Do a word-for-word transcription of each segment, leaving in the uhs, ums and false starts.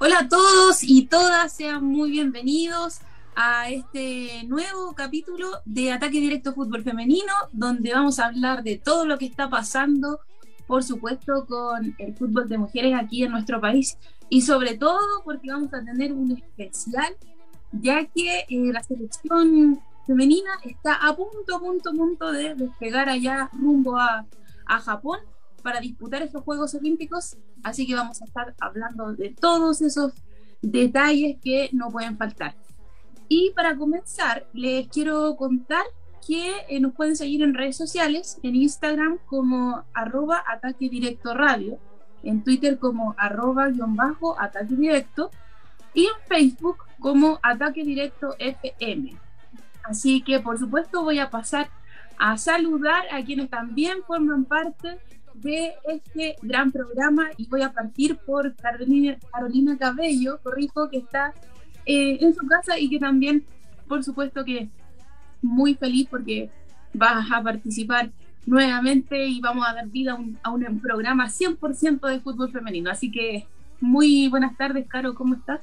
Hola a todos y todas, sean muy bienvenidos a este nuevo capítulo de Ataque Directo Fútbol Femenino, donde vamos a hablar de todo lo que está pasando, por supuesto, con el fútbol de mujeres aquí en nuestro país, y sobre todo porque vamos a tener un especial, ya que eh, la selección femenina está a punto, a punto, a punto de despegar allá rumbo a, a Japón para disputar estos Juegos Olímpicos, así que vamos a estar hablando de todos esos detalles que no pueden faltar. Y para comenzar, les quiero contar que eh, nos pueden seguir en redes sociales, en Instagram como arroba ataque directo radio, en Twitter como arroba guión bajo ataque directo y en Facebook como ataque directo F M. Así que por supuesto voy a pasar a saludar a quienes también forman parte de este gran programa y voy a partir por Carolina, Carolina Cabello, corrijo, que está eh, en su casa y que también, por supuesto que muy feliz porque vas a participar nuevamente y vamos a dar vida a un, a un programa cien por ciento de fútbol femenino. Así que muy buenas tardes, Caro, ¿cómo estás?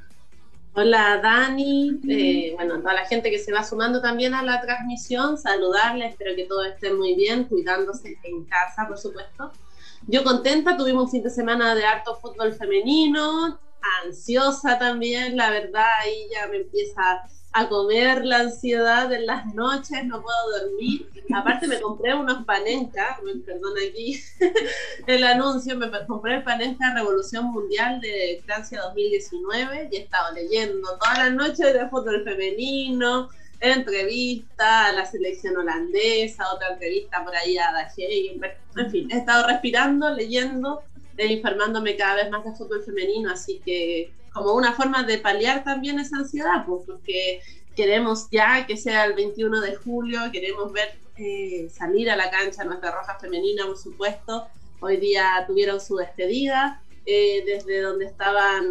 Hola Dani, eh, bueno, toda la gente que se va sumando también a la transmisión, saludarles, espero que todos estén muy bien, cuidándose en casa, por supuesto. Yo contenta, tuvimos un fin de semana de harto fútbol femenino, ansiosa también, la verdad, ahí ya me empieza a comer la ansiedad en las noches, no puedo dormir. Aparte me compré unos Panenka, perdón aquí el anuncio, me compré el Panenka Revolución Mundial de Francia dos mil diecinueve y he estado leyendo todas las noches de fútbol femenino, entrevista a la selección holandesa, otra entrevista por ahí a Daje, en fin, he estado respirando, leyendo, e informándome cada vez más de fútbol femenino, así que como una forma de paliar también esa ansiedad, pues, porque queremos ya que sea el veintiuno de julio, queremos ver eh, salir a la cancha nuestra roja femenina, por supuesto. Hoy día tuvieron su despedida, eh, desde donde estaban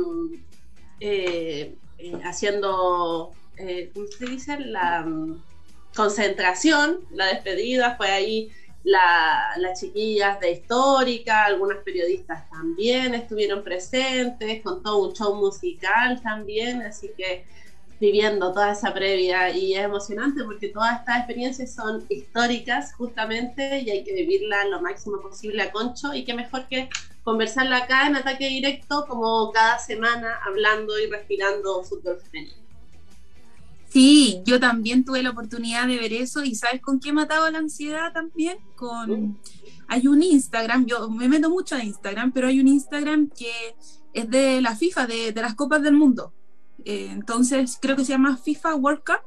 eh, eh, haciendo, eh, ¿cómo se dice? La um, concentración, la despedida fue ahí. La, las chiquillas de Histórica, algunas periodistas también estuvieron presentes, con todo un show musical también, así que viviendo toda esa previa y es emocionante porque todas estas experiencias son históricas justamente y hay que vivirlas lo máximo posible a concho y qué mejor que conversarla acá en Ataque Directo como cada semana hablando y respirando fútbol femenino. Sí, yo también tuve la oportunidad de ver eso y ¿sabes con qué mataba la ansiedad también? Con... Hay un Instagram, yo me meto mucho a Instagram, pero hay un Instagram que es de la FIFA, de, de las Copas del Mundo. Eh, entonces creo que se llama FIFA World Cup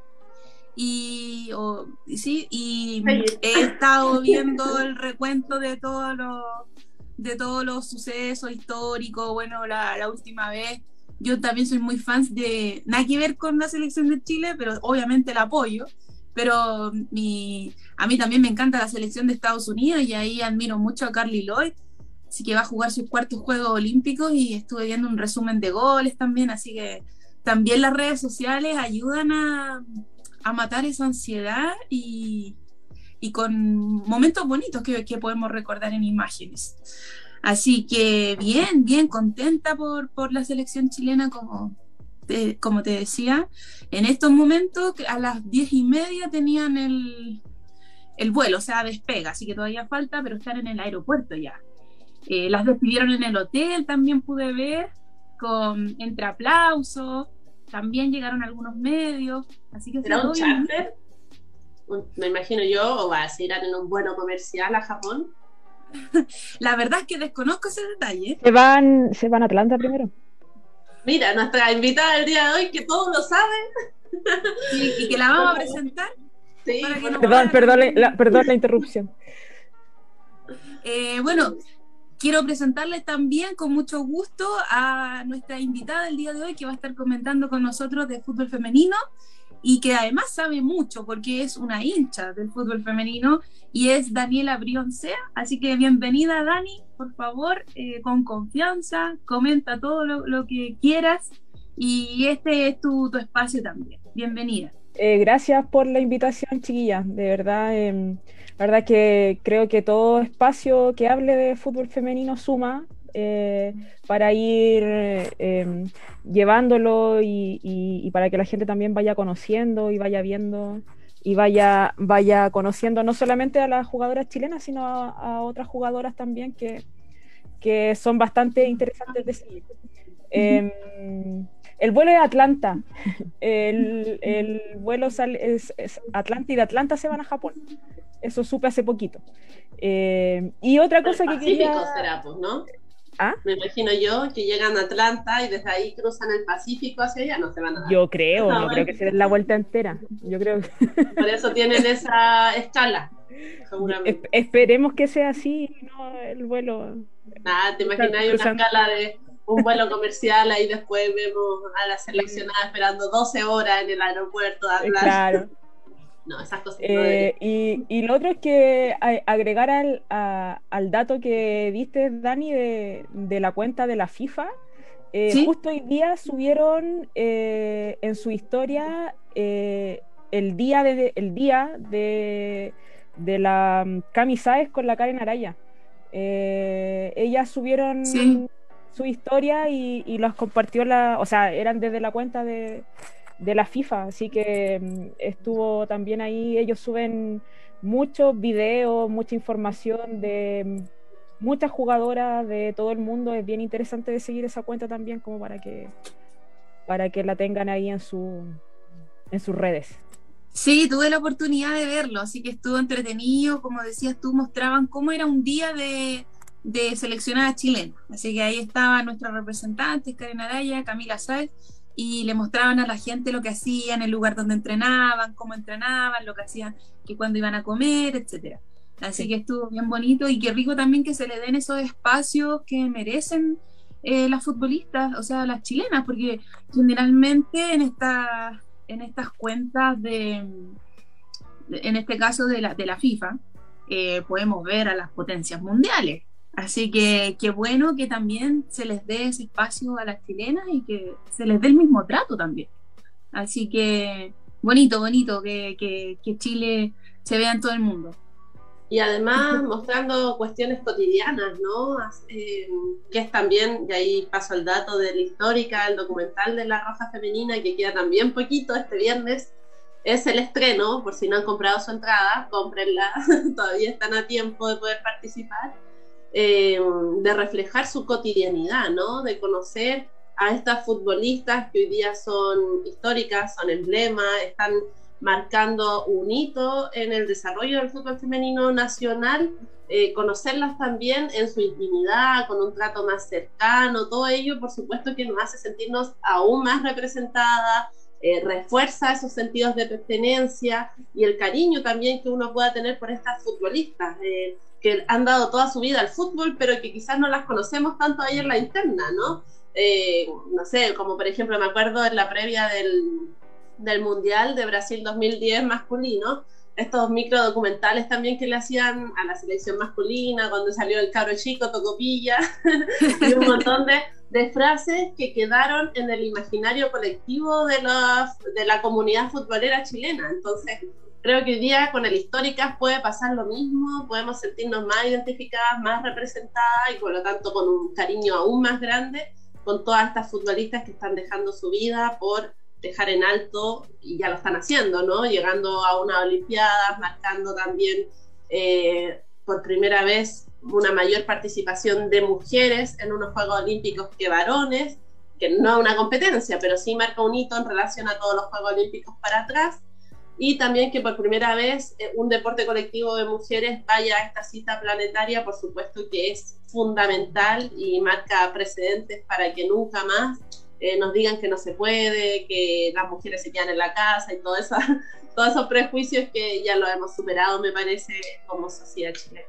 y, o, sí, y he estado viendo el recuento de todos los de todos los sucesos históricos. Bueno, la, la última vez yo también soy muy fan de, nada que ver con la selección de Chile, pero obviamente la apoyo, pero mi, a mí también me encanta la selección de Estados Unidos y ahí admiro mucho a Carly Lloyd, así que va a jugar sus cuartos Juegos Olímpicos y estuve viendo un resumen de goles también, así que también las redes sociales ayudan a, a matar esa ansiedad y, y con momentos bonitos que, que podemos recordar en imágenes. Así que bien, bien contenta por, por la selección chilena, como te, como te decía. En estos momentos, a las diez y media tenían el, el vuelo, o sea, despega, así que todavía falta, pero están en el aeropuerto ya. Eh, las despidieron en el hotel, también pude ver, con, entre aplausos, también llegaron algunos medios, así que... ¿Será un charter? Un, me imagino yo, o va a ir en un vuelo comercial a Japón. La verdad es que desconozco ese detalle. Se van, se van a Atlanta primero. Mira, nuestra invitada del día de hoy, que todos lo saben. Y, y que la vamos a presentar. Sí, bueno, perdón, perdón, la, perdón la interrupción. Eh, bueno, quiero presentarles también con mucho gusto a nuestra invitada del día de hoy, que va a estar comentando con nosotros de fútbol femenino y que además sabe mucho porque es una hincha del fútbol femenino y es Daniela Brioncea, así que bienvenida Dani, por favor, eh, con confianza, comenta todo lo, lo que quieras y este es tu, tu espacio también, bienvenida. Eh, gracias por la invitación, chiquilla, de verdad, eh, la verdad que creo que todo espacio que hable de fútbol femenino suma, eh, para ir eh, llevándolo y, y, y para que la gente también vaya conociendo y vaya viendo y vaya, vaya conociendo no solamente a las jugadoras chilenas, sino a, a otras jugadoras también que, que son bastante interesantes de seguir. Eh, el vuelo es Atlanta. El, el vuelo sale, es, es Atlanta y de Atlanta se van a Japón. Eso supe hace poquito. Eh, y otra cosa el que Pacífico quería... será, pues, ¿no? ¿Ah? Me imagino yo que llegan a Atlanta y desde ahí cruzan el Pacífico hacia allá, no se van a dar. Yo creo, Ah, no bueno. creo que sea la vuelta entera. Yo creo que... Por eso tienen esa escala, seguramente. Es- esperemos que sea así, no el vuelo. Nada, te imaginas hay una Cruzando. escala de un vuelo comercial, ahí después vemos a la seleccionada esperando doce horas en el aeropuerto de Eh, Atlanta. Claro. No, esas cosas no Eh, deberían. y, y lo otro es que a- agregar al, a- al dato que diste, Dani, de, de la cuenta de la FIFA, eh, ¿Sí? justo hoy día subieron eh, en su historia eh, el día de, el día de, de la mm, Cami Sáez con la Karen Araya. Eh, ellas subieron Sí. su historia y, y los compartió la, o sea, eran desde la cuenta de, de la FIFA, así que mm, estuvo también ahí, ellos suben muchos videos, mucha información de mm, muchas jugadoras de todo el mundo, es bien interesante de seguir esa cuenta también como para que para que la tengan ahí en su en sus redes. Sí, tuve la oportunidad de verlo, así que estuvo entretenido. Como decías tú, mostraban cómo era un día de, de seleccionada chilena. Así que ahí estaban nuestras representantes, Karen Araya, Camila Sáez, y le mostraban a la gente lo que hacían, el lugar donde entrenaban, cómo entrenaban, lo que hacían, que cuando iban a comer, etcétera. Así Sí. que estuvo bien bonito y qué rico también que se le den esos espacios que merecen eh, las futbolistas, o sea, las chilenas, porque generalmente en estas en estas cuentas de, de, en este caso de la, de la FIFA, eh, podemos ver a las potencias mundiales. Así que qué bueno que también se les dé ese espacio a las chilenas y que se les dé el mismo trato también. Así que bonito, bonito que, que, que Chile se vea en todo el mundo. Y además mostrando cuestiones cotidianas, ¿no? Eh, que es también, y ahí paso el dato de la histórica, el documental de La Roja Femenina, que queda también poquito este viernes, es el estreno, por si no han comprado su entrada, cómprenla, todavía están a tiempo de poder participar, eh, de reflejar su cotidianidad, ¿no? De conocer a estas futbolistas que hoy día son históricas, son emblemas, están marcando un hito en el desarrollo del fútbol femenino nacional, eh, conocerlas también en su intimidad, con un trato más cercano, todo ello por supuesto que nos hace sentirnos aún más representadas, eh, refuerza esos sentidos de pertenencia y el cariño también que uno pueda tener por estas futbolistas, eh, que han dado toda su vida al fútbol, pero que quizás no las conocemos tanto ahí en la interna, ¿no? Eh, no sé, como por ejemplo me acuerdo en la previa del del Mundial de Brasil dos mil diez masculino, estos micro documentales también que le hacían a la selección masculina, cuando salió el cabro chico, Tocopilla, y un montón de, de frases que quedaron en el imaginario colectivo de, los, de la comunidad futbolera chilena. Entonces, creo que hoy día con el Históricas puede pasar lo mismo, podemos sentirnos más identificadas, más representadas y por lo tanto con un cariño aún más grande con todas estas futbolistas que están dejando su vida por dejar en alto, y ya lo están haciendo, ¿no? Llegando a unas Olimpiadas, marcando también eh, por primera vez una mayor participación de mujeres en unos Juegos Olímpicos que varones, que no es una competencia, pero sí marca un hito en relación a todos los Juegos Olímpicos para atrás, y también que por primera vez eh, un deporte colectivo de mujeres vaya a esta cita planetaria, por supuesto que es fundamental y marca precedentes para que nunca más Eh, nos digan que no se puede, que las mujeres se quedan en la casa y todo eso, todos esos prejuicios que ya lo hemos superado, me parece, como sociedad chilena.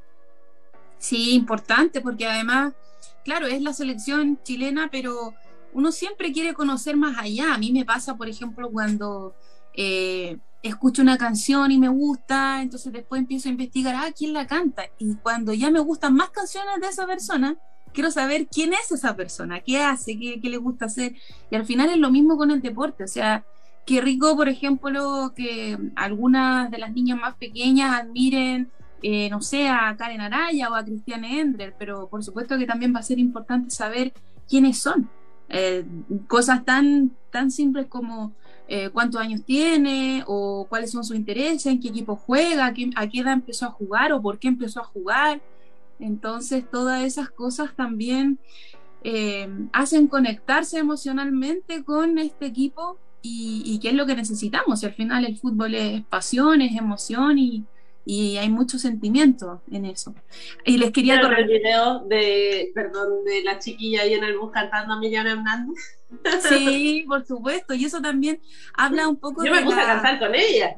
Sí, importante, porque además, claro, es la selección chilena, pero uno siempre quiere conocer más allá. A mí me pasa, por ejemplo, cuando eh, escucho una canción y me gusta, entonces después empiezo a investigar, ah, ¿quién la canta? Y cuando ya me gustan más canciones de esa persona, quiero saber quién es esa persona, qué hace, qué, qué le gusta hacer. Y al final es lo mismo con el deporte. O sea, qué rico, por ejemplo, que algunas de las niñas más pequeñas admiren eh, no sé, a Karen Araya o a Cristiane Endler, pero por supuesto que también va a ser importante saber quiénes son. Eh, cosas tan, tan simples como eh, cuántos años tiene o cuáles son sus intereses, en qué equipo juega, a qué, a qué edad empezó a jugar o por qué empezó a jugar. Entonces todas esas cosas también eh, hacen conectarse emocionalmente con este equipo y, y qué es lo que necesitamos. Y al final el fútbol es pasión, es emoción y, y hay mucho sentimiento en eso. Y les quería ¿Vieron el video de, perdón, de la chiquilla ahí en el bus cantando a Millán Hernández? Sí, por supuesto, y eso también habla un poco Yo de me puse la... a cantar con ella.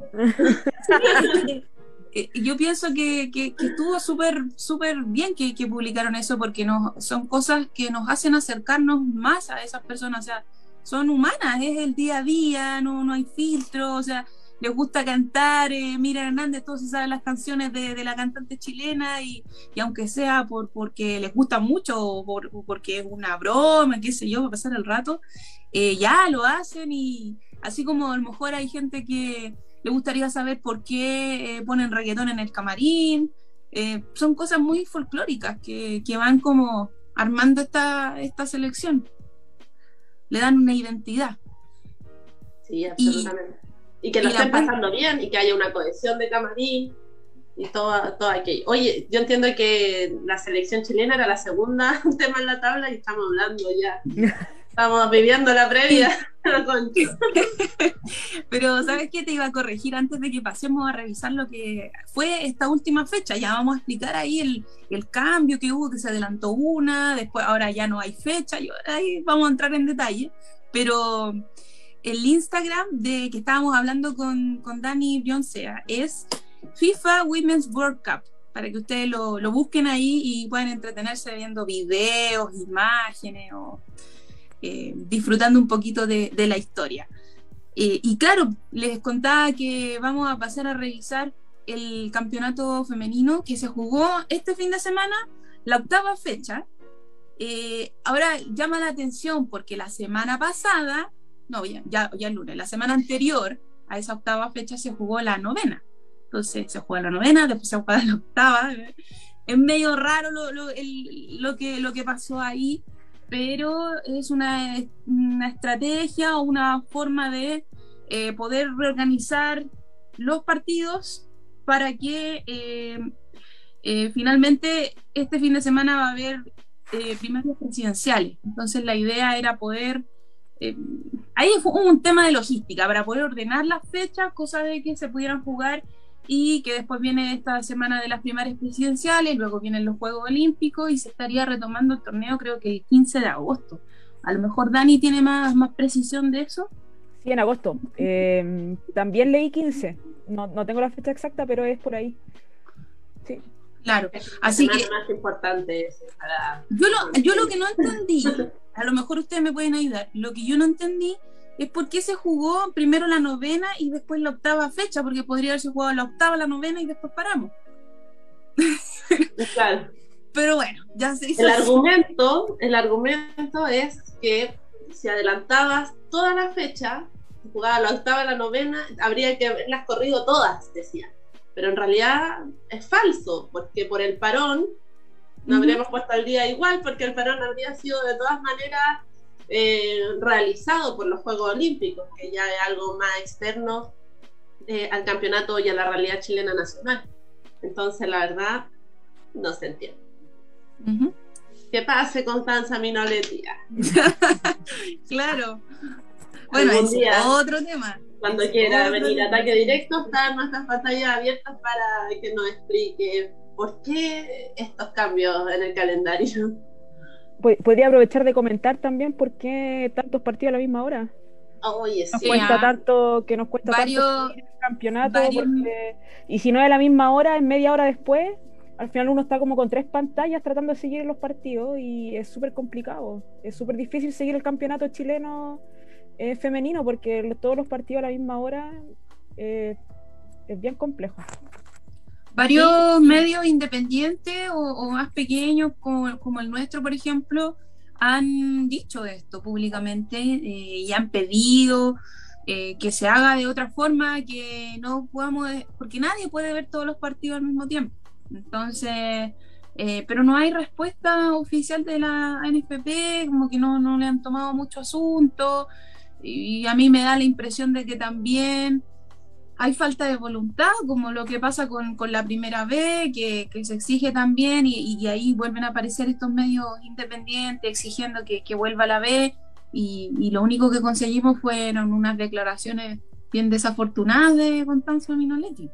Yo pienso que, que, que estuvo súper súper bien que, que publicaron eso porque nos, son cosas que nos hacen acercarnos más a esas personas, o sea, son humanas, es el día a día, no, no hay filtro, o sea, les gusta cantar, eh, Miriam Hernández, todos se saben las canciones de, de la cantante chilena y, y aunque sea por, porque les gusta mucho o, por, o porque es una broma, qué sé yo, para pasar el rato, eh, ya lo hacen y así como a lo mejor hay gente que le gustaría saber por qué eh, ponen reggaetón en el camarín, eh, son cosas muy folclóricas que, que van como armando esta, esta selección, le dan una identidad. Sí, absolutamente. Y, y que lo estén pasando bien y que haya una cohesión de camarín y todo, todo aquello. Oye, yo entiendo que la selección chilena era la segunda tema en la tabla y estamos hablando ya. Estamos viviendo la previa. Pero ¿sabes qué? Te iba a corregir antes de que pasemos a revisar lo que fue esta última fecha. Ya vamos a explicar ahí el, el cambio que hubo, que se adelantó una, después ahora ya no hay fecha, y ahora ahí vamos a entrar en detalle. Pero el Instagram de que estábamos hablando con, con Dani Bioncea es FIFA Women's World Cup, para que ustedes lo, lo busquen ahí y puedan entretenerse viendo videos, imágenes o eh, disfrutando un poquito de, de la historia. Eh, y claro, les contaba que vamos a pasar a revisar el campeonato femenino que se jugó este fin de semana, la octava fecha. Eh, ahora llama la atención porque la semana pasada, no, ya, ya, ya el lunes, la semana anterior a esa octava fecha se jugó la novena. Entonces se juega la novena, después se juega la octava. Es medio raro lo, lo, el, lo, que, lo que pasó ahí, pero es una, una estrategia o una forma de eh, poder reorganizar los partidos para que eh, eh, finalmente este fin de semana va a haber eh, primarias presidenciales. Entonces la idea era poder... Eh, ahí fue un tema de logística para poder ordenar las fechas, cosa de que se pudieran jugar y que después viene esta semana de las primarias presidenciales, luego vienen los Juegos Olímpicos y se estaría retomando el torneo creo que el quince de agosto. A lo mejor Dani tiene más, más precisión de eso. Sí, en agosto. Eh, también leí quince, no, no tengo la fecha exacta, pero es por ahí. Sí. Claro, así que más importante es para... yo, lo, yo lo que no entendí, a lo mejor ustedes me pueden ayudar, lo que yo no entendí es por qué se jugó primero la novena y después la octava fecha, porque podría haberse jugado la octava, la novena y después paramos. Claro. Pero bueno, ya se hizo. El argumento, el argumento es que si adelantabas toda la fecha, jugaba la octava, la novena, habría que haberlas corrido todas, decían. Pero en realidad es falso, porque por el parón no uh-huh. habríamos puesto al día igual, porque el parón habría sido de todas maneras eh, realizado por los Juegos Olímpicos, que ya es algo más externo eh, al campeonato y a la realidad chilena nacional. Entonces, la verdad, no se entiende. Uh-huh. ¿Qué pase, Constanza Minoletia? Claro. Bueno, es día, otro tema. Cuando quiera venir a Ataque Directo, están nuestras pantallas abiertas para que nos explique por qué estos cambios en el calendario. Podría aprovechar de comentar también por qué tantos partidos a la misma hora. Oye, nos sí, cuesta ah, tanto que nos cuesta varios, tanto seguir el campeonato varios, porque, y si no es a la misma hora, es media hora después, al final uno está como con tres pantallas tratando de seguir los partidos y es súper complicado, es súper difícil seguir el campeonato chileno eh, femenino porque todos los partidos a la misma hora eh, es bien complejo. Varios sí. medios independientes o, o más pequeños como, como el nuestro, por ejemplo, han dicho esto públicamente eh, y han pedido eh, que se haga de otra forma, que no podamos, porque nadie puede ver todos los partidos al mismo tiempo. Entonces, eh, pero no hay respuesta oficial de la N F P, como que no, no le han tomado mucho asunto, y a mí me da la impresión de que también hay falta de voluntad, como lo que pasa con, con la primera B, que, que se exige también, y, y ahí vuelven a aparecer estos medios independientes exigiendo que, que vuelva la B, y, y lo único que conseguimos fueron unas declaraciones bien desafortunadas de Constanzo Minoletti.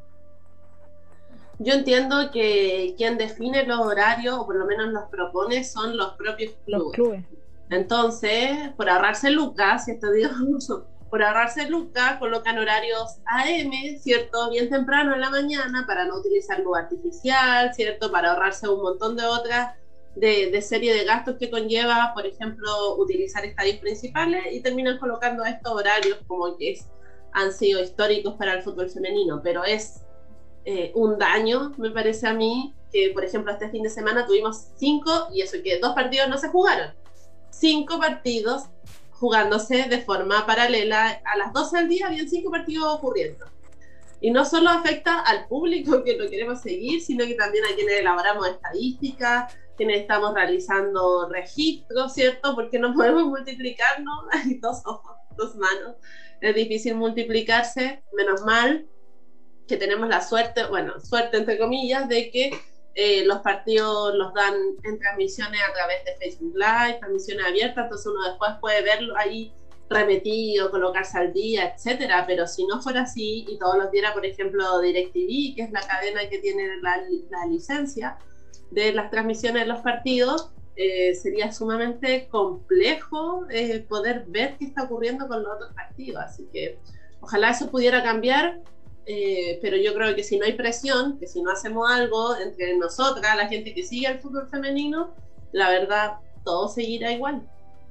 Yo entiendo que quien define los horarios, o por lo menos los propone, son los propios clubes. Los clubes. Entonces, por ahorrarse lucas, si esto digo mucho, por ahorrarse lucas, colocan horarios A M, ¿cierto? Bien temprano en la mañana, para no utilizar luz artificial, ¿cierto? Para ahorrarse un montón de otras, de, de serie de gastos que conlleva, por ejemplo, utilizar estadios principales, y terminan colocando estos horarios como que es, han sido históricos para el fútbol femenino, pero es eh, un daño, me parece a mí, que por ejemplo este fin de semana tuvimos cinco, y eso que dos partidos no se jugaron, cinco partidos jugándose de forma paralela. A las doce del día habían cinco partidos ocurriendo. Y no solo afecta al público que lo queremos seguir, sino que también a quienes elaboramos estadísticas, quienes estamos realizando registros, ¿cierto? Porque no podemos multiplicarnos, hay dos ojos, dos manos, es difícil multiplicarse, menos mal que tenemos la suerte, bueno, suerte entre comillas, de que Eh, los partidos los dan en transmisiones a través de Facebook Live, transmisiones abiertas, entonces uno después puede verlo ahí repetido, colocarse al día, etcétera. Pero si no fuera así y todos los diera, por ejemplo, DirecTV, que es la cadena que tiene la, la licencia de las transmisiones de los partidos, eh, sería sumamente complejo eh, poder ver qué está ocurriendo con los otros partidos. Así que ojalá eso pudiera cambiar. Eh, pero yo creo que si no hay presión, que si no hacemos algo entre nosotras, la gente que sigue el fútbol femenino, la verdad, todo seguirá igual.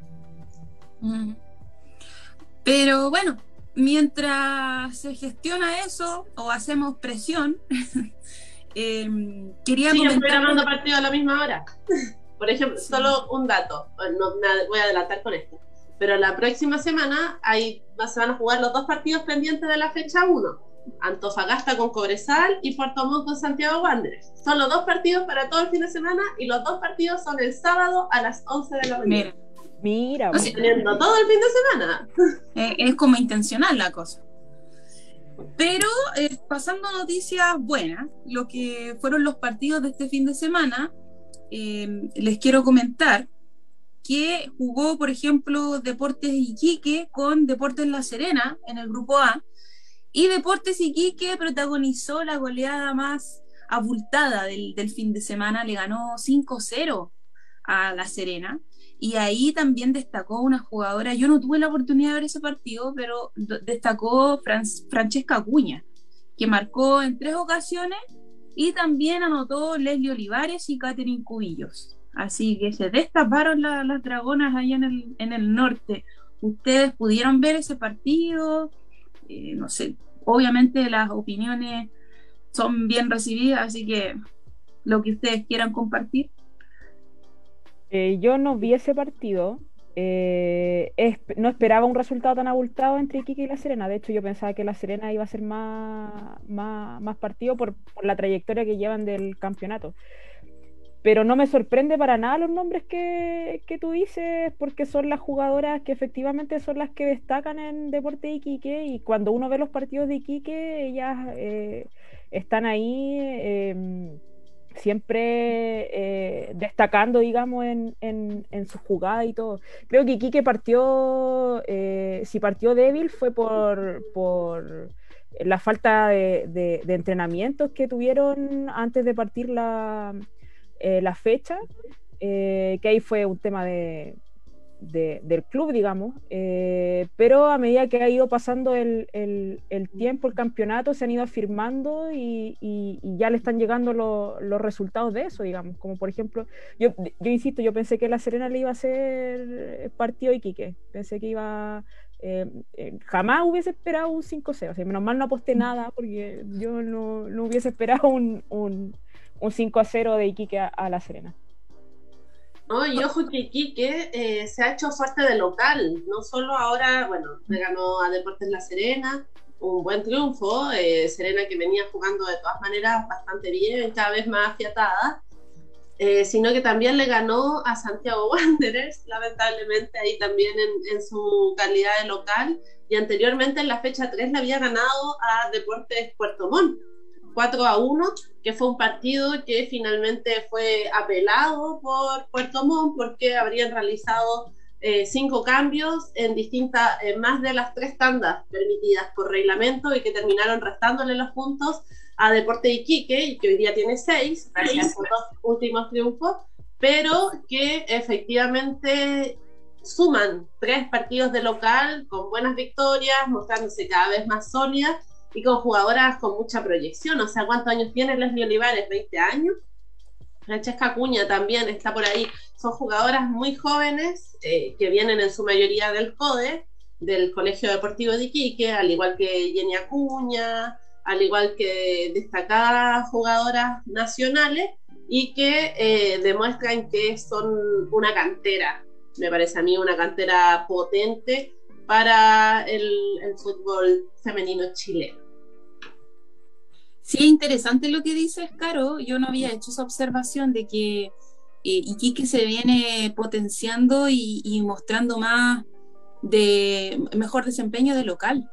Mm. Pero bueno, mientras se gestiona eso o hacemos presión, eh, quería Siguen comentar... programando partidos a la misma hora. Por ejemplo, sí. Solo un dato, no, nada, voy a adelantar con esto, pero la próxima semana hay, se van a jugar los dos partidos pendientes de la fecha uno. Antofagasta con Cobresal y Puerto Montt con Santiago Wanderers. Son los dos partidos para todo el fin de semana, y los dos partidos son el sábado a las once de la mañana. Mira, mira, o sea, teniendo todo el fin de semana. Eh, es como intencional la cosa. Pero eh, pasando a noticias buenas, lo que fueron los partidos de este fin de semana, eh, les quiero comentar que jugó, por ejemplo, Deportes Iquique con Deportes La Serena en el grupo A. Y Deportes Iquique protagonizó la goleada más abultada del, del fin de semana, le ganó cinco cero a La Serena, y ahí también destacó una jugadora, yo no tuve la oportunidad de ver ese partido, pero destacó Fran- Francesca Acuña, que marcó en tres ocasiones, y también anotó Leslie Olivares y Catherine Cubillos, así que se destaparon la, las dragonas allá en el, en el norte. ¿Ustedes pudieron ver ese partido? Eh, no sé, obviamente las opiniones son bien recibidas, así que lo que ustedes quieran compartir. Eh, yo no vi ese partido, eh, es, no esperaba un resultado tan abultado entre Iquique y La Serena. De hecho, yo pensaba que La Serena iba a ser más, más, más partido por, por la trayectoria que llevan del campeonato. Pero no me sorprende para nada los nombres que, que tú dices, porque son las jugadoras que efectivamente son las que destacan en Deportes Iquique, y cuando uno ve los partidos de Iquique, ellas eh, están ahí eh, siempre eh, destacando, digamos, en, en, en su jugada y todo. Creo que Iquique partió, eh, si partió débil fue por... por la falta de, de, de entrenamientos que tuvieron antes de partir la... Eh, la fecha, eh, que ahí fue un tema de, de, del club, digamos, eh, pero a medida que ha ido pasando el, el, el tiempo, el campeonato, se han ido afirmando, y, y, y ya le están llegando lo, los resultados de eso, digamos, como por ejemplo, yo, yo insisto, yo pensé que La Serena le iba a hacer partido a Iquique, pensé que iba... Eh, eh, jamás hubiese esperado un cinco cero, o sea, menos mal no aposté nada, porque yo no, no hubiese esperado un, un un cinco a cero de Iquique a, a La Serena. No, y ojo que Iquique eh, se ha hecho fuerte de local, no solo ahora, bueno, le ganó a Deportes La Serena, un buen triunfo. eh, Serena, que venía jugando de todas maneras bastante bien, cada vez más afiatada, eh, sino que también le ganó a Santiago Wanderers, lamentablemente ahí también en, en su calidad de local, y anteriormente en la fecha tres le había ganado a Deportes Puerto Montt cuatro a uno, que fue un partido que finalmente fue apelado por Puerto Montt porque habrían realizado eh, cinco cambios en distintas, en más de las tres tandas permitidas por reglamento, y que terminaron restándole los puntos a Deportes Iquique, y que hoy día tiene seis, gracias a esos dos últimos triunfos, pero que efectivamente suman tres partidos de local con buenas victorias, mostrándose cada vez más sólidas y con jugadoras con mucha proyección. O sea, ¿cuántos años tiene Leslie Olivares? ¿veinte años? Francesca Acuña también está por ahí. Son jugadoras muy jóvenes eh, que vienen en su mayoría del CODE, del Colegio Deportivo de Iquique, al igual que Jenny Acuña, al igual que destacadas jugadoras nacionales, y que eh, demuestran que son una cantera, me parece a mí, una cantera potente para el, el fútbol femenino chileno. Sí, interesante lo que dices, Caro. Yo no había hecho esa observación de que eh, Iquique se viene potenciando y, y mostrando más de mejor desempeño de local.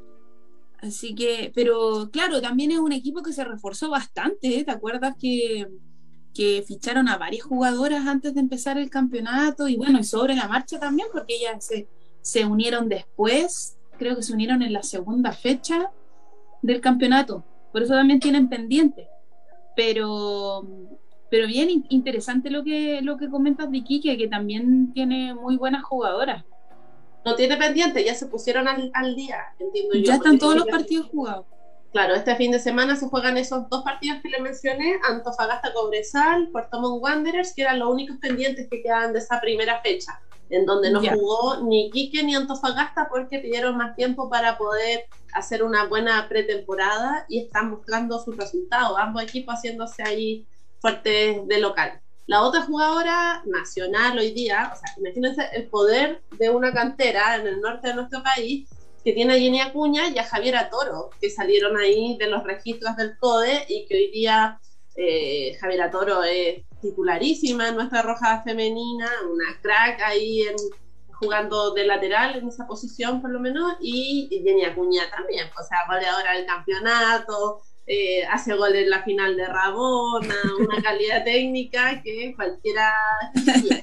Así que, pero claro, también es un equipo que se reforzó bastante, ¿eh? ¿Te acuerdas que, que ficharon a varias jugadoras antes de empezar el campeonato? Y bueno, y sobre la marcha también, porque ellas se, se unieron después, creo que se unieron en la segunda fecha del campeonato, por eso también tienen pendiente. Pero, pero bien interesante lo que, lo que comentas de Iquique, que también tiene muy buenas jugadoras. No tiene pendiente, ya se pusieron al, al día, entiendo yo. Ya están todos los partidos jugados. Claro, este fin de semana se juegan esos dos partidos que le mencioné, Antofagasta Cobresal, Puerto Montt Wanderers, que eran los únicos pendientes que quedaban de esa primera fecha, en donde no ya. jugó ni Iquique ni Antofagasta porque pidieron más tiempo para poder hacer una buena pretemporada, y están mostrando sus resultados, ambos equipos haciéndose ahí fuertes de local. La otra jugadora nacional hoy día, o sea, imagínense el poder de una cantera en el norte de nuestro país, que tiene a Jenny Acuña y a Javiera Toro, que salieron ahí de los registros del CODE, y que hoy día eh, Javiera Toro es titularísima en nuestra roja femenina, una crack ahí en, jugando de lateral en esa posición por lo menos, y, y Jenny Acuña también, o sea, goleadora del campeonato, eh, hace gol en la final de Rabona, una calidad técnica que cualquiera quisiera.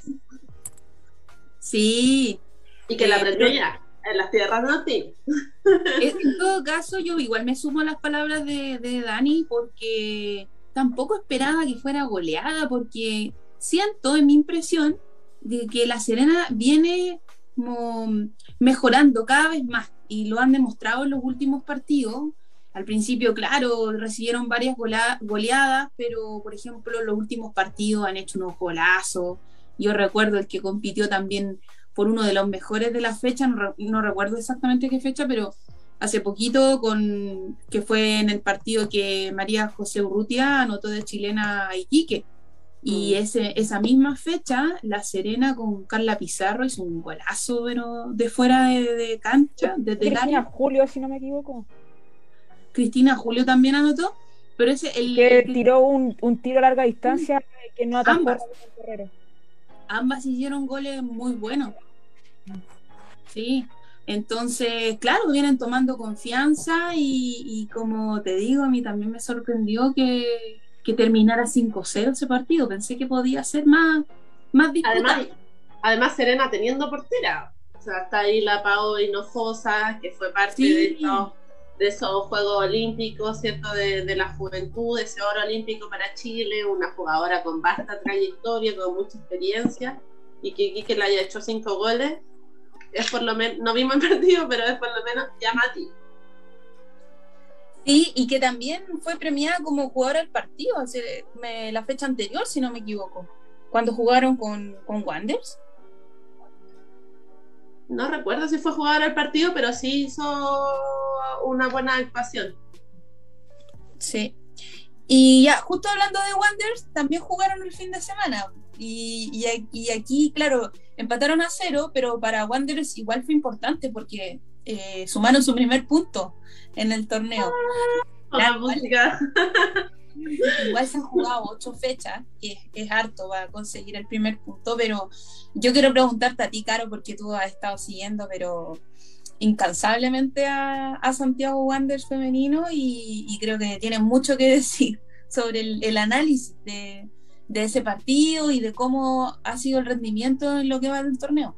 Sí. Y que eh, la aprendió ya en las tierras norte. En todo caso, yo igual me sumo a las palabras de, de Dani, porque tampoco esperaba que fuera goleada, porque siento, en mi impresión, de que la Serena viene como mejorando cada vez más, y lo han demostrado en los últimos partidos. Al principio, claro, recibieron varias gola- goleadas, pero, por ejemplo, en los últimos partidos han hecho unos golazos. Yo recuerdo el que compitió también por uno de los mejores de la fecha, no, re- no recuerdo exactamente qué fecha, pero hace poquito, con que fue en el partido que María José Urrutia anotó de chilena a Iquique. Y mm. ese, esa misma fecha, La Serena con Carla Pizarro hizo un golazo, pero de fuera de, de cancha, desde el área. Julio, si no me equivoco. Cristina Julio también anotó, pero ese el que el que tiró un, un tiro a larga distancia mm. que no atajó ambas, ambas hicieron goles muy buenos. Sí, entonces, claro, vienen tomando confianza, y, y como te digo, a mí también me sorprendió que, que terminara cinco cero ese partido. Pensé que podía ser más, más disputado. Además, además, Serena teniendo portera, o sea, está ahí la Pao Hinojosa, que fue parte sí. de estos de esos Juegos Olímpicos, ¿cierto? De, de la juventud, de ese oro olímpico para Chile, una jugadora con vasta trayectoria, con mucha experiencia, y que, que le haya hecho cinco goles, es por lo menos, no vimos el partido, pero es por lo menos llamativo. Sí, y que también fue premiada como jugadora del partido, o sea, me, la fecha anterior, si no me equivoco, cuando jugaron con, con Wanderers. No recuerdo si fue jugadora del partido, pero sí hizo una buena actuación. Sí. Y ya, justo hablando de Wanderers, también jugaron el fin de semana. Y, y, y aquí, claro, empataron a cero, pero para Wanderers igual fue importante, porque eh, sumaron su primer punto en el torneo. Ah, la música. Igual se han jugado ocho fechas, que es, es harto para conseguir el primer punto, pero yo quiero preguntarte a ti, Caro, porque tú has estado siguiendo, pero incansablemente a, a Santiago Wanderers femenino y, y creo que tienes mucho que decir sobre el, el análisis de, de ese partido y de cómo ha sido el rendimiento en lo que va del torneo.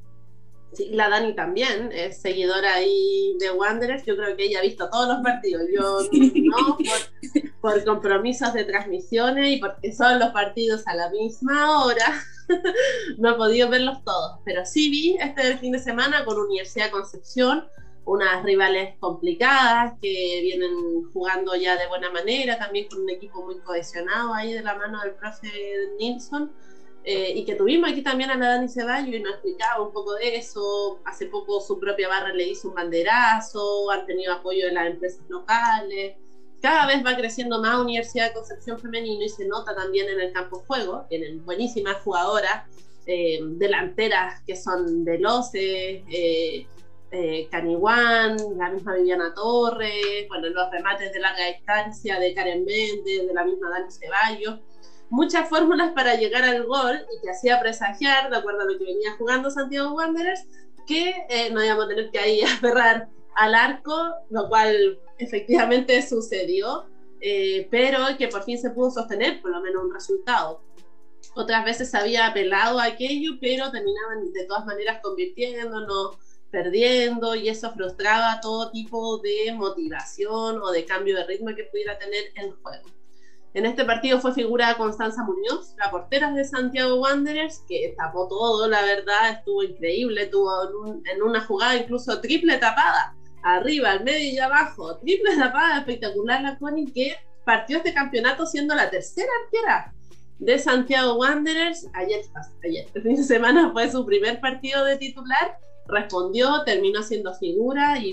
Sí, la Dani también es seguidora ahí de Wanderers. Yo creo que ella ha visto todos los partidos. Yo no, por, por compromisos de transmisiones y porque son los partidos a la misma hora, no he podido verlos todos. Pero sí vi este fin de semana con Universidad de Concepción, unas rivales complicadas que vienen jugando ya de buena manera, también con un equipo muy cohesionado ahí de la mano del profe Nilsson. Eh, y que tuvimos aquí también a la Dani Ceballos y nos explicaba un poco de eso. Hace poco su propia barra le hizo un banderazo, han tenido apoyo de las empresas locales. Cada vez va creciendo más Universidad de Concepción femenino y se nota también en el campo de juego. Tienen buenísimas jugadoras, eh, delanteras que son veloces, eh, eh, Caniwan, la misma Viviana Torres, bueno, los remates de larga distancia de Karen Méndez, de la misma Dani Ceballos. Muchas fórmulas para llegar al gol y que hacía presagiar, de acuerdo a lo que venía jugando Santiago Wanderers, que eh, no íbamos a tener que ahí aferrar al arco, lo cual efectivamente sucedió, eh, pero que por fin se pudo sostener por lo menos un resultado. Otras veces se había apelado a aquello, pero terminaban de todas maneras convirtiéndonos, perdiendo, y eso frustraba todo tipo de motivación o de cambio de ritmo que pudiera tener el juego. En este partido fue figura Constanza Muñoz, la portera de Santiago Wanderers, que tapó todo, la verdad, estuvo increíble, tuvo en, un, en una jugada incluso triple tapada, arriba, al medio y abajo, triple tapada, espectacular la Connie, que partió este campeonato siendo la tercera arquera de Santiago Wanderers. Ayer, ayer, el fin de semana fue su primer partido de titular, respondió, terminó siendo figura y,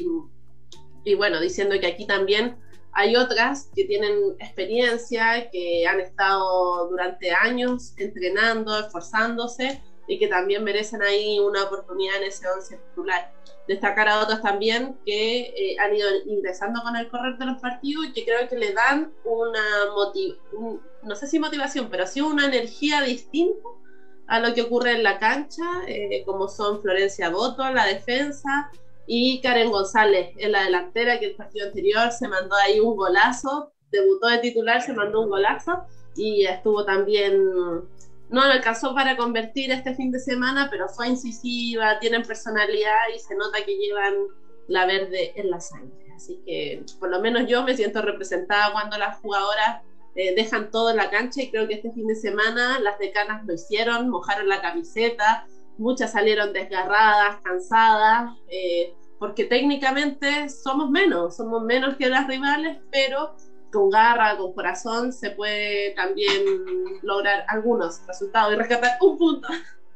y bueno, diciendo que aquí también hay otras que tienen experiencia, que han estado durante años entrenando, esforzándose y que también merecen ahí una oportunidad en ese once titular. Destacar a otras también que eh, han ido ingresando con el correr de los partidos y que creo que le dan una motivación, no sé si motivación, pero sí una energía distinta a lo que ocurre en la cancha, eh, como son Florencia Boto, la defensa, y Karen González en la delantera, que el partido anterior se mandó ahí un golazo, debutó de titular, se mandó un golazo y estuvo también, no alcanzó para convertir este fin de semana, pero fue incisiva, tienen personalidad y se nota que llevan la verde en la sangre. Así que por lo menos yo me siento representada cuando las jugadoras eh, dejan todo en la cancha, y creo que este fin de semana las decanas lo hicieron, mojaron la camiseta. Muchas salieron desgarradas, cansadas, eh, porque técnicamente somos menos, somos menos que las rivales, pero con garra, con corazón, se puede también lograr algunos resultados y rescatar un punto.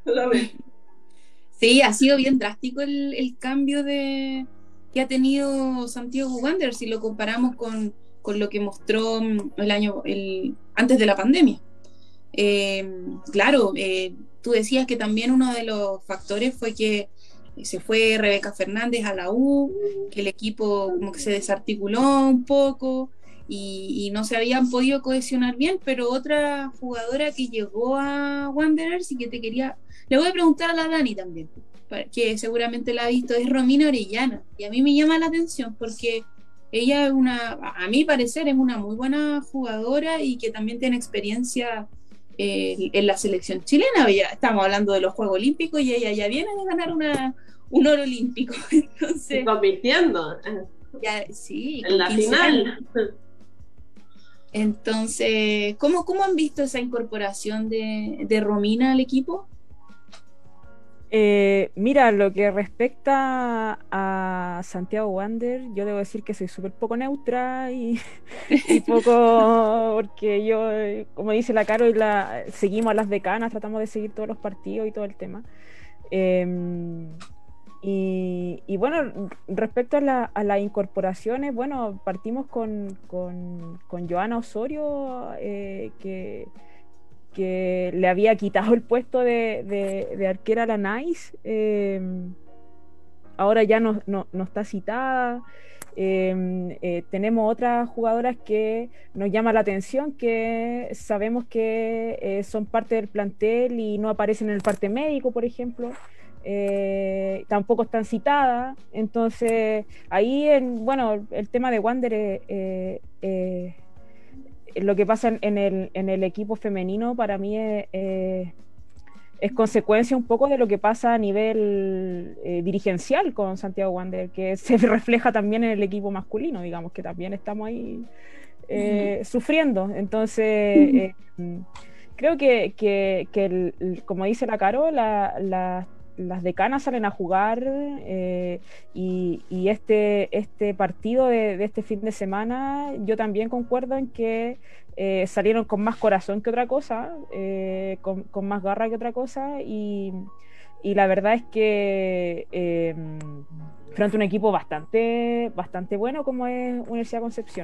Sí, ha sido bien drástico el, el cambio de, que ha tenido Santiago Wanderers si lo comparamos con, con lo que mostró el año el, antes de la pandemia. Eh, claro, eh, tú decías que también uno de los factores fue que se fue Rebeca Fernández a la U, que el equipo como que se desarticuló un poco y, y no se habían podido cohesionar bien, pero otra jugadora que llegó a Wanderers y que te quería, le voy a preguntar a la Dani también, que seguramente la ha visto, es Romina Orellana, y a mí me llama la atención porque ella es una, a mi parecer es una muy buena jugadora y que también tiene experiencia Eh, en la selección chilena. Ya estamos hablando de los Juegos Olímpicos y ella ya viene de ganar una, un oro olímpico. Entonces, compitiendo ya, sí, en la final. Entonces, ¿cómo, ¿cómo han visto esa incorporación de, de Romina al equipo? Eh, mira, lo que respecta a Santiago Wanderers, yo debo decir que soy súper poco neutra y, y poco, porque yo, como dice la Caro, y la, seguimos a las decanas, tratamos de seguir todos los partidos y todo el tema. Eh, y, y bueno, respecto a, la, a las incorporaciones, bueno, partimos con, con, con Joana Osorio, eh, que... que le había quitado el puesto de, de, de arquera a la Nice. Eh, ahora ya no, no, no está citada. Eh, eh, tenemos otras jugadoras que nos llama la atención, que sabemos que eh, son parte del plantel y no aparecen en el parte médico, por ejemplo. Eh, tampoco están citadas. Entonces ahí, en, bueno, el tema de Wander, eh, eh, lo que pasa en el, en el equipo femenino para mí es, eh, es consecuencia un poco de lo que pasa a nivel eh, dirigencial con Santiago Wander, que se refleja también en el equipo masculino, digamos, que también estamos ahí eh, uh-huh. sufriendo. Entonces uh-huh. eh, creo que, que, que el, como dice la Caro, la, la las decanas salen a jugar eh, y, y este, este partido de, de este fin de semana, yo también concuerdo en que eh, salieron con más corazón que otra cosa, eh, con, con más garra que otra cosa, y, y la verdad es que eh, frente a un equipo bastante, bastante bueno como es Universidad de Concepción.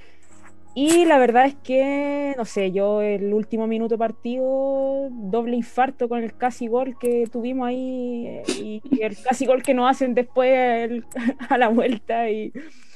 Y la verdad es que, no sé, yo el último minuto de partido, doble infarto con el casi gol que tuvimos ahí y, y el casi gol que nos hacen después el, a la vuelta, y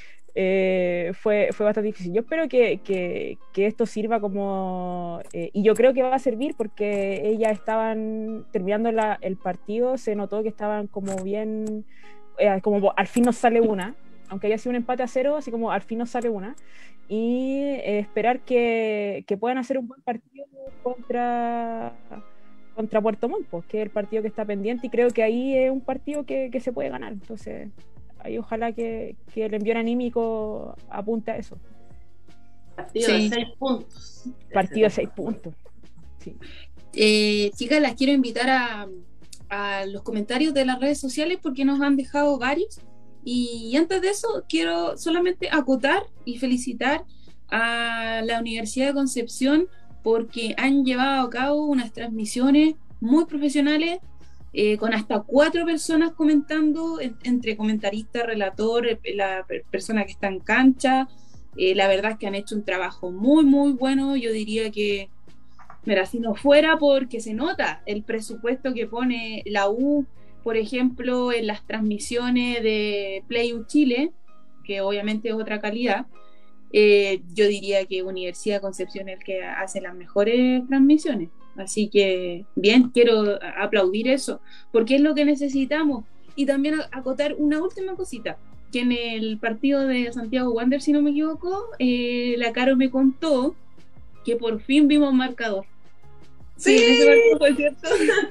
eh, fue, fue bastante difícil. Yo espero que, que, que esto sirva como, eh, y yo creo que va a servir, porque ellas estaban terminando la, el partido, se notó que estaban como bien, eh, como al fin nos sale una, aunque haya sido un empate a cero, así como al fin nos sale una. Y eh, esperar que, que puedan hacer un buen partido contra, contra Puerto Montt, pues, que es el partido que está pendiente, y creo que ahí es un partido que, que se puede ganar. Entonces, ahí ojalá que, que el envío anímico apunte a eso. Partido sí. de seis puntos. Partido de seis puntos. Sí. Eh, chicas, las quiero invitar a, a los comentarios de las redes sociales, porque nos han dejado varios. Y antes de eso, quiero solamente acotar y felicitar a la Universidad de Concepción, porque han llevado a cabo unas transmisiones muy profesionales, eh, con hasta cuatro personas comentando, en, entre comentarista, relator, la persona que está en cancha. Eh, la verdad es que han hecho un trabajo muy, muy bueno. Yo diría que, mira, si no fuera porque se nota el presupuesto que pone la U, por ejemplo, en las transmisiones de Play U Chile, que obviamente es otra calidad, eh, yo diría que Universidad de Concepción es el que hace las mejores transmisiones. Así que, bien, quiero aplaudir eso, porque es lo que necesitamos. Y también acotar una última cosita, que en el partido de Santiago Wander, si no me equivoco, eh, la Caro me contó que por fin vimos marcador. Sí, sí, ese partido fue cierto.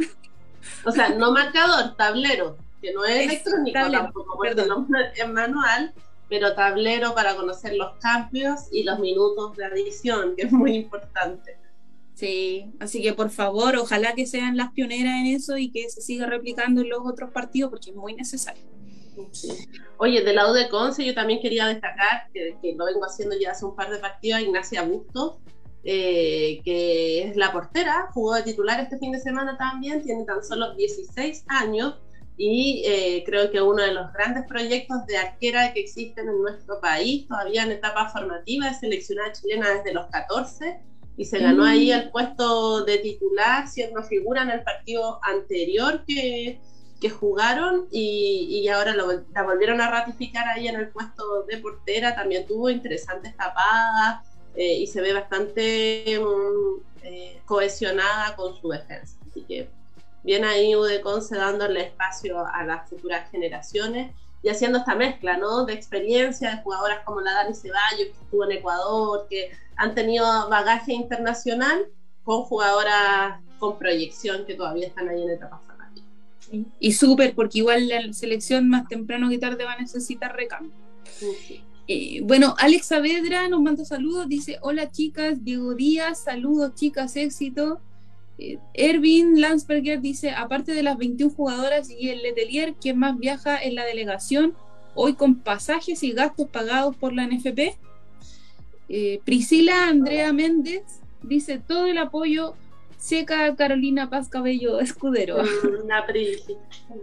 O sea, no marcador, tablero, que no es, es electrónico tablero, tampoco, porque no es manual, pero tablero para conocer los cambios y los minutos de adición, que es muy importante. Sí, así que por favor, ojalá que sean las pioneras en eso y que se siga replicando en los otros partidos, porque es muy necesario. Sí. Oye, de la U de Conce yo también quería destacar, que, que lo vengo haciendo ya hace un par de partidos, a Ignacia Bustos, Eh, que es la portera, jugó de titular este fin de semana también, tiene tan solo dieciséis años y eh, creo que uno de los grandes proyectos de arquera que existen en nuestro país, todavía en etapa formativa, es seleccionada chilena desde los catorce y se ganó mm. ahí el puesto de titular, siendo figura en el partido anterior que, que jugaron y, y ahora lo, la volvieron a ratificar ahí en el puesto de portera. También tuvo interesantes tapadas, Eh, y se ve bastante um, eh, cohesionada con su defensa, así que bien ahí U de Conce dándole espacio a las futuras generaciones y haciendo esta mezcla, ¿no?, de experiencia de jugadoras como la Dani Ceballos, que estuvo en Ecuador, que han tenido bagaje internacional, con jugadoras con proyección que todavía están ahí en etapa formativa. Sí. Y súper, porque igual la selección más temprano que tarde va a necesitar recambio. Sí. Eh, bueno, Alex Saavedra nos manda saludos, dice: hola chicas. Diego Díaz, saludos chicas, éxito. eh, Erwin Landsberger dice: aparte de las veintiuna jugadoras y el Letelier, ¿quién más viaja en la delegación hoy con pasajes y gastos pagados por la N F P? eh, Priscila Andrea Méndez dice: todo el apoyo. Seca Carolina Paz Cabello Escudero. Una Priscila.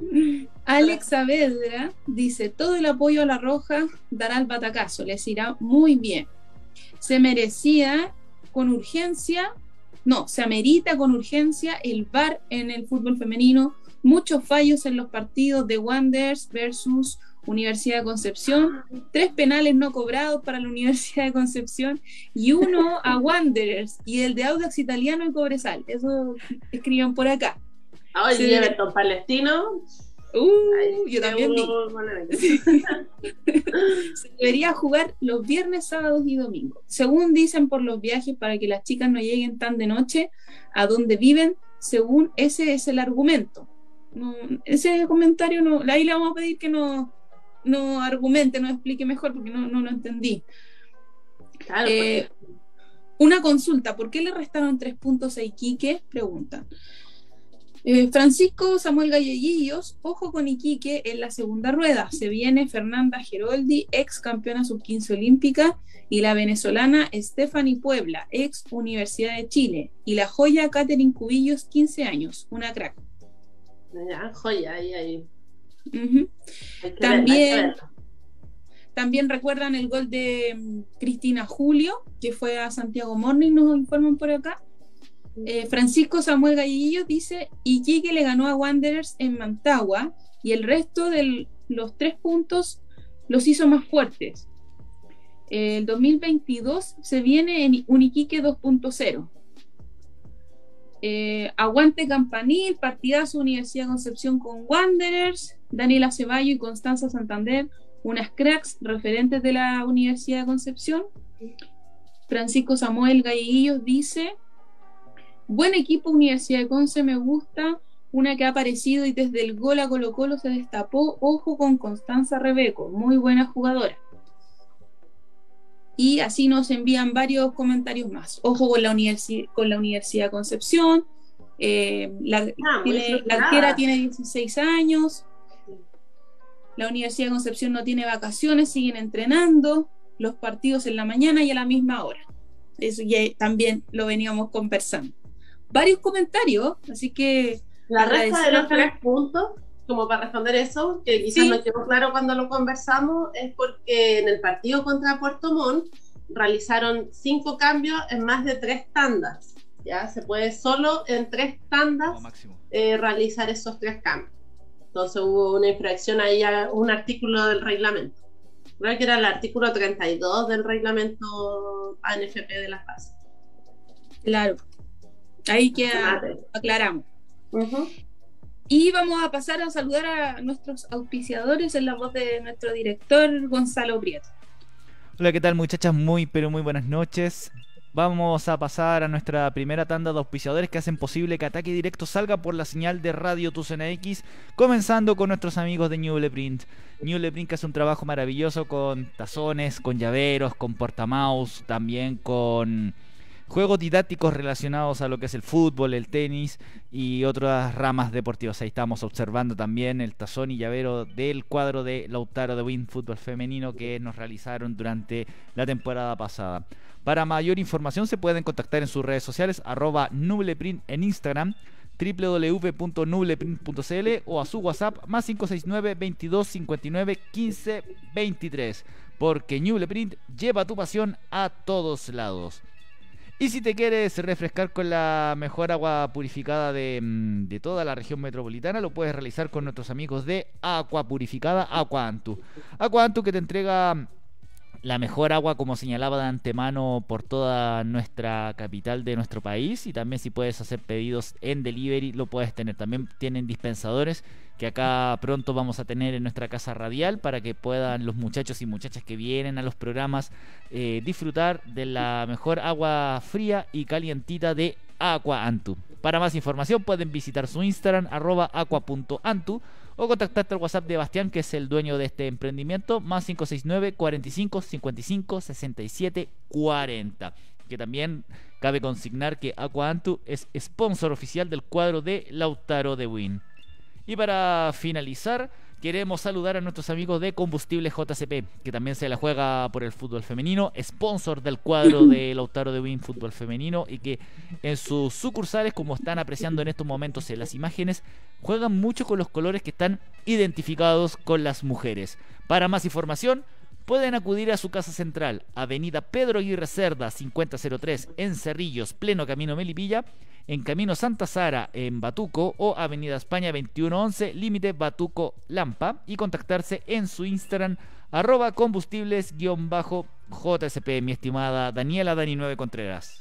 Alex Saavedra dice: todo el apoyo a la Roja dará el batacazo, les irá muy bien. Se merecía con urgencia, no, se amerita con urgencia el V A R en el fútbol femenino. muchos fallos en los partidos de Wanderers versus Universidad de Concepción, tres penales no cobrados para la Universidad de Concepción y uno a Wanderers, y el de Audax Italiano y Cobresal. Eso escriban por acá. Oye, sí, Everton Palestino. Uh, Ay, yo también vi. Sí. Se debería jugar los viernes, sábados y domingos. Según dicen, por los viajes, para que las chicas no lleguen tan de noche a donde viven, según ese es el argumento. No, ese comentario, no, ahí le vamos a pedir que no, no argumente, no explique mejor, porque no, no lo entendí. Claro, eh, una consulta, ¿por qué le restaron tres puntos a Iquique? Preguntan. Eh, Francisco Samuel Galleguillos, ojo con Iquique en la segunda rueda. Se viene Fernanda Geroldi, ex campeona sub quince olímpica, y la venezolana Stephanie Puebla, ex Universidad de Chile, y la joya Catherine Cubillos, quince años, una crack. Ya, joya, ahí, ahí. Uh-huh. También, también recuerdan el gol de um, Cristina Julio, que fue a Santiago Morning, nos informan por acá. Eh, Francisco Samuel Galleguillos dice: Iquique le ganó a Wanderers en Mantagua y el resto de los tres puntos los hizo más fuertes. Eh, el dos mil veintidós se viene en un Iquique dos punto cero. Eh, aguante Campanil, partidazo Universidad de Concepción con Wanderers. Daniela Ceballo y Constanza Santander, unas cracks referentes de la Universidad de Concepción. Francisco Samuel Galleguillos dice: buen equipo Universidad de Conce, me gusta, una que ha aparecido y desde el gol a Colo Colo se destapó, ojo con Constanza Rebeco, muy buena jugadora. Y así nos envían varios comentarios más. Ojo con la, universi- con la Universidad de Concepción, eh, la, ah, tiene, la arquera tiene dieciséis años, la Universidad de Concepción no tiene vacaciones, siguen entrenando, los partidos en la mañana y a la misma hora. Eso ya también lo veníamos conversando. Varios comentarios, así que la resta de los tres puntos, como para responder eso, que quizás sí no quedó claro cuando lo conversamos, es porque en el partido contra Puerto Montt realizaron cinco cambios en más de tres tandas. Ya se puede solo en tres tandas eh, realizar esos tres cambios. Entonces hubo una infracción ahí a un artículo del reglamento. Creo que era el artículo treinta y dos del reglamento A N F P de las bases. Claro. Ahí queda, aclaramos. Uh-huh. Y vamos a pasar a saludar a nuestros auspiciadores en la voz de nuestro director Gonzalo Prieto. Hola, ¿qué tal, muchachas? Muy, pero muy buenas noches. Vamos a pasar a nuestra primera tanda de auspiciadores que hacen posible que Ataque Directo salga por la señal de Radio Tucena X, comenzando con nuestros amigos de Ñuble Print. Ñuble Print, que hace un trabajo maravilloso con tazones, con llaveros, con portamaus, también con juegos didácticos relacionados a lo que es el fútbol, el tenis y otras ramas deportivas. Ahí estamos observando también el tazón y llavero del cuadro de Lautaro de Win Fútbol Femenino que nos realizaron durante la temporada pasada. Para mayor información se pueden contactar en sus redes sociales, arroba nubleprint en Instagram, doble u doble u doble u punto nubleprint punto c l o a su WhatsApp más cinco seis nueve, veintidós cincuenta y nueve, quince veintitrés, porque Nubleprint lleva tu pasión a todos lados. Y si te quieres refrescar con la mejor agua purificada de, de toda la región metropolitana, lo puedes realizar con nuestros amigos de Aqua Purificada Aqua Antu. Aqua Antu, que te entrega la mejor agua, como señalaba de antemano, por toda nuestra capital de nuestro país. Y también, si puedes hacer pedidos en delivery, lo puedes tener. También tienen dispensadores que acá pronto vamos a tener en nuestra casa radial para que puedan los muchachos y muchachas que vienen a los programas eh, disfrutar de la mejor agua fría y calientita de Aqua Antu. Para más información pueden visitar su Instagram, arroba aqua punto antu, o contactarte al WhatsApp de Bastián, que es el dueño de este emprendimiento, más cinco seis nueve, cuarenta y cinco, cincuenta y cinco, sesenta y siete, cuarenta. Que también cabe consignar que Aqua Antu es sponsor oficial del cuadro de Lautaro de Win. Y para finalizar, queremos saludar a nuestros amigos de Combustible J C P, que también se la juega por el fútbol femenino, sponsor del cuadro de Lautaro de Win Fútbol Femenino, y que en sus sucursales, como están apreciando en estos momentos en las imágenes, juegan mucho con los colores que están identificados con las mujeres. Para más información, pueden acudir a su casa central, Avenida Pedro Aguirre Cerda, cincuenta cero tres, en Cerrillos, pleno Camino Melipilla, en Camino Santa Sara, en Batuco, o Avenida España veintiuno once, límite Batuco-Lampa, y contactarse en su Instagram, arroba combustibles-J S P, mi estimada Daniela Dani nueve Contreras.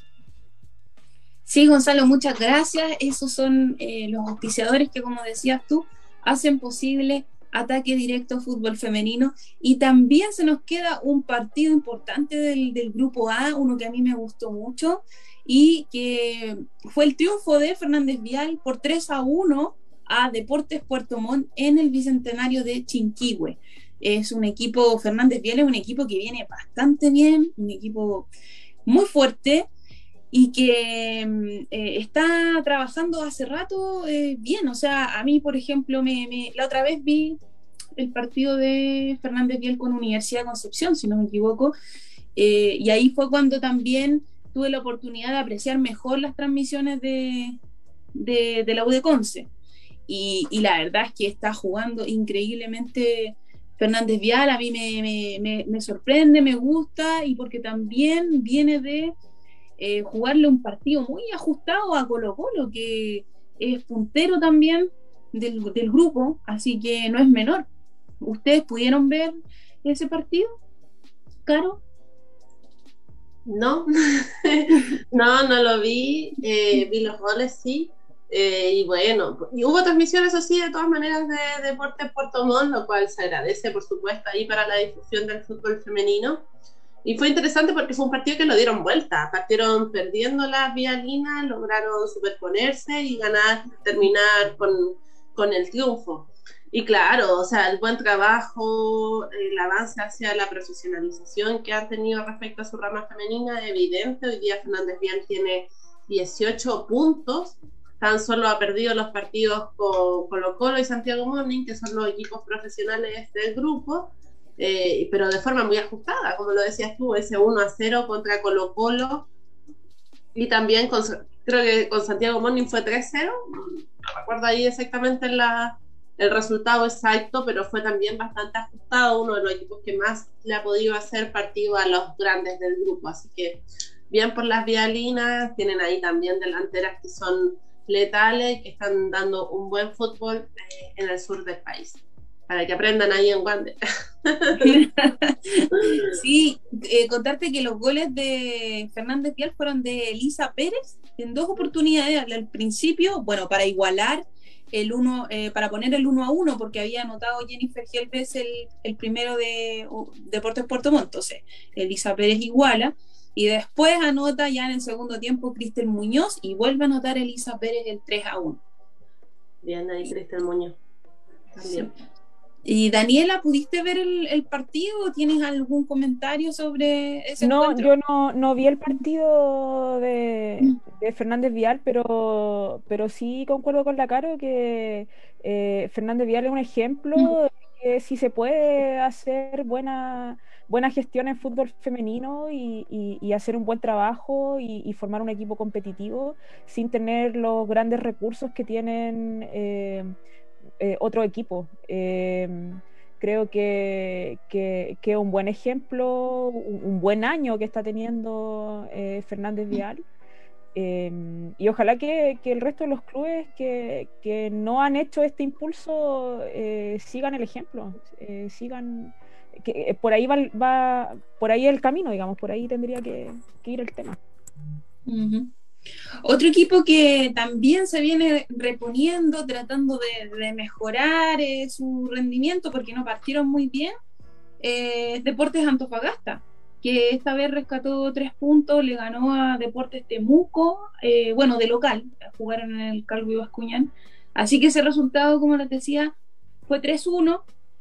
Sí, Gonzalo, muchas gracias. Esos son eh, los auspiciadores que, como decías tú, hacen posible Ataque Directo Fútbol Femenino. Y también se nos queda un partido importante del, del Grupo A, uno que a mí me gustó mucho, y que fue el triunfo de Fernández Vial por tres a uno a Deportes Puerto Montt en el Bicentenario de Chinquihue. Es un equipo, Fernández Vial es un equipo que viene bastante bien, un equipo muy fuerte, y que eh, está trabajando hace rato eh, bien. O sea, a mí, por ejemplo, me, me, la otra vez vi el partido de Fernández Vial con Universidad de Concepción, si no me equivoco, eh, y ahí fue cuando también tuve la oportunidad de apreciar mejor las transmisiones de, de, de la U de Conce, y, y la verdad es que está jugando increíblemente Fernández Vial. A mí me, me, me, me sorprende, me gusta, y porque también viene de Eh, jugarle un partido muy ajustado a Colo Colo, que es puntero también del, del grupo, así que no es menor. ¿Ustedes pudieron ver ese partido, Caro? No, no, no lo vi, eh, vi los goles, sí, eh, y bueno, y hubo transmisiones así de todas maneras de Deportes Puerto Montt, lo cual se agradece, por supuesto, ahí para la difusión del fútbol femenino. Y fue interesante porque fue un partido que lo dieron vuelta. Partieron perdiendo las vialinas, lograron superponerse y ganar, terminar con, con el triunfo. Y claro, o sea, el buen trabajo, el avance hacia la profesionalización que han tenido respecto a su rama femenina es evidente. Hoy día Fernández Vial tiene dieciocho puntos. Tan solo ha perdido los partidos con Colo Colo y Santiago Morning, que son los equipos profesionales del grupo. Eh, pero de forma muy ajustada, como lo decías tú, ese uno a cero contra Colo Colo, y también con, creo que con Santiago Morning fue tres cero, no recuerdo ahí exactamente la, el resultado exacto, pero fue también bastante ajustado, uno de los equipos que más le ha podido hacer partido a los grandes del grupo, así que bien por las vialinas. Tienen ahí también delanteras que son letales, que están dando un buen fútbol eh, en el sur del país, para que aprendan ahí en Wander. Sí, eh, contarte que los goles de Fernández Vial fueron de Elisa Pérez en dos oportunidades al, al principio, bueno, para igualar el uno, eh, para poner el uno a uno, porque había anotado Jennifer Gelbes el, el primero de uh, Deportes Puerto Montt. Entonces Elisa Pérez iguala, y después anota ya en el segundo tiempo Cristel Muñoz, y vuelve a anotar Elisa Pérez el tres a uno. Bien ahí Cristel Muñoz también. Sí. Y Daniela, ¿pudiste ver el, el partido o tienes algún comentario sobre ese No, encuentro? yo no, no vi el partido de, de Fernández Vial, pero, pero sí concuerdo con la Caro que eh, Fernández Vial es un ejemplo de que sí se puede hacer buena, buena gestión en fútbol femenino y, y, y hacer un buen trabajo y, y formar un equipo competitivo sin tener los grandes recursos que tienen eh, Eh, otro equipo. Eh, creo que, que, que un buen ejemplo, un, un buen año que está teniendo eh, Fernández Vial, eh, y ojalá que, que el resto de los clubes que, que no han hecho este impulso eh, sigan el ejemplo, eh, sigan que, eh, por ahí va, va por ahí el camino, digamos, por ahí tendría que, que ir el tema. Uh-huh. Otro equipo que también se viene reponiendo, tratando de, de mejorar eh, su rendimiento porque no partieron muy bien, eh, es Deportes Antofagasta, que esta vez rescató tres puntos, le ganó a Deportes Temuco, eh, bueno, de local, jugaron en el Calvo Bascuñán, así que ese resultado, como les decía, fue tres uno,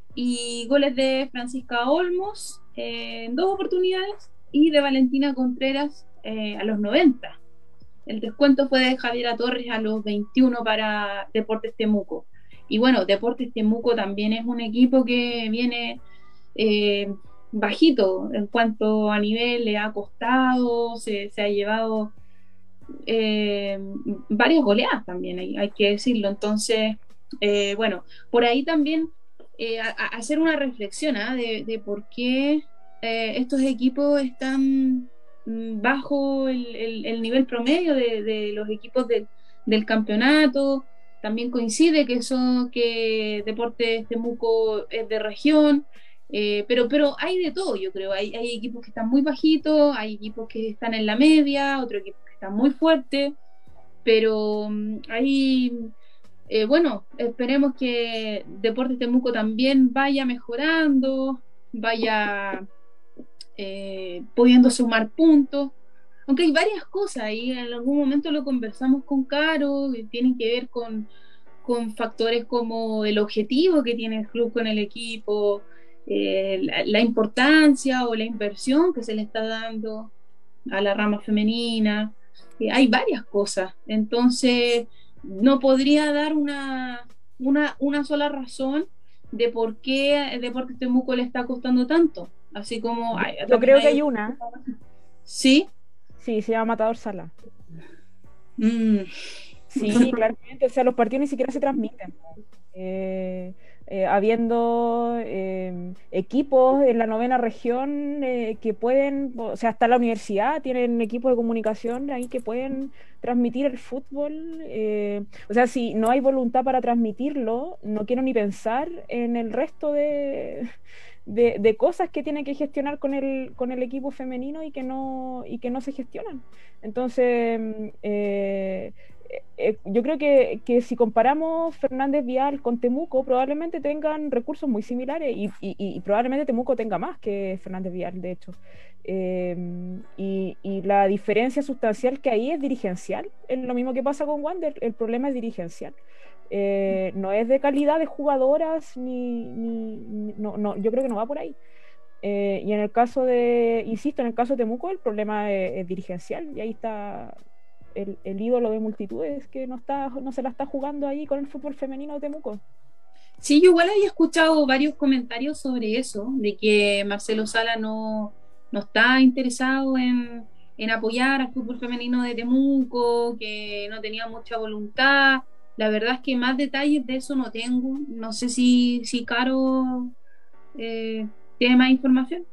y goles de Francisca Olmos eh, en dos oportunidades, y de Valentina Contreras eh, a los noventa. El descuento fue de Javiera Torres a los veintiuno para Deportes Temuco. Y bueno, Deportes Temuco también es un equipo que viene eh, bajito en cuanto a nivel, le ha costado, se, se ha llevado eh, varias goleadas también, hay, hay que decirlo. Entonces, eh, bueno, por ahí también eh, a, a hacer una reflexión ¿eh? de, de por qué eh, estos equipos están bajo el, el, el nivel promedio de, de los equipos de, del campeonato. También coincide que son que Deportes Temuco es de región, eh, pero, pero hay de todo, yo creo. Hay, hay equipos que están muy bajitos, hay equipos que están en la media, otros equipos que están muy fuertes, pero hay, eh, bueno, esperemos que Deportes Temuco también vaya mejorando, vaya Eh, pudiendo sumar puntos, aunque hay varias cosas y en algún momento lo conversamos con Caro, que tienen que ver con, con factores como el objetivo que tiene el club con el equipo, eh, la, la importancia o la inversión que se le está dando a la rama femenina, eh, hay varias cosas, entonces no podría dar una, una, una sola razón de por qué Deportes Temuco le está costando tanto. Así como hay, yo creo que hay una. ¿Sí? Sí, se llama Matador Sala. Mm. Sí, claramente. O sea, los partidos ni siquiera se transmiten. Eh, eh, habiendo eh, equipos en la novena región eh, que pueden, o sea, hasta la universidad tienen equipos de comunicación ahí que pueden transmitir el fútbol. Eh, o sea, si no hay voluntad para transmitirlo, no quiero ni pensar en el resto de... De, de cosas que tiene que gestionar con el, con el equipo femenino y que no, y que no se gestionan. Entonces, eh, eh, yo creo que, que si comparamos Fernández Vial con Temuco, probablemente tengan recursos muy similares y, y, y probablemente Temuco tenga más que Fernández Vial, de hecho. Eh, y, y la diferencia sustancial que hay es dirigencial. Es lo mismo que pasa con Wander, el problema es dirigencial. Eh, no es de calidad de jugadoras ni, ni, ni no, no, yo creo que no va por ahí, eh, y en el caso de, insisto, en el caso de Temuco el problema es, es dirigencial y ahí está el, el ídolo de multitudes que no, está, no se la está jugando ahí con el fútbol femenino de Temuco. Sí, yo igual había escuchado varios comentarios sobre eso, de que Marcelo Sala no, no está interesado en, en apoyar al fútbol femenino de Temuco, que no tenía mucha voluntad. La verdad es que más detalles de eso no tengo. No sé si, si Caro eh, tiene más información.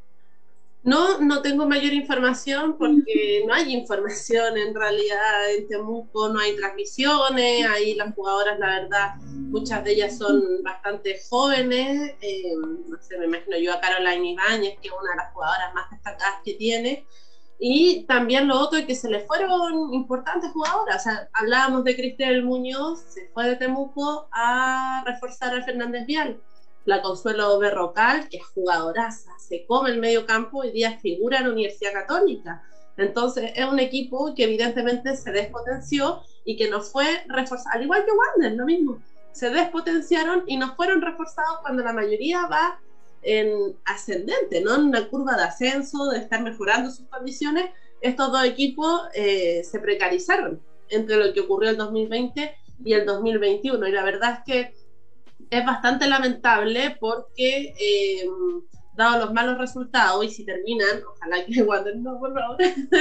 No, no tengo mayor información porque no hay información en realidad en Temuco, no hay transmisiones, ahí las jugadoras, la verdad, muchas de ellas son bastante jóvenes, eh, no sé, me imagino yo a Caroline Ibáñez, que es una de las jugadoras más destacadas que tiene. Y también lo otro es que se le fueron importantes jugadoras. O sea, hablábamos de Cristel Muñoz, se fue de Temuco a reforzar a Fernández Vial. La Consuelo Berrocal, que es jugadoraza, se come el medio campo, hoy día figura en la Universidad Católica. Entonces es un equipo que evidentemente se despotenció y que no fue reforzado, al igual que Wander, lo mismo. Se despotenciaron y no fueron reforzados cuando la mayoría va en ascendente, ¿no? En una curva de ascenso, de estar mejorando sus condiciones. Estos dos equipos eh, se precarizaron entre lo que ocurrió el dos mil veinte y el dos mil veintiuno, y la verdad es que es bastante lamentable porque eh, dado los malos resultados, y si terminan, ojalá que Wander no, por favor,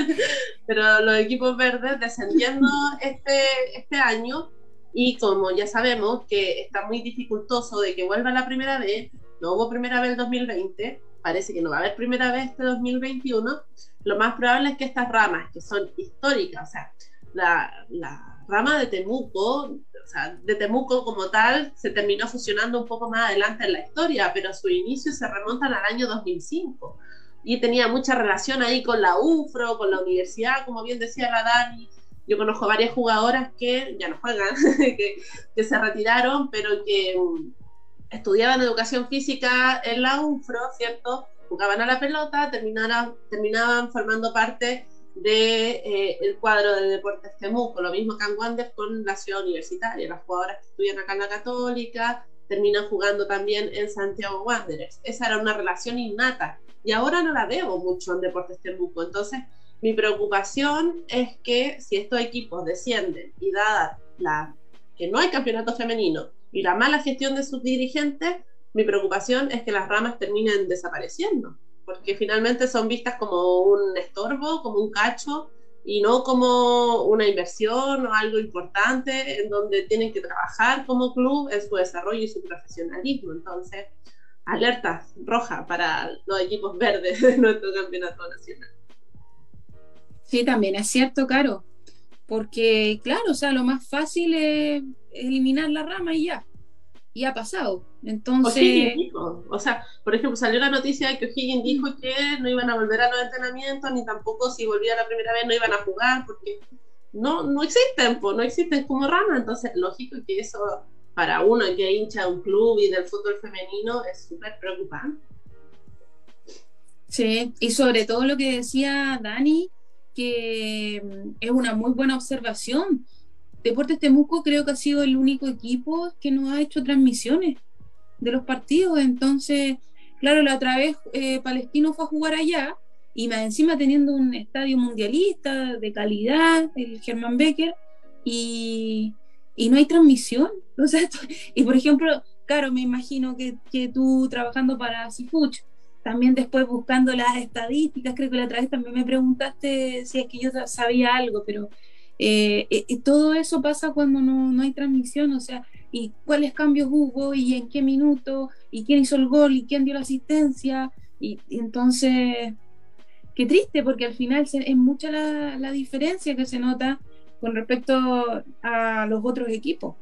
pero los equipos verdes descendiendo este, este año, y como ya sabemos que está muy dificultoso de que vuelva la primera vez, no hubo primera vez el dos mil veinte, parece que no va a haber primera vez este dos mil veintiuno, lo más probable es que estas ramas, que son históricas, o sea, la, la rama de Temuco, o sea, de Temuco como tal, se terminó fusionando un poco más adelante en la historia, pero sus inicios se remontan al año dos mil cinco, y tenía mucha relación ahí con la U F R O, con la universidad, como bien decía la Dani. Yo conozco varias jugadoras que ya no juegan, que, que se retiraron, pero que estudiaban educación física en la U F R O, ¿cierto? Jugaban a la pelota, terminaban, terminaban formando parte del de, eh, cuadro de Deportes Temuco. Lo mismo que en Wander con la ciudad universitaria. Las jugadoras que estudian acá en la Católica terminan jugando también en Santiago Wanderers. Esa era una relación innata y ahora no la veo mucho en Deportes Temuco. Entonces, mi preocupación es que si estos equipos descienden y dada la, que no hay campeonato femenino y la mala gestión de sus dirigentes, mi preocupación es que las ramas terminen desapareciendo, porque finalmente son vistas como un estorbo, como un cacho, y no como una inversión o algo importante en donde tienen que trabajar como club en su desarrollo y su profesionalismo. Entonces, alerta roja para los equipos verdes de nuestro campeonato nacional. Sí, también es cierto, Caro, porque claro, o sea, lo más fácil es eliminar la rama y ya, y ha pasado. Entonces, O'Higgins dijo, o sea, por ejemplo, salió la noticia de que O'Higgins dijo que no iban a volver a los entrenamientos, ni tampoco si volvía la primera vez no iban a jugar, porque no, no existen, pues, no existen como rama. Entonces, lógico que eso, para uno que hincha un club y del fútbol femenino, es súper preocupante. sí, y sobre todo lo que decía Dani, que es una muy buena observación. Deportes Temuco creo que ha sido el único equipo que nos ha hecho transmisiones de los partidos. Entonces, claro, la otra vez eh, Palestino fue a jugar allá, y más encima teniendo un estadio mundialista de calidad, el Germán Becker, y, y no hay transmisión. O sea, esto, y por ejemplo, claro, me imagino que, que tú trabajando para Cifuch, también después buscando las estadísticas, creo que la otra vez también me preguntaste si es que yo sabía algo, pero eh, eh, todo eso pasa cuando no, no hay transmisión. O sea, y cuáles cambios hubo, y en qué minuto, y quién hizo el gol, y quién dio la asistencia, y, y entonces, qué triste, porque al final se, es mucha la, la diferencia que se nota con respecto a los otros equipos.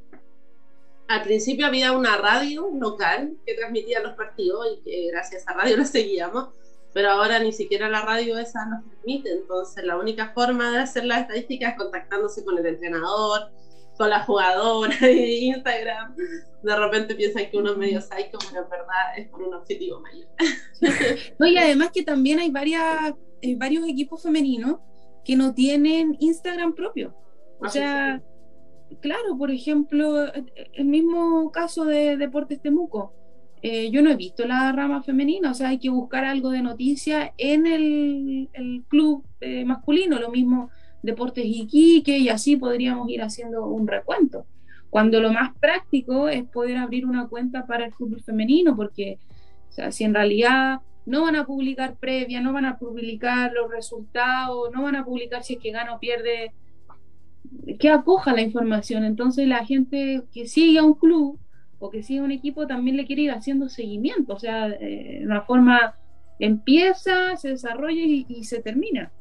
Al principio había una radio local que transmitía los partidos y que gracias a radio los seguíamos, pero ahora ni siquiera la radio esa nos transmite. Entonces la única forma de hacer las estadísticas es contactándose con el entrenador, con la jugadora de Instagram. De repente piensan que uno es medio psycho, pero en verdad es por un objetivo mayor. No, y además que también hay varias, eh, varios equipos femeninos que no tienen Instagram propio. O sea, claro, por ejemplo, el mismo caso de Deportes Temuco. Eh, yo no he visto la rama femenina, o sea, hay que buscar algo de noticia en el, el club eh, masculino, lo mismo Deportes Iquique, y así podríamos ir haciendo un recuento. Cuando lo más práctico es poder abrir una cuenta para el fútbol femenino, porque, o sea, si en realidad no van a publicar previa, no van a publicar los resultados, no van a publicar si es que gana o pierde, que acoja la información. Entonces la gente que sigue a un club o que sigue a un equipo también le quiere ir haciendo seguimiento, o sea, eh, de una forma empieza, se desarrolla y, y se termina.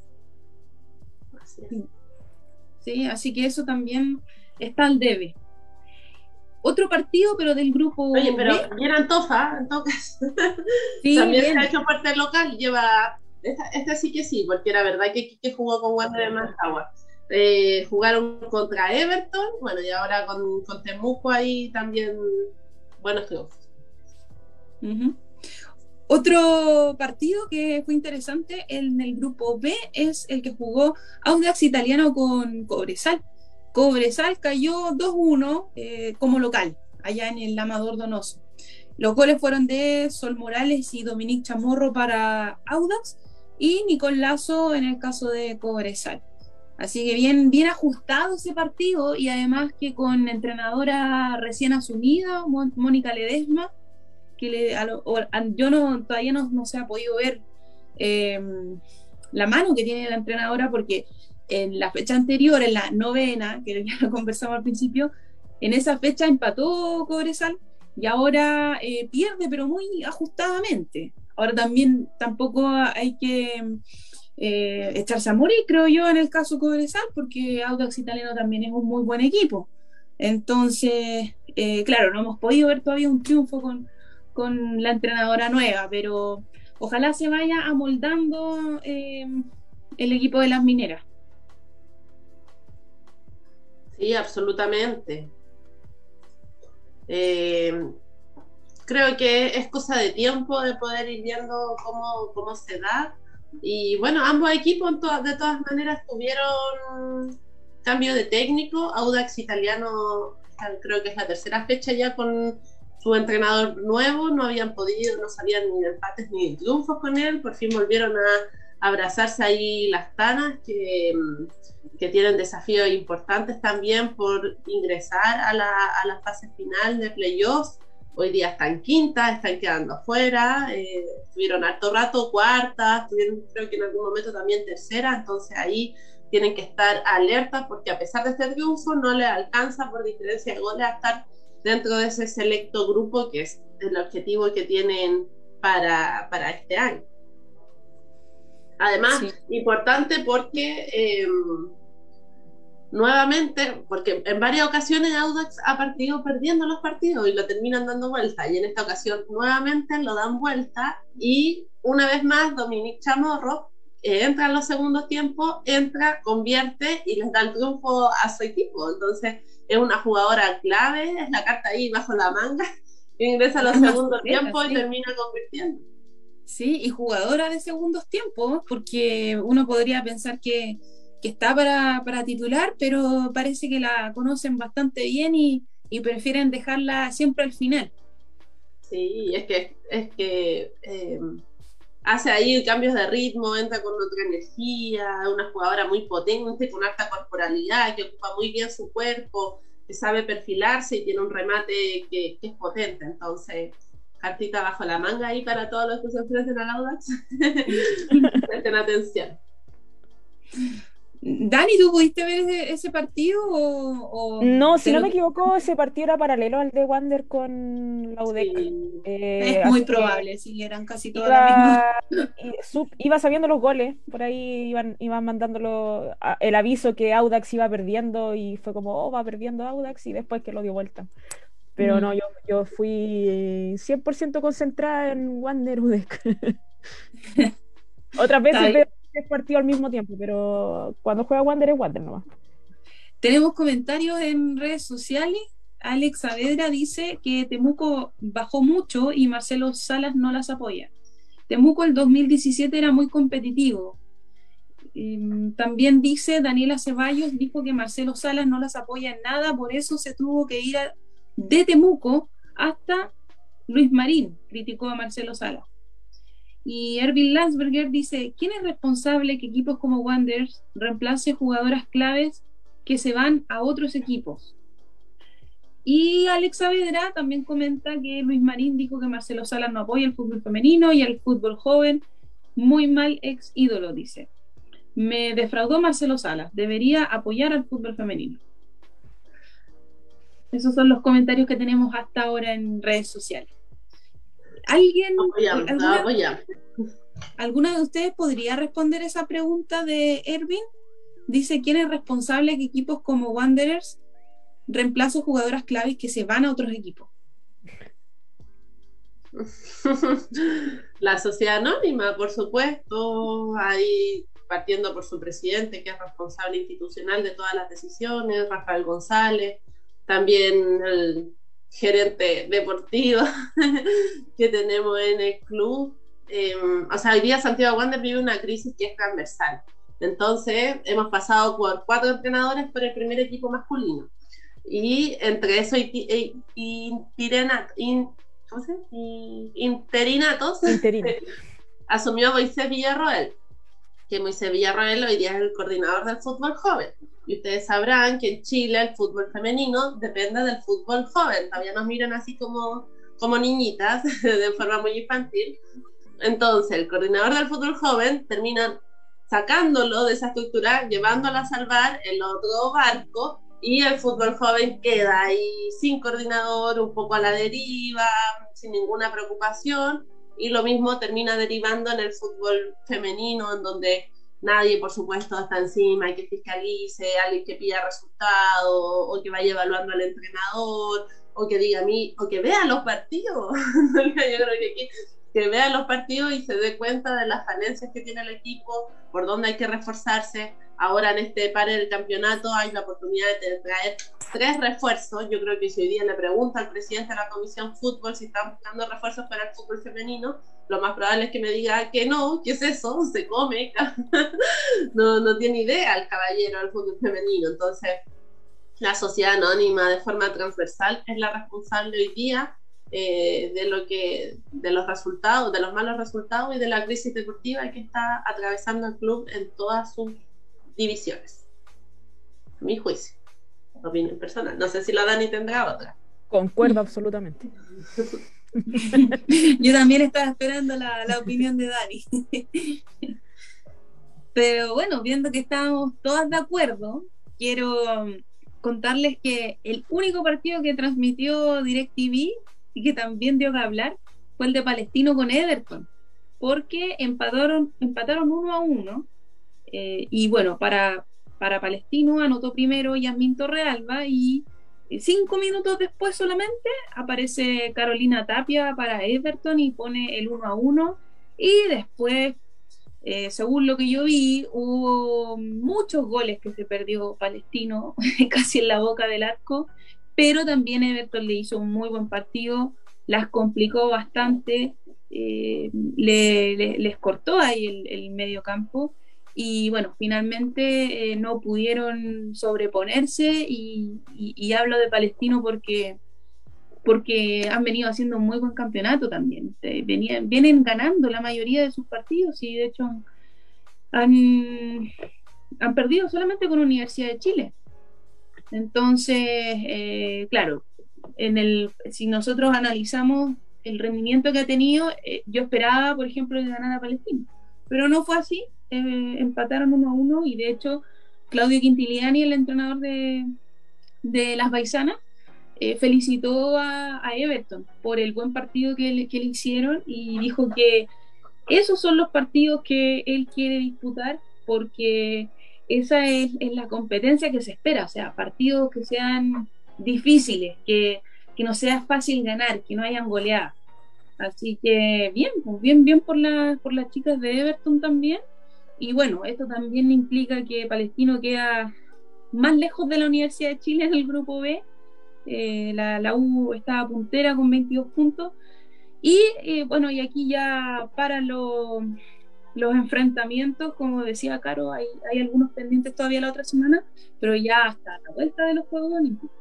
Así es. Sí, así que eso también está al debe. Otro partido, pero del grupo Oye, pero B. bien Antofa, en todo caso. Sí, también bien. se ha hecho fuerte el local, lleva, esta, esta sí que sí, porque era verdad que Quique jugó con Wander de Mantagua. Eh, jugaron contra Everton, bueno, y ahora con, con Temuco ahí también buenos triunfos. Uh-huh. Otro partido que fue interesante en el grupo B es el que jugó Audax Italiano con Cobresal. Cobresal cayó dos uno eh, como local, allá en el Amador Donoso. Los goles fueron de Sol Morales y Dominique Chamorro para Audax, y Nicole Lazo en el caso de Cobresal. Así que bien, bien ajustado ese partido, y además que con entrenadora recién asumida, Mónica Ledesma, que le, a lo, a, yo no, todavía no, no se ha podido ver eh, la mano que tiene la entrenadora, porque en la fecha anterior, en la novena, que ya lo conversamos al principio, en esa fecha empató Cobresal, y ahora eh, pierde, pero muy ajustadamente. Ahora también tampoco hay que eh, echarse a morir, creo yo, en el caso Cobresal, porque Audax Italiano también es un muy buen equipo. Entonces, eh, claro, no hemos podido ver todavía un triunfo con, con la entrenadora nueva, pero ojalá se vaya amoldando eh, el equipo de las mineras. Sí, absolutamente. Eh, creo que es cosa de tiempo de poder ir viendo cómo, cómo se da. Y bueno, ambos equipos to- de todas maneras tuvieron cambio de técnico. Audax Italiano creo que es la tercera fecha ya con su entrenador nuevo, no habían podido, no sabían ni de empates ni de triunfos con él, por fin volvieron a abrazarse ahí las tanas, que, que tienen desafíos importantes también por ingresar a la, a la fase final de playoffs. Hoy día están quinta, están quedando afuera, eh, estuvieron harto rato cuarta, estuvieron creo que en algún momento también tercera, entonces ahí tienen que estar alertas, porque a pesar de este triunfo no les alcanza por diferencia de goles a estar dentro de ese selecto grupo que es el objetivo que tienen para, para este año. Además, sí. Importante porque eh, nuevamente, porque en varias ocasiones Audax ha partido perdiendo los partidos y lo terminan dando vuelta, y en esta ocasión nuevamente lo dan vuelta, y una vez más Dominique Chamorro eh, entra en los segundos tiempos, entra, convierte y les da el triunfo a su equipo. Entonces es una jugadora clave, es la carta ahí bajo la manga, ingresa a los segundos tiempos sí. y termina convirtiendo. Sí, y jugadora de segundos tiempos, porque uno podría pensar que, que está para, para titular, pero parece que la conocen bastante bien y, y prefieren dejarla siempre al final. Sí, es que, es que eh, hace ahí cambios de ritmo, entra con otra energía, una jugadora muy potente, con alta corporalidad, que ocupa muy bien su cuerpo, que sabe perfilarse y tiene un remate que, que es potente. Entonces, cartita bajo la manga ahí para todos los que se enfrenten al Audax. Presten atención. Dani, ¿tú pudiste ver ese, ese partido? O, o no, si no lo... me equivoco, ese partido era paralelo al de Wander con la U D E C. Sí. Eh, es muy probable, sí, eran casi todas iba, las mismas. Iba sabiendo los goles, por ahí iban, iban mandándolo a, el aviso que Audax iba perdiendo y fue como, oh, va perdiendo Audax, y después que lo dio vuelta. Pero mm. no, yo, yo fui cien por ciento concentrada en Wander U D E C. Otras veces veo tres partidos al mismo tiempo, pero cuando juega Wander es Wander nomás. Tenemos comentarios en redes sociales. Alex Saavedra dice que Temuco bajó mucho y Marcelo Salas no las apoya. Temuco el dos mil diecisiete era muy competitivo. Y también dice Daniela Ceballos, dijo que Marcelo Salas no las apoya en nada, por eso se tuvo que ir a, de Temuco hasta Luis Marín, criticó a Marcelo Salas. Y Erwin Landsberger dice, ¿quién es responsable que equipos como Wanderers reemplace jugadoras claves que se van a otros equipos? Y Alex Saavedra también comenta que Luis Marín dijo que Marcelo Salas no apoya el fútbol femenino y el fútbol joven, muy mal ex ídolo, dice. Me defraudó Marcelo Salas, debería apoyar al fútbol femenino. Esos son los comentarios que tenemos hasta ahora en redes sociales. ¿Alguien, apoyamos, alguna, apoyamos. ¿Alguna de ustedes podría responder esa pregunta de Erwin? Dice, ¿quién es responsable que equipos como Wanderers reemplacen jugadoras claves que se van a otros equipos? La sociedad anónima, por supuesto, ahí partiendo por su presidente, que es responsable institucional de todas las decisiones, Rafael González, también el gerente deportivo que tenemos en el club. Eh, o sea, hoy día Santiago Wander vive una crisis que es transversal. Entonces, hemos pasado por cuatro entrenadores por el primer equipo masculino. Y entre eso y, y, y, tirena, in, ¿cómo se llama? Y, interinatos, Interino. asumió Moisés Villarroel, que Moisés Villarroel hoy día es el coordinador del fútbol joven. Y ustedes sabrán que en Chile el fútbol femenino depende del fútbol joven. Todavía nos miran así como, como niñitas, de forma muy infantil. Entonces, el coordinador del fútbol joven termina sacándolo de esa estructura, llevándolo a salvar el otro barco, y el fútbol joven queda ahí sin coordinador, un poco a la deriva, sin ninguna preocupación, y lo mismo termina derivando en el fútbol femenino, en donde nadie, por supuesto, está encima y que fiscalice, alguien que pida resultados, o que vaya evaluando al entrenador, o que diga a mí, o que vea los partidos. Yo creo que aquí, que vea los partidos y se dé cuenta de las falencias que tiene el equipo, por dónde hay que reforzarse. Ahora en este par del campeonato hay la oportunidad de traer tres refuerzos. Yo creo que si hoy día le pregunta al presidente de la Comisión Fútbol si están buscando refuerzos para el fútbol femenino, lo más probable es que me diga que no, ¿qué es eso? Se come. no, no tiene idea el caballero del fútbol femenino. Entonces, la sociedad anónima de forma transversal es la responsable hoy día eh, de lo que, de los resultados, de los malos resultados y de la crisis deportiva que está atravesando el club en todas sus divisiones. A mi juicio, opinión personal. No sé si la Dani tendrá otra. Concuerdo absolutamente. Yo también estaba esperando la, la opinión de Dani. Pero bueno, viendo que estamos todas de acuerdo, quiero contarles que el único partido que transmitió DirecTV y que también dio que hablar fue el de Palestino con Everton, porque empataron, empataron uno a uno, eh, y bueno, para, para Palestino anotó primero Yasmín Torrealba y cinco minutos después solamente aparece Carolina Tapia para Everton y pone el uno a uno, y después, eh, según lo que yo vi, hubo muchos goles que se perdió Palestino casi en la boca del arco, pero también Everton le hizo un muy buen partido, las complicó bastante, eh, le, le, les cortó ahí el, el medio campo, y bueno, finalmente eh, no pudieron sobreponerse, y, y, y hablo de Palestino porque, porque han venido haciendo un muy buen campeonato también, eh, venían, vienen ganando la mayoría de sus partidos, y de hecho han, han perdido solamente con Universidad de Chile. Entonces, eh, claro, en el, si nosotros analizamos el rendimiento que ha tenido, eh, yo esperaba, por ejemplo, que ganara Palestino, pero no fue así, eh, empataron uno a uno, y de hecho Claudio Quintiliani, el entrenador de, de las Baisanas, eh, felicitó a, a Everton por el buen partido que le, que le hicieron, y dijo que esos son los partidos que él quiere disputar, porque esa es, es la competencia que se espera, o sea, partidos que sean difíciles, que, que no sea fácil ganar, que no hayan goleadas. Así que bien, pues bien, bien por, la, por las chicas de Everton también. Y bueno, esto también implica que Palestino queda más lejos de la Universidad de Chile en el grupo B. Eh, la, la U está puntera con veintidós puntos. Y eh, bueno, y aquí ya para los... los enfrentamientos, como decía Caro, hay, hay algunos pendientes todavía la otra semana, pero ya hasta la vuelta de los Juegos Olímpicos.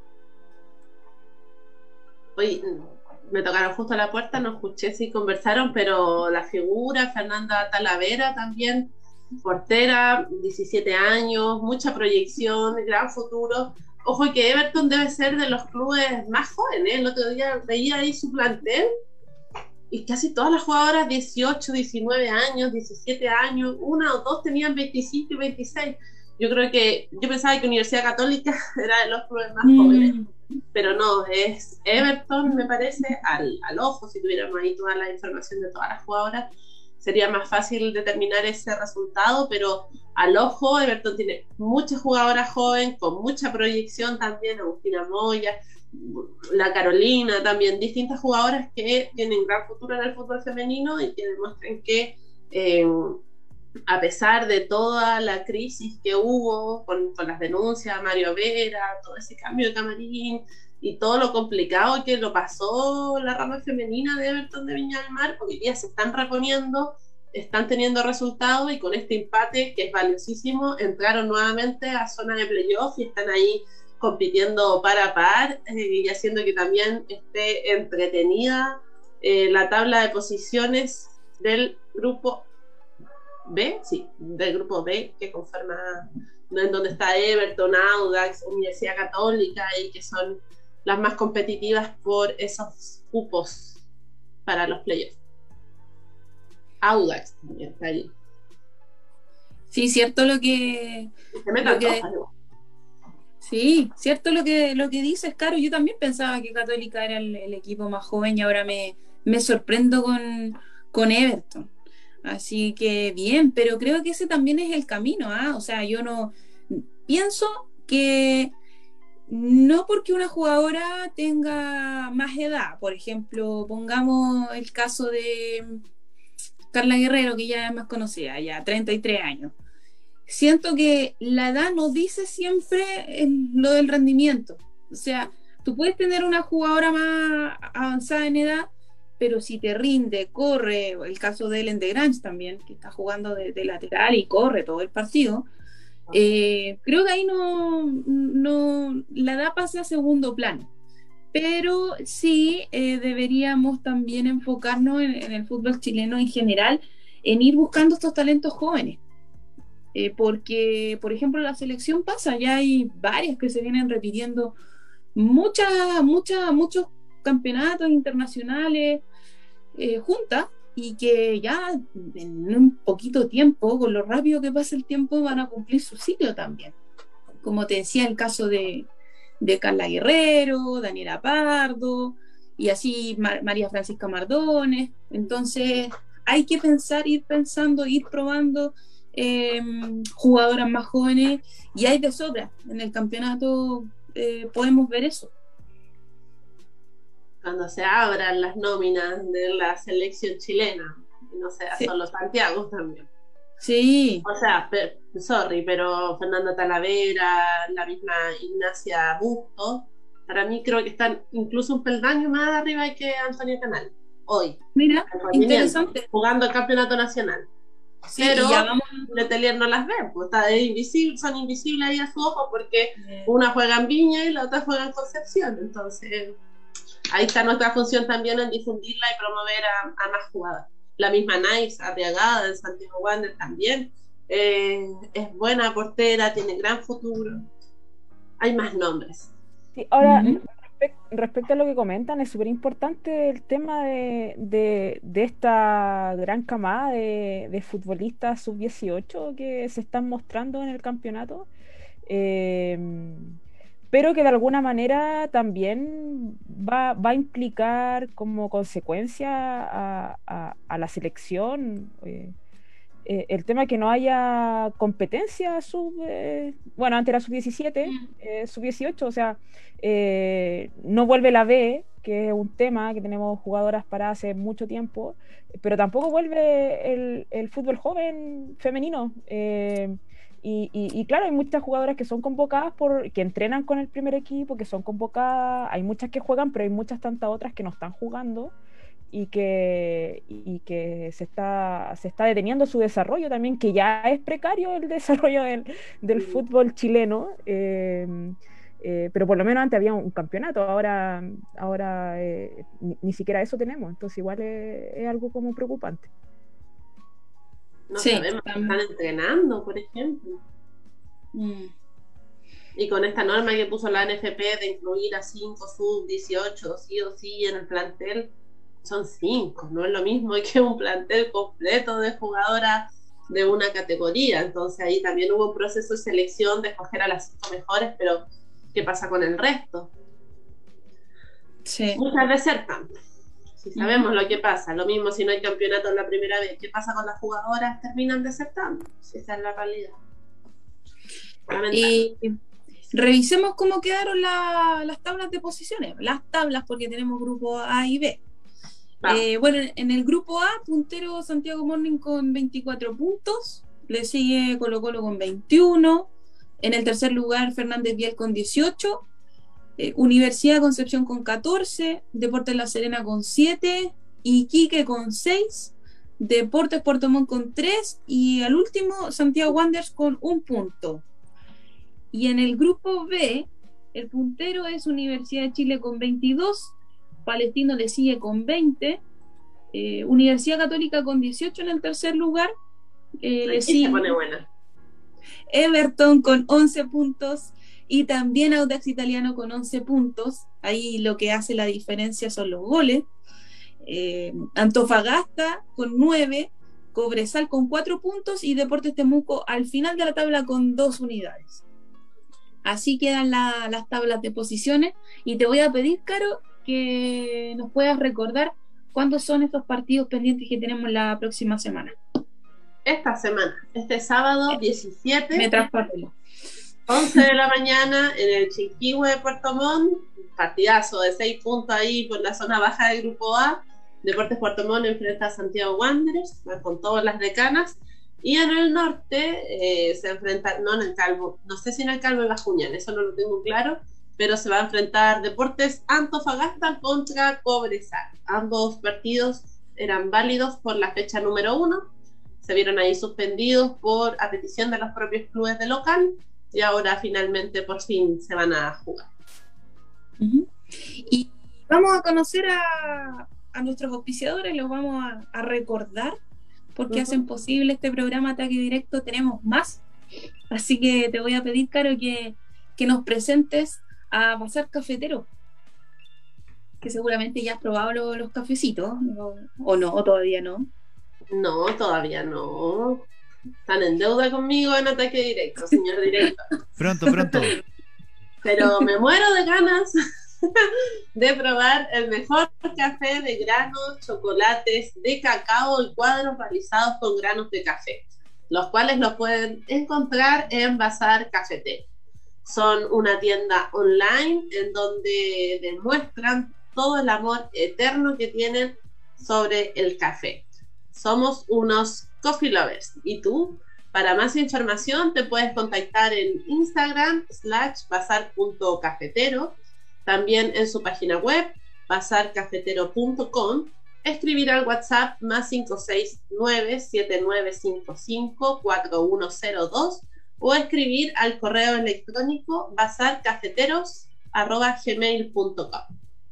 Oye, me tocaron justo a la puerta, no escuché si conversaron, pero la figura, Fernanda Talavera también, portera, diecisiete años, mucha proyección, gran futuro. Ojo que Everton debe ser de los clubes más jóvenes, el otro día veía ahí su plantel, y casi todas las jugadoras dieciocho, diecinueve años, diecisiete años, una o dos tenían veinticinco y veintiséis. Yo creo que, yo pensaba que Universidad Católica era de los clubes más mm. jóvenes, pero no, es Everton, me parece, al, al ojo, si tuviéramos ahí toda la información de todas las jugadoras, sería más fácil determinar ese resultado, pero al ojo, Everton tiene muchas jugadoras jóvenes, con mucha proyección también, Agustina Moya, la Carolina, también distintas jugadoras que tienen gran futuro en el fútbol femenino y que demuestran que eh, a pesar de toda la crisis que hubo con, con las denuncias a Mario Vera, todo ese cambio de camarín y todo lo complicado que lo pasó la rama femenina de Everton de Viña del Mar, hoy día se están reponiendo, están teniendo resultados, y con este empate que es valiosísimo entraron nuevamente a zona de playoff y están ahí compitiendo par a par, eh, y haciendo que también esté entretenida eh, la tabla de posiciones del grupo B, sí, del grupo B, que conforma, en donde está Everton, Audax, Universidad Católica, y que son las más competitivas por esos cupos para los playoffs. Audax también está ahí. Sí, cierto lo que... Se metan lo que... todas, Sí, cierto lo que, lo que dices, Caro. Yo también pensaba que Católica era el, el equipo más joven, y ahora me, me sorprendo con, con Everton. Así que bien, pero creo que ese también es el camino, ¿ah? O sea, yo no pienso que no porque una jugadora tenga más edad, por ejemplo, pongamos el caso de Carla Guerrero, que ya es más conocida, ya treinta y tres años. Siento que la edad no dice siempre lo del rendimiento. O sea, tú puedes tener una jugadora más avanzada en edad, pero si te rinde, corre, el caso de Ellen de Grange también, que está jugando de, de lateral y corre todo el partido, eh, creo que ahí no, no la edad pasa a segundo plano. Pero sí eh, deberíamos también enfocarnos en, en el fútbol chileno en general, en ir buscando estos talentos jóvenes. Eh, porque, por ejemplo, la selección pasa, ya hay varias que se vienen repitiendo, muchas, muchas, muchos campeonatos internacionales eh, juntas, y que ya en un poquito tiempo, con lo rápido que pasa el tiempo, van a cumplir su ciclo también. Como te decía, el caso de, de Carla Guerrero, Daniela Pardo, y así Mar- María Francisca Mardones. Entonces hay que pensar, ir pensando, ir probando eh, jugadoras más jóvenes, y hay de sobra. En el campeonato eh, podemos ver eso. Cuando se abran las nóminas de la selección chilena, y no sea Sí. solo Santiago también. Sí, O sea, per- sorry, pero Fernanda Talavera, la misma Ignacia Busto, para mí creo que están incluso un peldaño más arriba que Antonia Canal, hoy, mira, al rendimiento, interesante. jugando el campeonato nacional. Sí, Pero y ya vamos. Letelier no las ve, pues está es invisible, son invisibles ahí a su ojo porque eh, una juega en Viña y la otra juega en Concepción. Entonces, ahí está nuestra función también en difundirla y promover a, a más jugadas. La misma Nice, Arriagada, de Santiago Wander también. Eh, es buena portera, tiene gran futuro. Hay más nombres. Sí, ahora, Ujú. respec- respecto a lo que comentan, es súper importante el tema de, de- de esta gran camada de, de futbolistas sub dieciocho que se están mostrando en el campeonato, eh, pero que de alguna manera también va, va a implicar como consecuencia a, a- a la selección. eh, eh, el tema de que no haya competencia sub, eh, bueno, antes era sub diecisiete, eh, sub dieciocho, o sea, eh, no vuelve la B, que es un tema que tenemos jugadoras para hace mucho tiempo, pero tampoco vuelve el, el fútbol joven femenino. eh, y, y- y claro, hay muchas jugadoras que son convocadas, por, que entrenan con el primer equipo, que son convocadas, hay muchas que juegan, pero hay muchas tantas otras que no están jugando y que, y que se, está, se está deteniendo su desarrollo también, que ya es precario el desarrollo del, del Sí. fútbol chileno, eh, eh, pero por lo menos antes había un campeonato, ahora, ahora eh, ni, ni siquiera eso tenemos, entonces igual es, es algo como preocupante. No Sí, sabemos si también. están entrenando, por ejemplo. Mm. Y con esta norma que puso la N F P de incluir a cinco sub dieciocho sí o sí en el plantel, son cinco, no es lo mismo que un plantel completo de jugadoras de una categoría. Entonces ahí también hubo un proceso de selección de escoger a las cinco mejores, pero ¿qué pasa con el resto? Sí. Muchas desertan. Si sabemos lo que pasa, lo mismo si no hay campeonato en la primera vez, ¿qué pasa con las jugadoras? Terminan desertando. Esa es la realidad. Lamentable. Y revisemos cómo quedaron la- las tablas de posiciones, las tablas, porque tenemos grupo A y B. Vamos. Eh, bueno, en el grupo A, puntero Santiago Morning con veinticuatro puntos, le sigue Colo Colo con veintiuno, en el tercer lugar Fernández Vial con dieciocho, eh, Universidad de Concepción con catorce, Deportes La Serena con siete, Iquique con seis, Deportes Puerto Montt con tres, y al último Santiago Wanderers con un punto. Y en el grupo B, el puntero es Universidad de Chile con veintidós, Palestino le sigue con veinte, eh, Universidad Católica con dieciocho en el tercer lugar, eh, le Aquí se sigue pone buena. Everton con once puntos y también Audax Italiano con once puntos. Ahí lo que hace la diferencia son los goles. Eh, Antofagasta con nueve, Cobresal con cuatro puntos y Deportes Temuco al final de la tabla con dos unidades. Así quedan la, las tablas de posiciones, y te voy a pedir, Caro, que nos puedas recordar cuándo son estos partidos pendientes que tenemos la próxima semana. Esta semana, este sábado diecisiete, Me traspapelo. once de la mañana, en el Chinquihue de Puerto Montt, partidazo de seis puntos ahí por la zona baja del grupo A. Deportes Puerto Montt enfrenta a Santiago Wanderers, con todas las decanas. Y en el norte eh, se enfrenta, no en el Calvo, no sé si en el Calvo o en la Juñán, eso no lo tengo claro, pero se va a enfrentar Deportes Antofagasta contra Cobresal. Ambos partidos eran válidos por la fecha número uno, se vieron ahí suspendidos por a petición de los propios clubes de local, y ahora finalmente por fin se van a jugar. Uh-huh. Y vamos a conocer a, a nuestros auspiciadores, los vamos a, a recordar, porque uh-huh. hacen posible este programa Ataque Directo. Tenemos más, así que te voy a pedir, Caro, que, que nos presentes a Bazar Cafetero, que seguramente ya has probado los, los cafecitos, o, o no, o todavía no. No, todavía no. Están en deuda conmigo en Ataque Directo, señor director. Pronto, pronto. pero me muero de ganas de probar el mejor café de granos, chocolates, de cacao y cuadros realizados con granos de café, los cuales los pueden encontrar en Bazar Cafetero. Son una tienda online en donde demuestran todo el amor eterno que tienen sobre el café. Somos unos coffee lovers. ¿Y tú? Para más información te puedes contactar en Instagram slash bazar.cafetero, también en su página web bazar cafetero punto com, escribir al WhatsApp más cinco seis nueve siete nueve cinco cinco cuatro uno cero dos o escribir al correo electrónico bazar cafeteros arroba gmail punto com.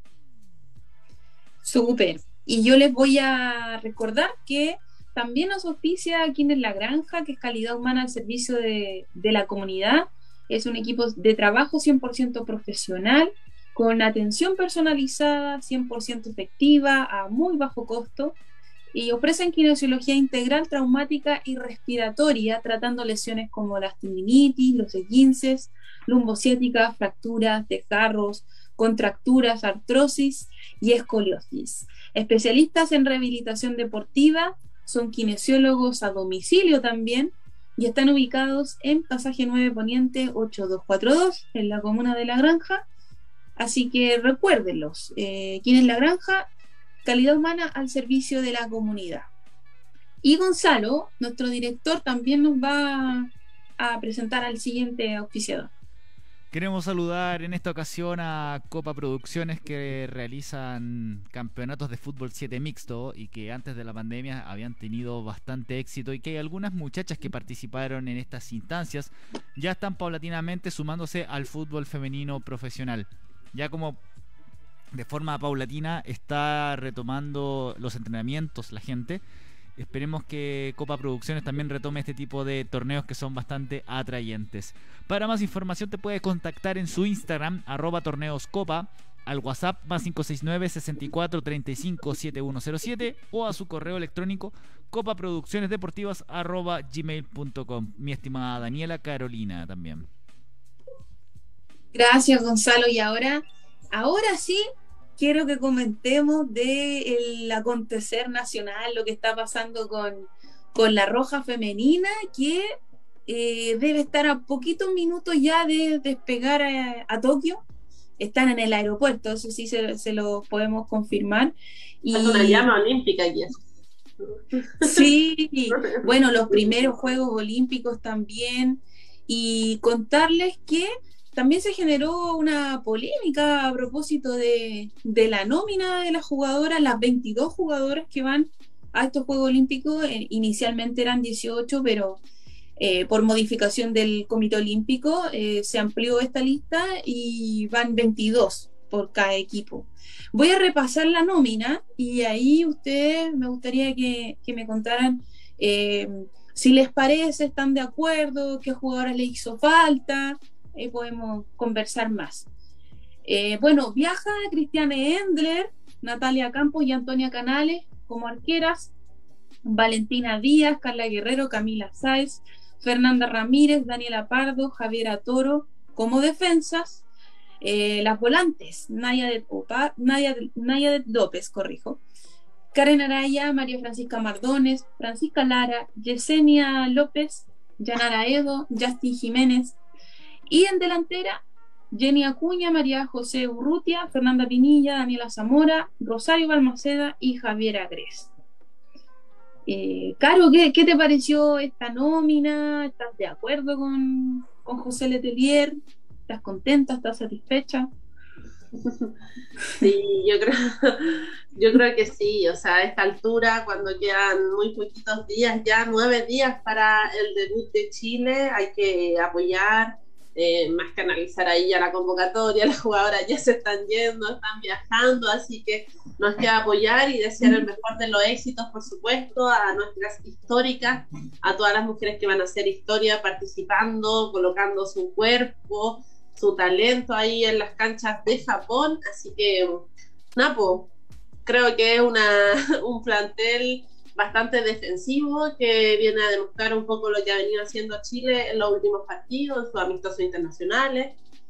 Súper. Y yo les voy a recordar que también nos auspicia aquí en La Granja, que es calidad humana al servicio de, de la comunidad. Es un equipo de trabajo cien por ciento profesional, con atención personalizada, cien por ciento efectiva, a muy bajo costo, y ofrecen kinesiología integral, traumática y respiratoria, tratando lesiones como las tendinitis, los esguinces, lumbociáticas, fracturas, desgarros, contracturas, artrosis y escoliosis. Especialistas en rehabilitación deportiva, son kinesiólogos a domicilio también, y están ubicados en Pasaje nueve Poniente ocho mil doscientos cuarenta y dos, en la comuna de La Granja. Así que recuérdenlos, eh, ¿quién es La Granja? Calidad humana al servicio de la comunidad. Y Gonzalo, nuestro director, también nos va a presentar al siguiente auspiciador. Queremos saludar en esta ocasión a Copa Producciones, que realizan campeonatos de fútbol siete mixto y que antes de la pandemia habían tenido bastante éxito, y que hay algunas muchachas que participaron en estas instancias ya están paulatinamente sumándose al fútbol femenino profesional. Ya como de forma paulatina está retomando los entrenamientos la gente. Esperemos que Copa Producciones también retome este tipo de torneos que son bastante atrayentes. Para más información te puedes contactar en su Instagram, arroba torneoscopa, al WhatsApp más cinco seis nueve, sesenta y cuatro, treinta y cinco, setenta y uno cero siete, o a su correo electrónico copaproduccionesdeportivas arroba gmail punto com. Mi estimada Daniela Carolina también. Gracias, Gonzalo. Y ahora, ahora sí, quiero que comentemos del acontecer nacional, lo que está pasando con, con la Roja Femenina, que eh, debe estar a poquitos minutos ya de despegar a, a Tokio. Están en el aeropuerto, eso sí se, se lo podemos confirmar. Y... es una llama olímpica aquí. Sí, bueno, los primeros Juegos Olímpicos también. Y contarles que también se generó una polémica a propósito de, de la nómina de las jugadoras, las veintidós jugadoras que van a estos Juegos Olímpicos. Eh, inicialmente eran dieciocho, pero eh, por modificación del Comité Olímpico eh, se amplió esta lista y van veintidós por cada equipo. Voy a repasar la nómina y ahí ustedes me gustaría que, que me contaran eh, si les parece, están de acuerdo, qué jugadoras les hizo falta. Ahí podemos conversar más. Eh, bueno, viaja Cristiane Endler, Natalia Campos y Antonia Canales como arqueras, Valentina Díaz, Carla Guerrero, Camila Sáez, Fernanda Ramírez, Daniela Pardo, Javiera Toro como defensas. Eh, las volantes, Nadia de, Opa, Nadia, Nadia de López, corrijo, Karen Araya, María Francisca Mardones, Francisca Lara, Yesenia López, Yanara Edo, Justin Jiménez. Y en delantera, Jenny Acuña, María José Urrutia, Fernanda Pinilla, Daniela Zamora, Rosario Balmaceda y Javiera Gres. Eh, Caro, ¿qué, ¿qué te pareció esta nómina? ¿Estás de acuerdo con, con José Letelier? ¿Estás contenta? ¿Estás satisfecha? Sí, yo creo, yo creo que sí. O sea, a esta altura, cuando quedan muy poquitos días, ya nueve días para el debut de Chile, hay que apoyar. Eh, más que analizar ahí ya la convocatoria, las jugadoras ya se están yendo, están viajando, así que nos queda apoyar y desear el mejor de los éxitos, por supuesto, a nuestras históricas, a todas las mujeres que van a hacer historia participando, colocando su cuerpo, su talento ahí en las canchas de Japón. Así que, Napo, creo que es una, un plantel bastante defensivo, que viene a demostrar un poco lo que ha venido haciendo Chile en los últimos partidos, sus amistosos internacionales.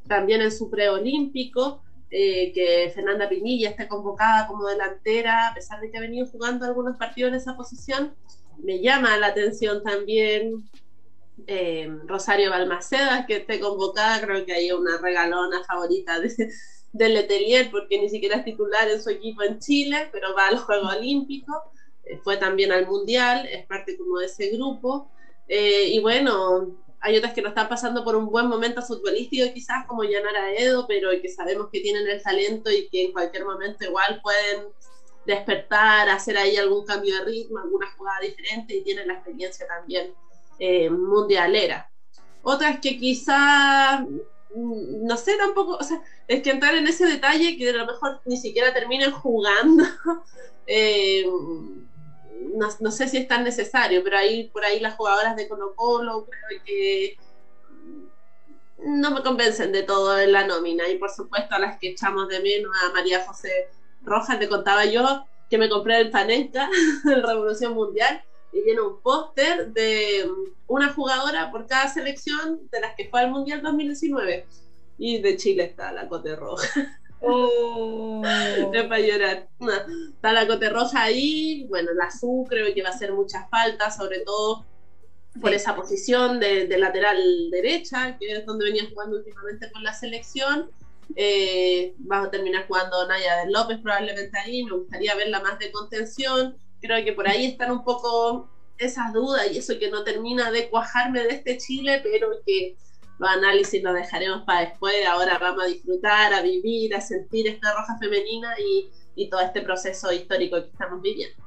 también en su preolímpico, eh, que Fernanda Pinilla esté convocada como delantera, a pesar de que ha venido jugando algunos partidos en esa posición. Me llama la atención también eh, Rosario Balmaceda, que esté convocada, creo que hay una regalona favorita de, de Letelier, porque ni siquiera es titular en su equipo en Chile, pero va al Juego Olímpico, eh, fue también al Mundial, es parte como de ese grupo, eh, y bueno, hay otras que no están pasando por un buen momento futbolístico quizás, como Yanara Edo, pero que sabemos que tienen el talento y que en cualquier momento igual pueden despertar, hacer ahí algún cambio de ritmo, alguna jugada diferente, y tienen la experiencia también eh, mundialera. Otras que quizá, no sé tampoco, o sea, es que entrar en ese detalle que a lo mejor ni siquiera terminen jugando, eh, no, no sé si es tan necesario, pero ahí por ahí las jugadoras de Colo Colo creo que no me convencen de todo en la nómina, y por supuesto a las que echamos de menos, a María José Rojas, te contaba yo que me compré el Panenka de Revolución Mundial y viene un póster de una jugadora por cada selección de las que fue al Mundial dos mil diecinueve, y de Chile está la Cote Roja. Oh. Es para llorar. No, está la Cote Roja ahí, bueno, la Su creo que va a hacer muchas faltas, sobre todo por esa posición de, de lateral derecha, que es donde venía jugando últimamente con la selección. Eh, vamos a terminar jugando Naya de López probablemente ahí, me gustaría verla más de contención. Creo que por ahí están un poco esas dudas y eso que no termina de cuajarme de este Chile, pero que los análisis los dejaremos para después. Ahora vamos a disfrutar, a vivir, a sentir esta Roja femenina y, y todo este proceso histórico que estamos viviendo.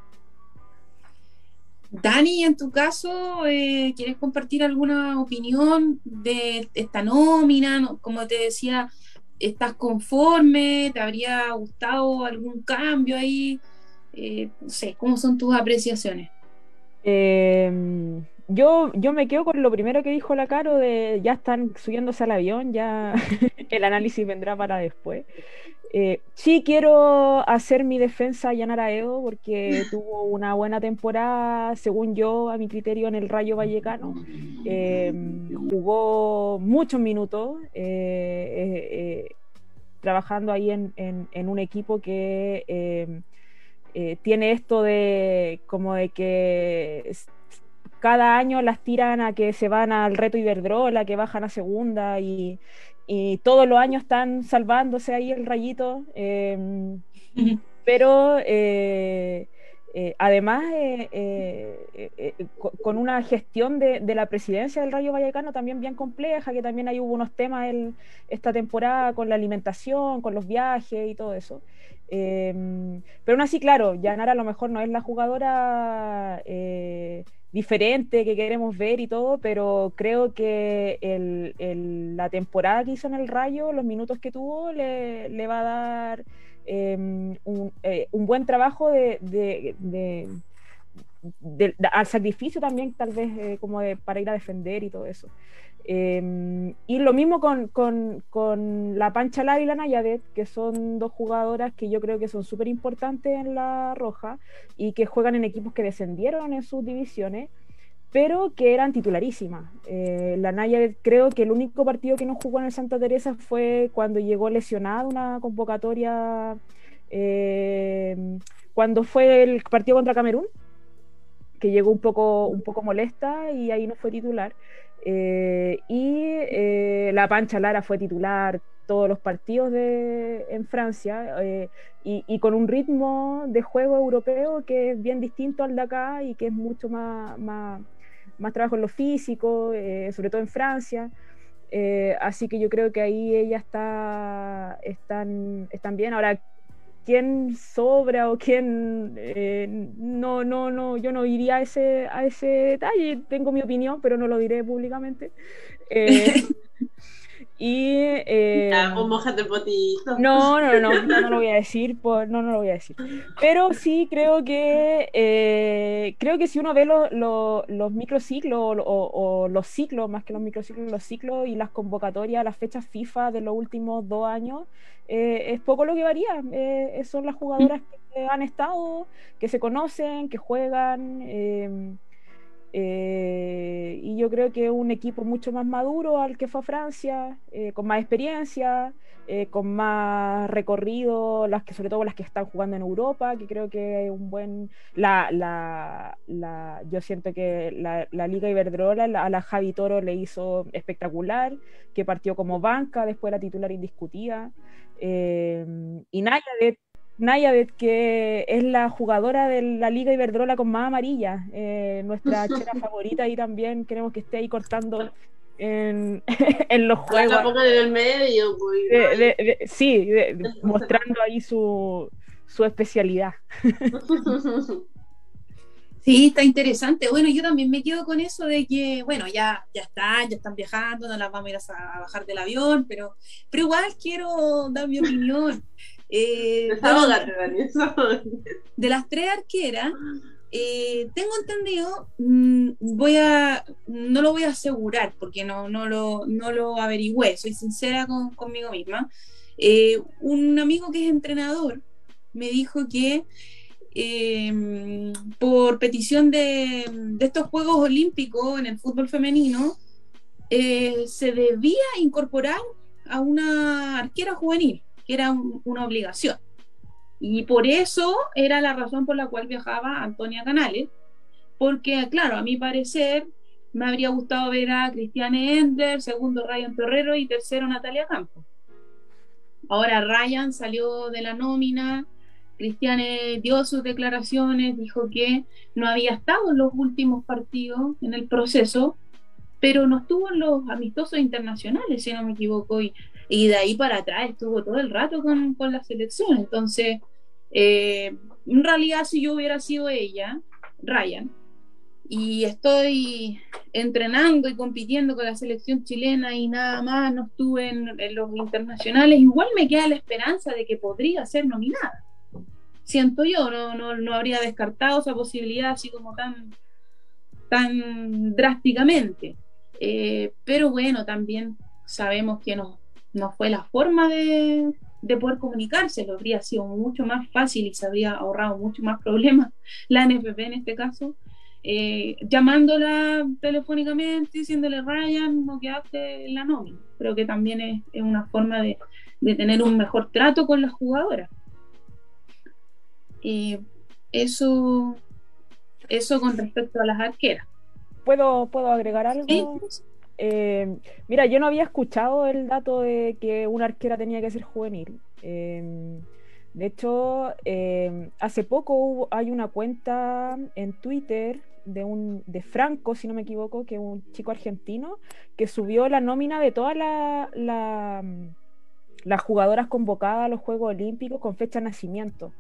Dani, en tu caso, eh, ¿quieres compartir alguna opinión de esta nómina? Como te decía, ¿estás conforme? ¿Te habría gustado algún cambio ahí? Eh, no sé, ¿cómo son tus apreciaciones? Eh, yo, yo me quedo con lo primero que dijo la Caro, de ya están subiéndose al avión, ya el análisis vendrá para después. Eh, sí quiero hacer mi defensa a Yanara Edo porque tuvo una buena temporada, según yo, a mi criterio, en el Rayo Vallecano. Eh, jugó muchos minutos eh, eh, eh, trabajando ahí en, en, en un equipo que eh, eh, tiene esto de como de que cada año las tiran a que se van al Reto Iberdrola, que bajan a segunda, y y todos los años están salvándose ahí el Rayito, eh, pero eh, eh, además eh, eh, eh, con una gestión de, de la presidencia del Rayo Vallecano también bien compleja, que también hay hubo unos temas el, esta temporada con la alimentación, con los viajes y todo eso. Eh, pero aún así, claro, Yanara a lo mejor no es la jugadora eh, diferente que queremos ver y todo, pero creo que el, el, la temporada que hizo en el Rayo, los minutos que tuvo, le, le va a dar eh, un, eh, un buen trabajo de, de, de, de, de al sacrificio también, tal vez, eh, como de, para ir a defender y todo eso. Eh, y lo mismo con, con, con la Pancha Lara y la Nayadet, que son dos jugadoras que yo creo que son súper importantes en la Roja y que juegan en equipos que descendieron en sus divisiones, pero que eran titularísimas. Eh, la Nayadet, creo que el único partido que no jugó en el Santa Teresa fue cuando llegó lesionada una convocatoria, eh, cuando fue el partido contra Camerún, que llegó un poco, un poco molesta y ahí no fue titular. Eh, y eh, la Pancha Lara fue titular todos los partidos de, en Francia eh, y, y con un ritmo de juego europeo que es bien distinto al de acá y que es mucho más, más, más trabajo en lo físico, eh, sobre todo en Francia. Eh, así que yo creo que ahí ella está, están, están bien. Ahora, quién sobra o quién eh, no, no, no, yo no iría a ese, a ese detalle, tengo mi opinión, pero no lo diré públicamente. Eh, y eh, ya, pues mójate potito. No, no, no, no, no lo voy a decir, por, no, no lo voy a decir. Pero sí creo que eh, creo que si uno ve lo, lo, los microciclos o, o, o los ciclos, más que los microciclos, los ciclos y las convocatorias, las fechas FIFA de los últimos dos años, eh, es poco lo que varía. Eh, son las jugadoras que han estado, que se conocen, que juegan. Eh, Eh, y yo creo que es un equipo mucho más maduro al que fue a Francia, eh, con más experiencia, eh, con más recorrido, las que, sobre todo las que están jugando en Europa, que creo que es un buen... La, la, la, yo siento que la, la Liga Iberdrola la, a la Javi Toro le hizo espectacular, que partió como banca, después la titular indiscutida. Eh, y Naya, de Nayadet, que es la jugadora de la Liga Iberdrola con más amarilla, eh, nuestra chera favorita, y también queremos que esté ahí cortando en, en los juegos. La pongan en el medio, pues, de, de, de, sí, de, mostrando ahí su, su especialidad. Sí, está interesante. Bueno, yo también me quedo con eso de que, bueno, ya, ya están, ya están viajando, no las vamos a ir a, a bajar del avión, pero, pero igual quiero dar mi opinión. Eh, Desahógate, Dani, desahógate. De las tres arqueras, eh, tengo entendido, mmm, voy a, no lo voy a asegurar porque no, no, lo, no lo averigüé, soy sincera con, conmigo misma. Eh, un amigo que es entrenador me dijo que eh, por petición de, de estos Juegos Olímpicos en el fútbol femenino, eh, se debía incorporar a una arquera juvenil, que era un, una obligación. Y por eso era la razón por la cual viajaba Antonia Canales, porque, claro, a mi parecer, me habría gustado ver a Cristiane Ender, segundo Ryan Torrero y tercero Natalia Campos. Ahora Ryan salió de la nómina, Cristiane dio sus declaraciones, dijo que no había estado en los últimos partidos en el proceso, pero no estuvo en los amistosos internacionales, si no me equivoco, y, y de ahí para atrás estuvo todo el rato con, con la selección. Entonces, eh, en realidad, si yo hubiera sido ella, Ryan, y estoy entrenando y compitiendo con la selección chilena y nada más, no estuve en, en los internacionales, igual me queda la esperanza de que podría ser nominada. Siento yo, no, no, no habría descartado esa posibilidad así como tan, tan drásticamente. Eh, pero bueno, también sabemos que no, no fue la forma de, de poder comunicarse, lo habría sido mucho más fácil y se habría ahorrado mucho más problemas la N F P en este caso, eh, llamándola telefónicamente, diciéndole Ryan, no quedaste en la nómina. Creo que también es, es una forma de, de tener un mejor trato con las jugadoras. Eh, eso, eso con respecto a las arqueras. ¿Puedo, ¿Puedo agregar algo? ¿Sí? Eh, mira, yo no había escuchado el dato de que una arquera tenía que ser juvenil. Eh, de hecho, eh, hace poco hubo, hay una cuenta en Twitter de, un, de Franco, si no me equivoco, que es un chico argentino, que subió la nómina de todas la, la, las jugadoras convocadas a los Juegos Olímpicos con fecha de nacimiento.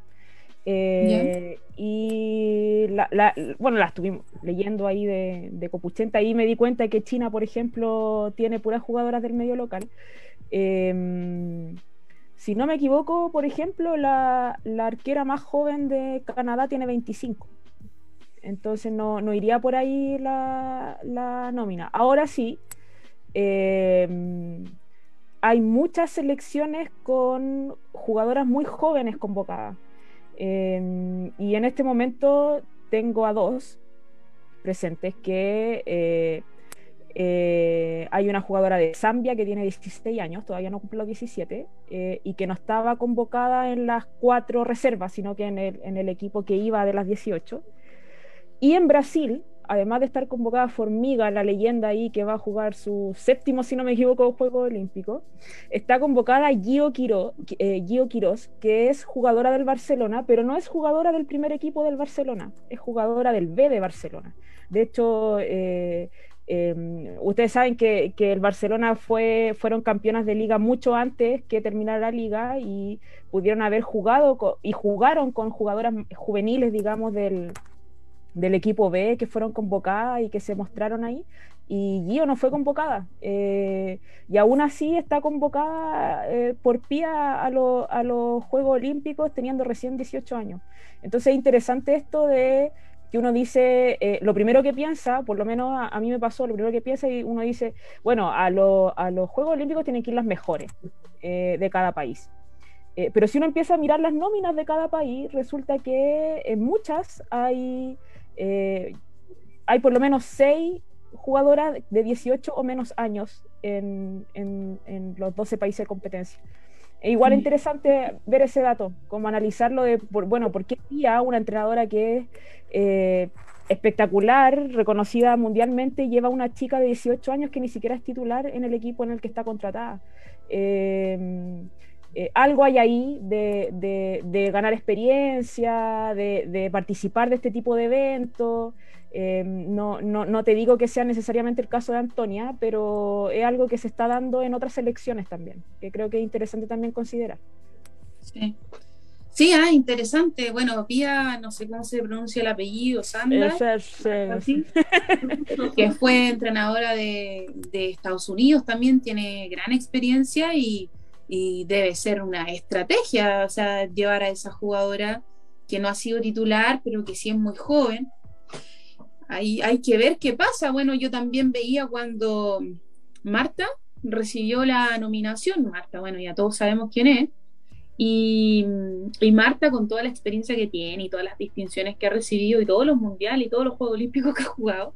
Eh, yeah. Y la, la, bueno, la estuvimos leyendo ahí de, de Copuchenta, y me di cuenta de que China, por ejemplo, tiene puras jugadoras del medio local. Eh, si no me equivoco, por ejemplo, la, la arquera más joven de Canadá tiene veinticinco. Entonces no, no iría por ahí la, la nómina. Ahora sí, eh, hay muchas selecciones con jugadoras muy jóvenes convocadas. Eh, y en este momento tengo a dos presentes que eh, eh, hay una jugadora de Zambia que tiene dieciséis años, todavía no cumple los diecisiete, eh, y que no estaba convocada en las cuatro reservas, sino que en el, en el equipo que iba de las dieciocho. Y en Brasil, además de estar convocada Formiga, la leyenda ahí que va a jugar su séptimo, si no me equivoco, Juego Olímpico, está convocada Gio Quirós, eh, Gio Quirós, que es jugadora del Barcelona, pero no es jugadora del primer equipo del Barcelona, es jugadora del B de Barcelona. De hecho, eh, eh, ustedes saben que, que el Barcelona fue, fueron campeonas de liga mucho antes que terminara la liga, y pudieron haber jugado con, y jugaron con jugadoras juveniles, digamos, del del equipo B, que fueron convocadas y que se mostraron ahí, y Gio no fue convocada, eh, y aún así está convocada eh, por pía a, lo, a los Juegos Olímpicos teniendo recién dieciocho años. Entonces es interesante esto de que uno dice, eh, lo primero que piensa, por lo menos a, a mí me pasó, lo primero que piensa y uno dice, bueno, a, lo, a los Juegos Olímpicos tienen que ir las mejores eh, de cada país. Eh, pero si uno empieza a mirar las nóminas de cada país, resulta que en muchas hay... Eh, hay por lo menos seis jugadoras de dieciocho o menos años en, en, en los doce países de competencia. E igual es Sí. interesante ver ese dato, como analizarlo de, por, bueno, ¿por qué día una entrenadora que es eh, espectacular, reconocida mundialmente, lleva una chica de dieciocho años que ni siquiera es titular en el equipo en el que está contratada? Eh, eh, algo hay ahí de, de, de ganar experiencia, de, de participar de este tipo de eventos. Eh, no, no, no te digo que sea necesariamente el caso de Antonia, pero es algo que se está dando en otras selecciones también, que creo que es interesante también considerar. Sí, sí, ah, interesante. Bueno, Pia, no sé cómo se pronuncia el apellido, Sandra, Ese es, eh, así, que fue entrenadora de, de Estados Unidos, también tiene gran experiencia y, y debe ser una estrategia, o sea, llevar a esa jugadora que no ha sido titular, pero que sí es muy joven. Ahí hay que ver qué pasa. Bueno, yo también veía cuando Marta recibió la nominación. Marta, bueno, ya todos sabemos quién es. Y, y Marta, con toda la experiencia que tiene y todas las distinciones que ha recibido y todos los mundiales y todos los Juegos Olímpicos que ha jugado,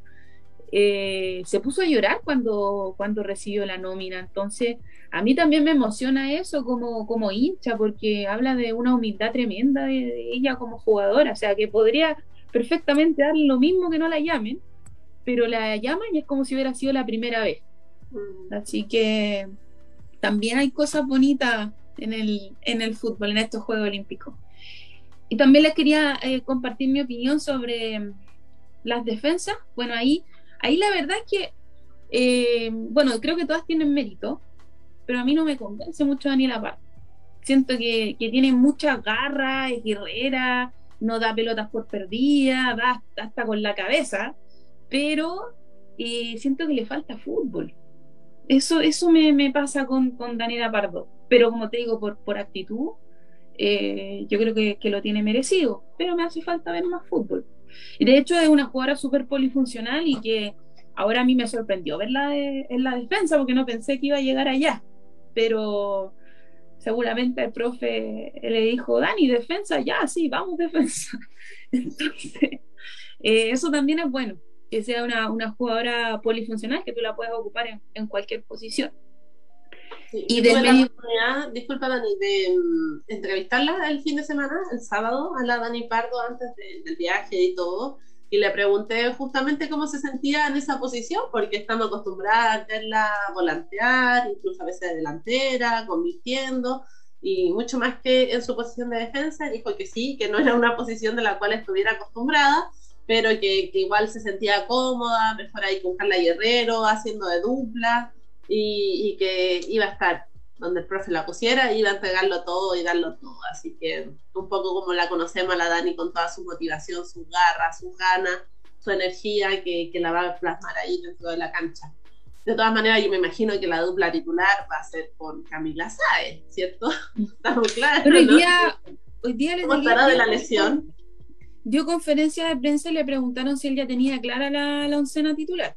eh, se puso a llorar cuando, cuando recibió la nómina. Entonces, a mí también me emociona eso como, como hincha, porque habla de una humildad tremenda de, de ella como jugadora. O sea, que podría perfectamente darle lo mismo que no la llamen, pero la llaman y es como si hubiera sido la primera vez. Así que también hay cosas bonitas en el, en el fútbol, en estos Juegos Olímpicos. Y también les quería eh, compartir mi opinión sobre las defensas. Bueno, ahí, ahí la verdad es que, eh, bueno, creo que todas tienen mérito, pero a mí no me convence mucho Daniela Pardo. Siento que, que tiene mucha garra, es guerrera, no da pelotas por perdida, da hasta con la cabeza, pero eh, siento que le falta fútbol. Eso, eso me, me pasa con, con Daniela Pardo, pero como te digo, por, por actitud, eh, yo creo que, que lo tiene merecido, pero me hace falta ver más fútbol. Y de hecho es una jugadora súper polifuncional y que ahora a mí me sorprendió verla de, en la defensa, porque no pensé que iba a llegar allá, pero seguramente el profe le dijo, Dani, defensa, ya, sí, vamos defensa. Entonces, eh, eso también es bueno, que sea una, una jugadora polifuncional, que tú la puedes ocupar en, en cualquier posición. Sí, y yo del tuve medio... la oportunidad, disculpa Dani, de um, entrevistarla el fin de semana, el sábado, a la Dani Pardo antes de, del viaje y todo, y le pregunté justamente cómo se sentía en esa posición, porque estamos acostumbradas a verla volantear, incluso a veces delantera, convirtiendo, y mucho más que en su posición de defensa. Dijo que sí, que no era una posición de la cual estuviera acostumbrada, pero que, que igual se sentía cómoda, mejor ahí con Carla Guerrero, haciendo de dupla, y, y que iba a estar donde el profe la pusiera, iba a entregarlo todo y darlo todo. Así que un poco como la conocemos a la Dani, con toda su motivación, sus garras, sus ganas, su energía, que, que la va a plasmar ahí dentro de la cancha. De todas maneras, yo me imagino que la dupla titular va a ser con Camila Sáez, ¿cierto? Estamos claros, Pero hoy ¿no? día, hoy día le ¿Cómo estará de la lesión? Dio conferencia de prensa y le preguntaron si él ya tenía clara la, la oncena titular.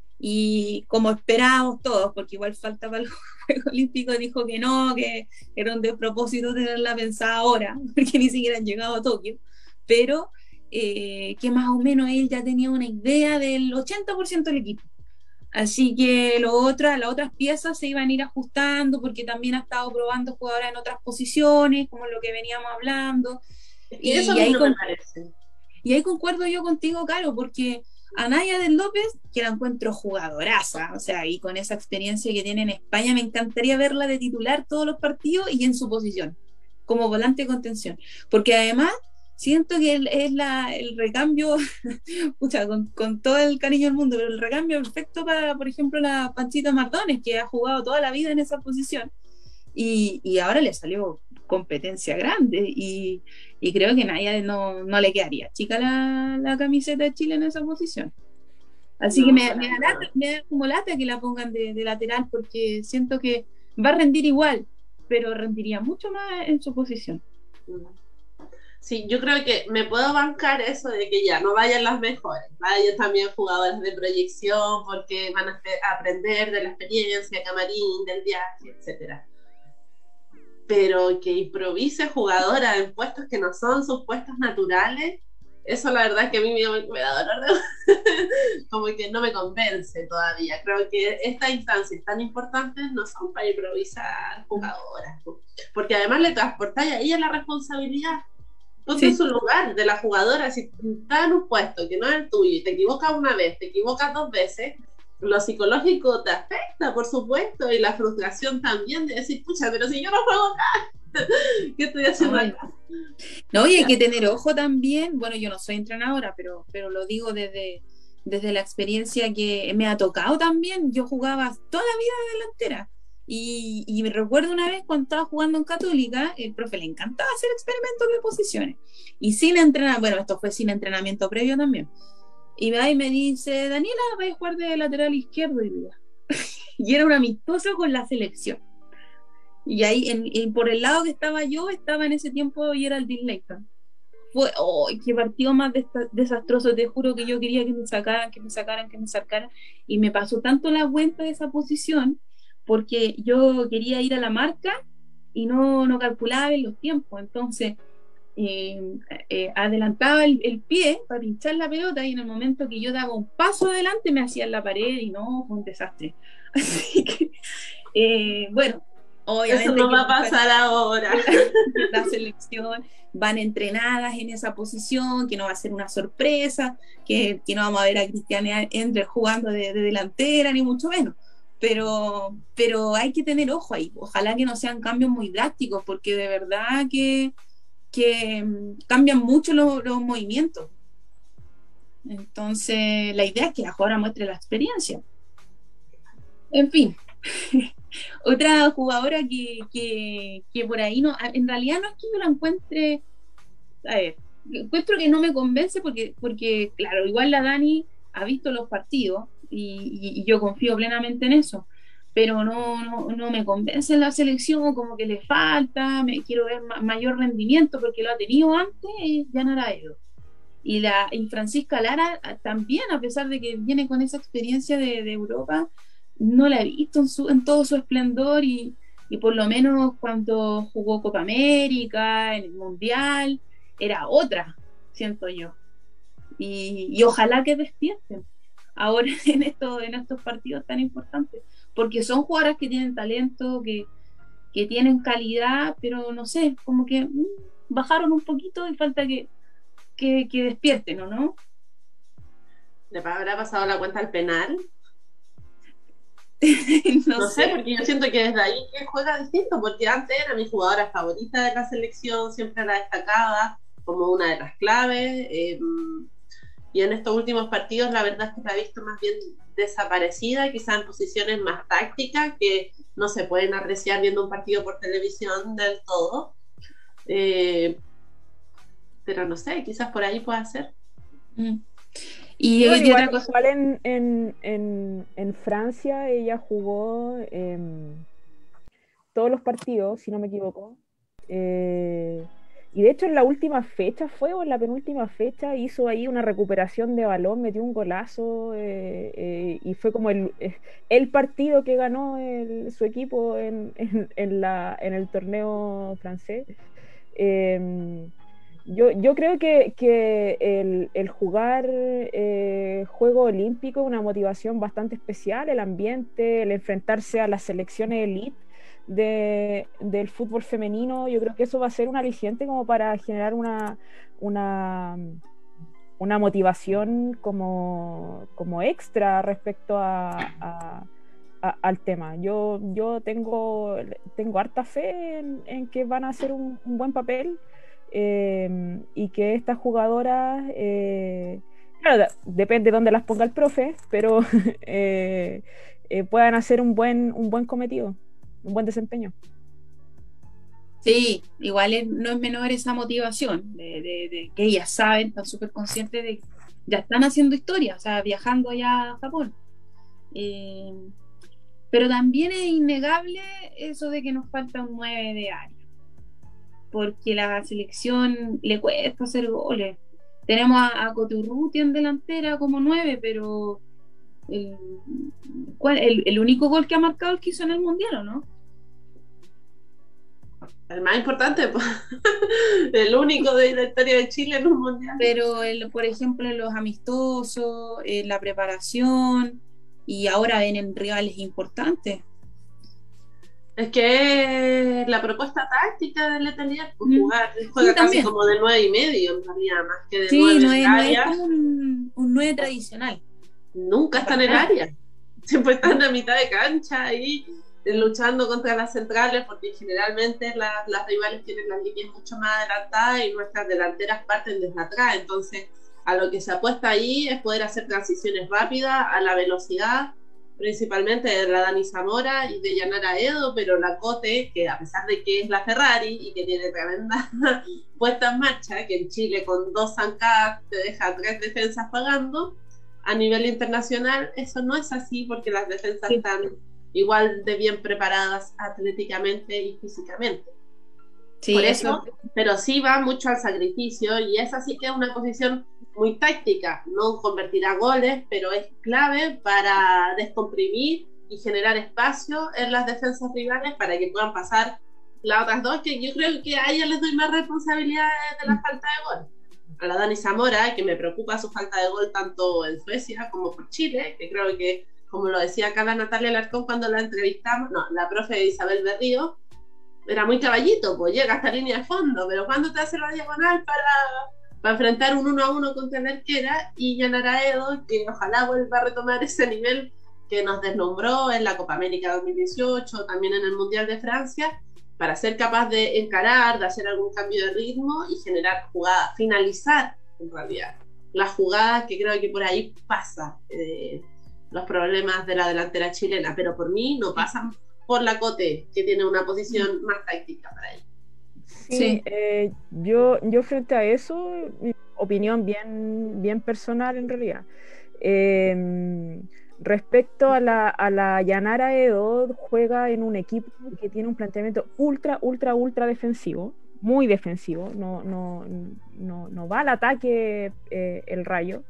Y como esperábamos todos, porque igual falta para el Juego Olímpico, dijo que no, que era un despropósito tenerla pensada ahora, porque ni siquiera han llegado a Tokio, pero eh, que más o menos él ya tenía una idea del ochenta por ciento del equipo. Así que lo otro, las otras piezas se iban a ir ajustando, porque también ha estado probando jugadoras en otras posiciones, como lo que veníamos hablando. Es que Y, eso a y mí ahí no con, me parece. Y ahí concuerdo yo contigo, Caro, porque a Naya del López, que la encuentro jugadoraza, o sea, y con esa experiencia que tiene en España, me encantaría verla de titular todos los partidos y en su posición, como volante de contención, porque además siento que es la, el recambio, pucha, con, con todo el cariño del mundo, pero el recambio perfecto para, por ejemplo, la Panchita Mardones, que ha jugado toda la vida en esa posición, y, y ahora le salió competencia grande, y, y creo que Naya no, no le quedaría chica la, la camiseta de Chile en esa posición. Así no, que me, me, da lata, me da como lata que la pongan de, de lateral, porque siento que va a rendir igual, pero rendiría mucho más en su posición. Sí, yo creo que me puedo bancar eso de que ya no vayan las mejores, vayan también jugadores de proyección, porque van a aprender de la experiencia, camarín, del viaje, etcétera. Pero que improvise jugadoras en puestos que no son sus puestos naturales, eso la verdad es que a mí me, me da dolor de... como que no me convence todavía. Creo que estas instancias tan importantes no son para improvisar jugadoras, porque además le transportáis a ella la responsabilidad. Ponte en Sí. su lugar de la jugadora, si estás en un puesto que no es el tuyo y te equivocas una vez, te equivocas dos veces, lo psicológico te afecta, por supuesto, y la frustración también de decir, pucha, pero si yo no juego nada, ¿qué estoy haciendo Ay. acá? No, y hay que tener ojo también, bueno, yo no soy entrenadora, pero, pero lo digo desde, desde la experiencia que me ha tocado también. Yo jugaba toda la vida de delantera. Y, y me recuerdo una vez cuando estaba jugando en Católica, el profe le encantaba hacer experimentos de posiciones. Y sin entrenar, bueno, esto fue sin entrenamiento previo también. Y me va y me dice, Daniela, vais a jugar de lateral izquierdo hoy día. Y era un amistoso con la selección. Y ahí, en, en, por el lado que estaba yo, estaba en ese tiempo Geraldine Leighton. Fue, oh, qué partido más desta- desastroso, te juro que yo quería que me sacaran, que me sacaran, que me sacaran. Y me pasó tanto la cuenta de esa posición, porque yo quería ir a la marca y no, no calculaba bien los tiempos. Entonces, eh, eh, adelantaba el, el pie para pinchar la pelota y en el momento que yo daba un paso adelante me hacía en la pared y no, fue un desastre. Así que, eh, bueno, obviamente eso no que va a pasar ahora. La, la selección van entrenadas en esa posición, que no va a ser una sorpresa, que, que no vamos a ver a Cristiane Endler jugando de, de delantera, ni mucho menos. Pero, pero hay que tener ojo ahí. Ojalá que no sean cambios muy drásticos, porque de verdad que, que cambian mucho los, los movimientos. Entonces, la idea es que la jugadora muestre la experiencia. En fin. Otra jugadora que, que, que por ahí no, en realidad no es que yo la encuentre, a ver, encuentro que no me convence porque, porque claro, igual la Dani ha visto los partidos y, y, y yo confío plenamente en eso, pero no, no, no me convence en la selección, como que le falta, me quiero ver ma- mayor rendimiento porque lo ha tenido antes y ya no era ido. Y, la, y Francisca Lara también, a pesar de que viene con esa experiencia de, de Europa, no la he visto en, su, en todo su esplendor y, y por lo menos cuando jugó Copa América, en el Mundial, era otra, siento yo. Y, y ojalá que despierten ahora en, esto, en estos partidos tan importantes, porque son jugadoras que tienen talento, que, que tienen calidad, pero no sé, como que mm, bajaron un poquito y falta que, que, que despierten, ¿o no? ¿Le habrá pasado la cuenta al penal? no, No sé, sé, porque yo siento que desde ahí que juega distinto, porque antes era mi jugadora favorita de la selección, siempre la destacaba como una de las claves, eh, y en estos últimos partidos la verdad es que la he visto más bien desaparecida, quizás en posiciones más tácticas que no se pueden apreciar viendo un partido por televisión del todo, eh, pero no sé, quizás por ahí pueda ser. Mm. Y, No, y igual, otra cosa. igual en, en, en, en Francia ella jugó eh, todos los partidos, si no me equivoco. Eh, y de hecho en la última fecha fue, o en la penúltima fecha, hizo ahí una recuperación de balón, metió un golazo eh, eh, y fue como el, el partido que ganó el, su equipo en, en, en, la, en el torneo francés. Eh, Yo, yo creo que, que el, el jugar eh, juego olímpico es una motivación bastante especial, el ambiente, el enfrentarse a las selecciones elite de, del fútbol femenino, yo creo que eso va a ser un aliciente como para generar una, una, una motivación como, como extra respecto a, a, a, al tema. Yo, yo tengo, tengo harta fe en, en que van a hacer un, un buen papel. Eh, y que estas jugadoras, eh, claro, depende de dónde las ponga el profe, pero eh, eh, puedan hacer un buen, un buen cometido, un buen desempeño. Sí, igual es, no es menor esa motivación de, de, de que ellas saben, están súper conscientes de que ya están haciendo historia, o sea, viajando allá a Japón. Eh, pero también es innegable eso de que nos falta un nueve de área, porque la selección le cuesta hacer goles. Tenemos a, a Coturruti en delantera como nueve, pero el, ¿cuál, el, el único gol que ha marcado el que hizo en el Mundial, ¿o no? El más importante, pues, el único de la historia de Chile en un mundial. Pero, el, por ejemplo, los amistosos, eh, la preparación, y ahora vienen rivales importantes. Es que la propuesta táctica de Letelier, pues, Mm. jugar, juega Sí, casi también. como de nueve y medio, en realidad, más que de Sí, nueve no en es, el no es área. como un, un nueve tradicional. Nunca está en el área. Siempre están a mitad de cancha ahí eh, luchando contra las centrales, porque generalmente la- las rivales tienen las líneas mucho más adelantadas y nuestras delanteras parten desde atrás. Entonces, a lo que se apuesta ahí es poder hacer transiciones rápidas, a la velocidad, principalmente de la Dani Zamora y de Yanara Edo, pero la Cote, que a pesar de que es la Ferrari y que tiene tremenda puesta en marcha, que en Chile con dos zancadas te deja tres defensas pagando, a nivel internacional eso no es así, porque las defensas Sí. están igual de bien preparadas atléticamente y físicamente. Sí, Por eso, pero sí va mucho al sacrificio, y esa sí que es una posición muy táctica, no convertirá goles, pero es clave para descomprimir y generar espacio en las defensas rivales para que puedan pasar las otras dos, que yo creo que a ellas les doy más responsabilidades de la falta de gol. A la Dani Zamora, que me preocupa su falta de gol tanto en Suecia como por Chile, que creo que, como lo decía acá la Natalia Alarcón cuando la entrevistamos, no, la profe Isabel Berrío, era muy caballito, pues llega hasta línea de fondo, pero cuando te hace la diagonal para, para enfrentar un uno a uno contra la arquera, y Yanara Edo, que ojalá vuelva a retomar ese nivel que nos deslumbró en la Copa América dos mil dieciocho, también en el Mundial de Francia, para ser capaz de encarar, de hacer algún cambio de ritmo y generar jugadas, finalizar en realidad las jugadas, que creo que por ahí pasa eh, los problemas de la delantera chilena, pero por mí no pasan por la Cote, que tiene una posición más táctica para ella. Sí, Sí. eh, yo, yo frente a eso, mi opinión bien, bien personal en realidad. Eh, respecto a la, a la Yanara Edo, juega en un equipo que tiene un planteamiento ultra, ultra, ultra defensivo, muy defensivo, no, no, no, no va al ataque eh, el Rayo.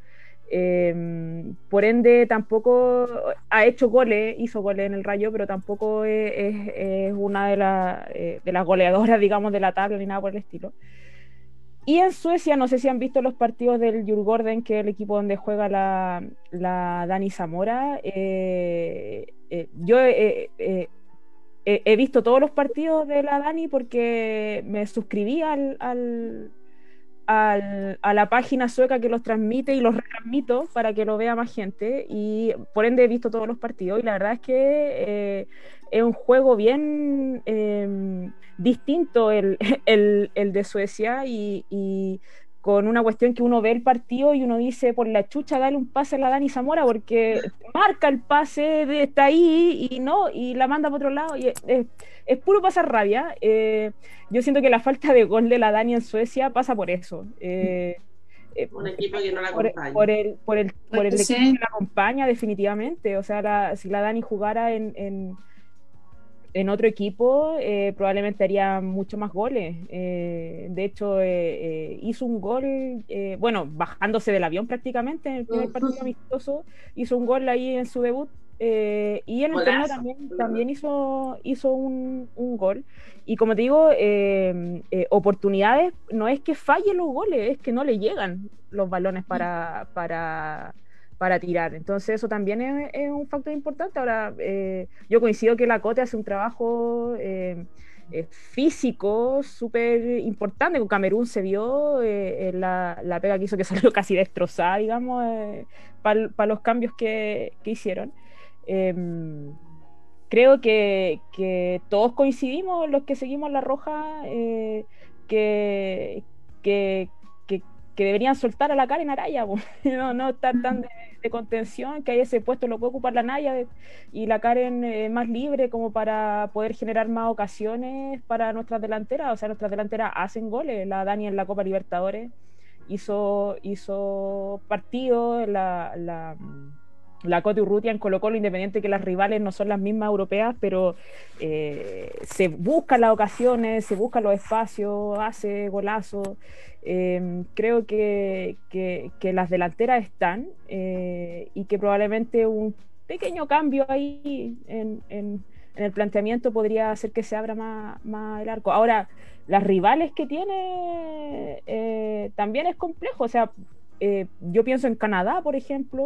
Eh, por ende tampoco ha hecho goles, hizo goles en el Rayo, pero tampoco es, es, es una de, la, eh, de las goleadoras, digamos, de la tabla ni nada por el estilo. Y en Suecia, no sé si han visto los partidos del Djurgården, que es el equipo donde juega la, la Dani Zamora. Eh, eh, yo eh, eh, eh, he visto todos los partidos de la Dani porque me suscribí al, al al, a la página sueca que los transmite y los retransmito para que lo vea más gente, y por ende he visto todos los partidos, y la verdad es que eh, es un juego bien eh, distinto el, el, el de Suecia, y, y con una cuestión que uno ve el partido y uno dice, por la chucha, dale un pase a la Dani Zamora, porque marca el pase, de, está ahí y no, y la manda para otro lado, y es, es, es puro pasar rabia. Eh, yo siento que la falta de gol de la Dani en Suecia pasa por eso. Eh, eh, Un equipo que no la por, acompaña. por el, por el, por el Sí. equipo que la acompaña, definitivamente. O sea, la, si la Dani jugara en, en, en otro equipo, eh, probablemente haría mucho más goles. Eh, de hecho, eh, eh, hizo un gol, eh, bueno, bajándose del avión prácticamente en el primer partido amistoso, hizo un gol ahí en su debut. Eh, y en el torneo también, también hizo, hizo un, un gol. Y como te digo, eh, eh, oportunidades, no es que falle los goles, es que no le llegan los balones para, para, para tirar. Entonces eso también es, es un factor importante. Ahora, eh, yo coincido que la Cote hace un trabajo eh, eh, físico súper importante. Con Camerún se vio eh, la, la pega que hizo, que salió casi destrozada, digamos, eh, para pa los cambios que, que hicieron. Eh, creo que, que todos coincidimos, los que seguimos la Roja, eh, que, que, que, que deberían soltar a la Karen Araya, no, no estar tan de, de contención, que ahí ese puesto lo puede ocupar la Naya de, y la Karen eh, más libre, como para poder generar más ocasiones para nuestras delanteras. O sea, nuestras delanteras hacen goles. La Dani en la Copa Libertadores hizo, hizo partidos, la... la la Cote Urrutia en Colo Colo, independiente que las rivales no son las mismas europeas, pero eh, se buscan las ocasiones, se buscan los espacios, hace golazos. Eh, creo que, que, que las delanteras están eh, y que probablemente un pequeño cambio ahí en, en, en el planteamiento podría hacer que se abra más, más el arco. Ahora, las rivales que tiene eh, también es complejo. O sea, eh, yo pienso en Canadá, por ejemplo.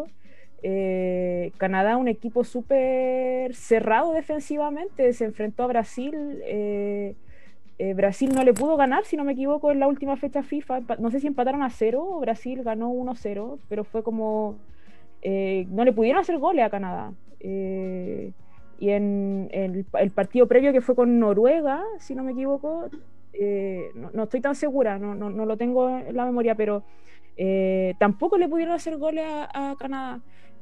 Eh, Canadá, un equipo súper cerrado defensivamente, se enfrentó a Brasil. Eh, eh, Brasil no le pudo ganar, si no me equivoco, en la última fecha FIFA. No sé si empataron a cero o Brasil ganó uno cero, pero fue como... Eh, no le pudieron hacer goles a Canadá. Eh, y en, en el, el partido previo que fue con Noruega, si no me equivoco, eh, no, no estoy tan segura, no, no, no lo tengo en la memoria, pero eh, tampoco le pudieron hacer goles a, a Canadá.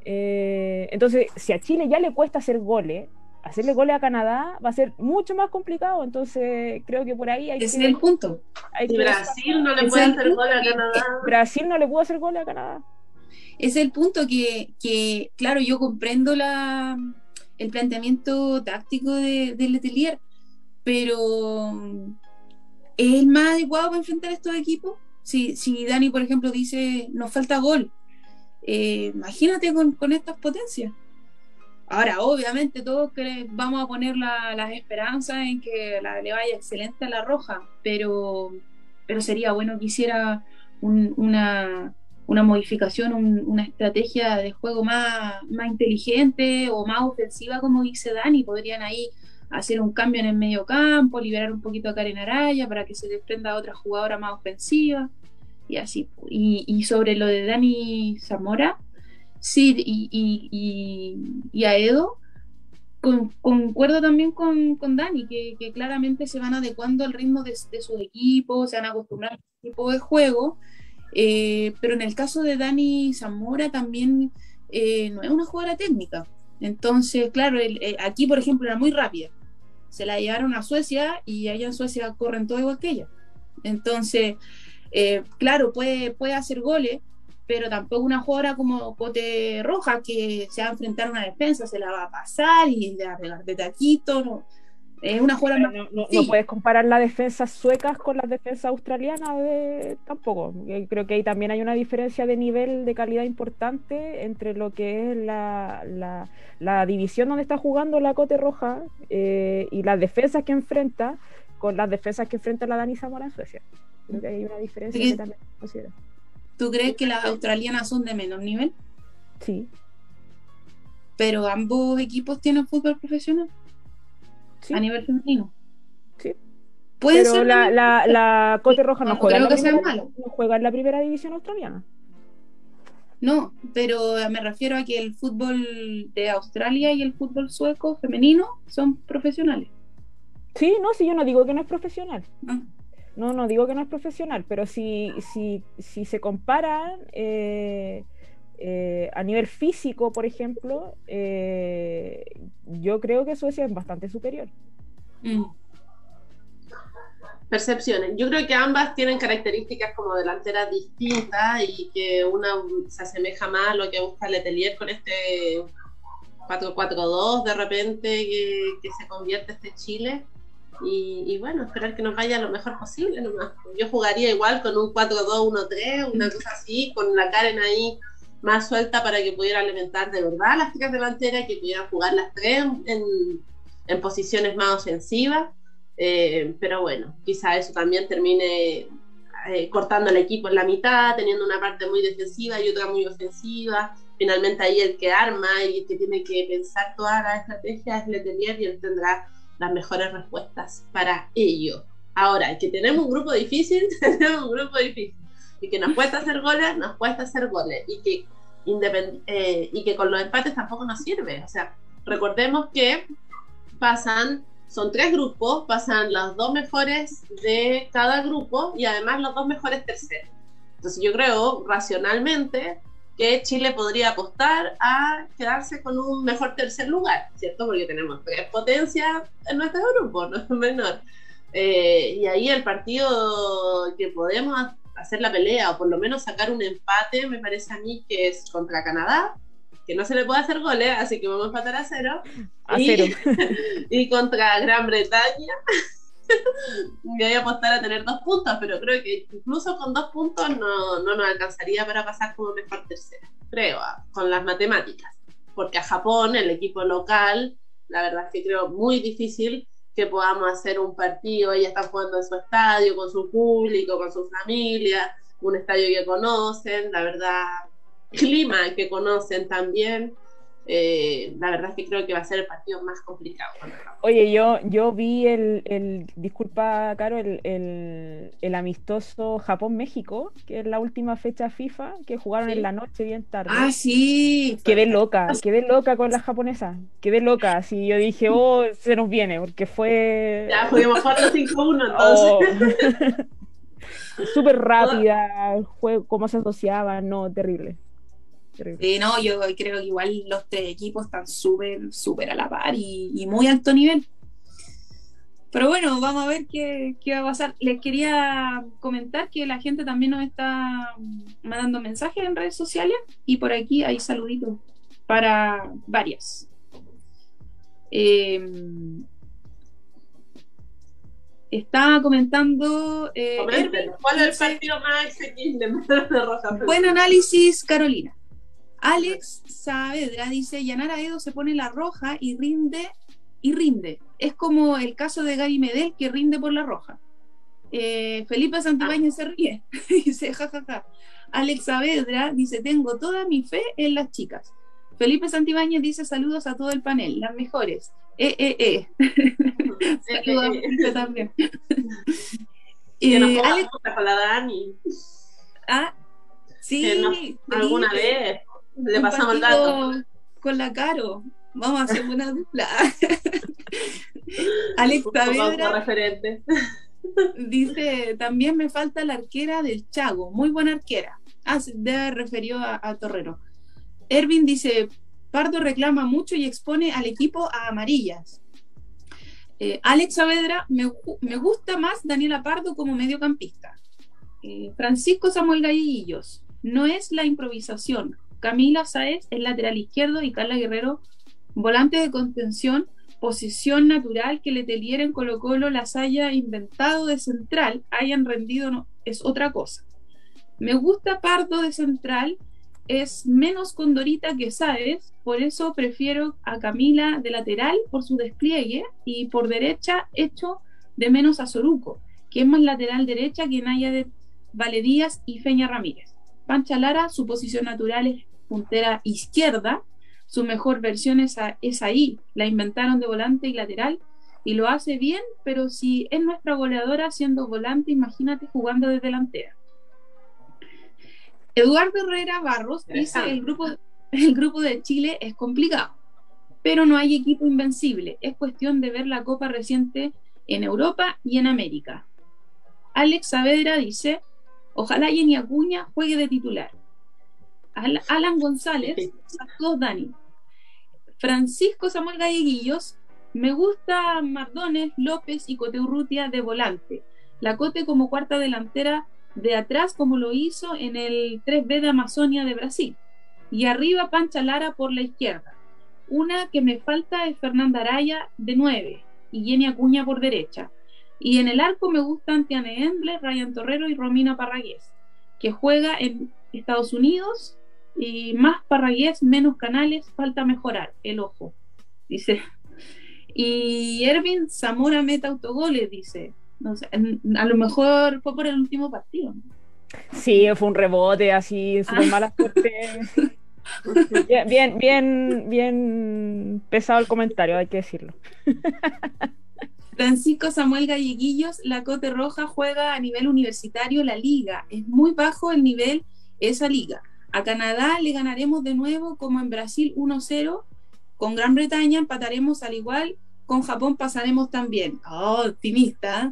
Eh, entonces, si a Chile ya le cuesta hacer goles, hacerle goles a Canadá va a ser mucho más complicado. Entonces, creo que por ahí hay Ese que... es el punto. Hay Y que Brasil no le Ese puede es el hacer punto. gol a Canadá. Brasil no le pudo hacer goles a Canadá. Ese es el punto que, que claro, yo comprendo la, el planteamiento táctico de, de Letelier, pero ¿es el más adecuado para enfrentar a estos equipos? Si, si Dani, por ejemplo, dice, nos falta gol, eh, imagínate con, con estas potencias. Ahora, obviamente, todos cre- vamos a poner la- las esperanzas en que la, le vaya excelente a la Roja, pero, pero sería bueno que hiciera un- una, una modificación, un- una estrategia de juego más, más inteligente o más ofensiva, como dice Dani. Podrían ahí hacer un cambio en el medio campo, liberar un poquito a Karen Araya para que se desprenda a otra jugadora más ofensiva y así. Y, y sobre lo de Dani Zamora, sí, y, y, y, y a Edo, con, concuerdo también con, con Dani, que, que claramente se van adecuando al ritmo de, de sus equipos, se van acostumbrando a este tipo de juego, eh, pero en el caso de Dani Zamora también eh, no es una jugadora técnica. Entonces, claro, el, eh, aquí por ejemplo era muy rápida, se la llevaron a Suecia y allá en Suecia corren todo igual que ella. Entonces, eh, claro, puede, puede hacer goles, pero tampoco una jugadora como Cote Roja que se va a enfrentar a una defensa, se la va a pasar y le va a pegar de taquito, no. Es una jugadora más... No, no, sí. no puedes comparar las defensas suecas con las defensas australianas de... tampoco. Eh, Creo que ahí también hay una diferencia de nivel de calidad importante entre lo que es la, la, la división donde está jugando la Cote Roja eh, y las defensas que enfrenta con las defensas que enfrenta la Dani Zamora en Suecia. Creo que hay una diferencia Sí. que también considero. ¿Tú crees que las australianas son de menor nivel? Sí, Pero ambos equipos tienen fútbol profesional sí, a nivel femenino. sí. Puede Pero ser la, de- la, la Cote Roja no, no juega en creo la que sea primera, malo. no juega en la primera división australiana. No, pero me refiero a que el fútbol de Australia y el fútbol sueco femenino son profesionales. Sí, no, sí, yo no digo que no es profesional. ¿No? No, no digo que no es profesional, pero si, si, si se comparan eh, eh, a nivel físico, por ejemplo, eh, yo creo que Suecia es bastante superior. Mm. Percepciones. Yo creo que ambas tienen características como delanteras distintas y que una se asemeja más a lo que busca Letelier con este cuatro cuatro dos de repente que, que se convierte este Chile. Y, y bueno, esperar que nos vaya lo mejor posible nomás. Yo jugaría igual con un cuatro dos uno tres, una cosa así, con la Karen ahí más suelta para que pudiera alimentar de verdad las tres delanteras, que pudieran jugar las tres en, en posiciones más ofensivas. Eh, pero bueno, quizá eso también termine eh, cortando al equipo en la mitad, teniendo una parte muy defensiva y otra muy ofensiva. Finalmente ahí el que arma y el que tiene que pensar toda la estrategia es Letelier, y él tendrá las mejores respuestas para ello. Ahora, que tenemos un grupo difícil, tenemos un grupo difícil, y que nos cuesta hacer goles, nos cuesta hacer goles, y que, independ- eh, y que con los empates tampoco nos sirve. O sea, recordemos que pasan, son tres grupos, pasan los dos mejores de cada grupo y además los dos mejores terceros. Entonces yo creo, racionalmente, que Chile podría apostar a quedarse con un mejor tercer lugar, ¿cierto? Porque tenemos tres potencias en nuestro grupo, no es menor. Eh, y ahí el partido que podemos hacer la pelea, o por lo menos sacar un empate, me parece a mí que es contra Canadá, que no se le puede hacer goles, así que vamos a empatar a cero. A y, cero. y contra Gran Bretaña, voy a apostar a tener dos puntos, pero creo que incluso con dos puntos no, no nos alcanzaría para pasar como mejor tercera, creo, con las matemáticas, porque a Japón, el equipo local, La verdad es que creo muy difícil que podamos hacer un partido. Ella está jugando en su estadio, con su público, con su familia, un estadio que conocen, la verdad, clima que conocen también. Eh, la verdad es que creo que va a ser el partido más complicado. Oye, yo, yo vi el, el disculpa, Caro, el, el, el amistoso Japón-México, que es la última fecha FIFA, que jugaron ¿Sí? en la noche bien tarde. Ah, sí. Quedé loca, quedé loca con la japonesa, quedé loca, así yo dije, oh, se nos viene, porque fue... Ya pudimos cuatro cinco uno entonces. Oh. Súper rápida, el juego, cómo se asociaba, no, terrible. terrible. Sí, no, yo creo que igual los tres equipos están súper, súper a la par y, y muy alto nivel. Pero bueno, vamos a ver qué, qué va a pasar. Les quería comentar que la gente también nos está mandando mensajes en redes sociales y por aquí hay saluditos para varias. Eh, Estaba comentando. Eh, Erwin, ¿cuál es el partido más asequible de Roja? Buen análisis, Carolina. Alex Saavedra dice: Yanara Edo se pone la roja y rinde. Y rinde. Es como el caso de Gaby Medel, que rinde por la roja. Eh, Felipe Santibáñez ah. se ríe. Dice: jajaja. Ja, ja. Alex Saavedra dice: tengo toda mi fe en las chicas. Felipe Santibáñez dice: saludos a todo el panel, las mejores. Eh, eh, eh. Saludos a Felipe también. Que nos eh, Alex... con la Dani. Ah, sí. No, alguna vez le pasamos el dato. Con la Caro. Vamos a hacer una dupla. Alex Saavedra dice: también me falta la arquera del Chago, muy buena arquera. Ah, se debe referido a, a Torrero. Ervin dice: Pardo reclama mucho y expone al equipo a amarillas. Eh, Alex Saavedra, me, me gusta más Daniela Pardo como mediocampista. Eh, Francisco Samuel Galleguillos: no es la improvisación. Camila Sáez es lateral izquierdo y Carla Guerrero volante de contención, posición natural que Letelier en Colo Colo las haya inventado de central, hayan rendido, no, es otra cosa. Me gusta Pardo de central, es menos condorita que Sáez, por eso prefiero a Camila de lateral por su despliegue y por derecha echo de menos a Soruco, que es más lateral derecha que Naya de Valedías y Feña Ramírez. Pancha Lara, su posición natural es puntera izquierda, su mejor versión es, a, es ahí, la inventaron de volante y lateral y lo hace bien, pero si es nuestra goleadora siendo volante, imagínate jugando de delantera. Eduardo Herrera Barros dice: el grupo, el grupo de Chile es complicado, pero no hay equipo invencible, es cuestión de ver la Copa reciente en Europa y en América. Alex Saavedra dice: ojalá Jenny Acuña juegue de titular. Alan González, saludos Dani. Francisco Samuel Galleguillos: me gusta Mardones, López y Cote Urrutia de volante, la Cote como cuarta delantera de atrás como lo hizo en el tres B de Amazonia de Brasil, y arriba Pancha Lara por la izquierda. Una que me falta es Fernanda Araya de nueve y Jenny Acuña por derecha, y en el arco me gustan Tiane Endler, Ryan Torrero y Romina Parragués, que juega en Estados Unidos. Y más Parragués, menos Canales, falta mejorar el ojo, dice. Y Ervin: Zamora meta autogoles, dice. No sé, a lo mejor fue por el último partido, ¿no? Sí, fue un rebote así, súper ah. mala suerte. bien, bien, bien, bien pesado el comentario, hay que decirlo. Francisco Samuel Galleguillos: la Cote Roja juega a nivel universitario la liga, es muy bajo el nivel esa liga. A Canadá le ganaremos de nuevo como en Brasil uno cero, con Gran Bretaña empataremos al igual, con Japón pasaremos también. Oh, optimista.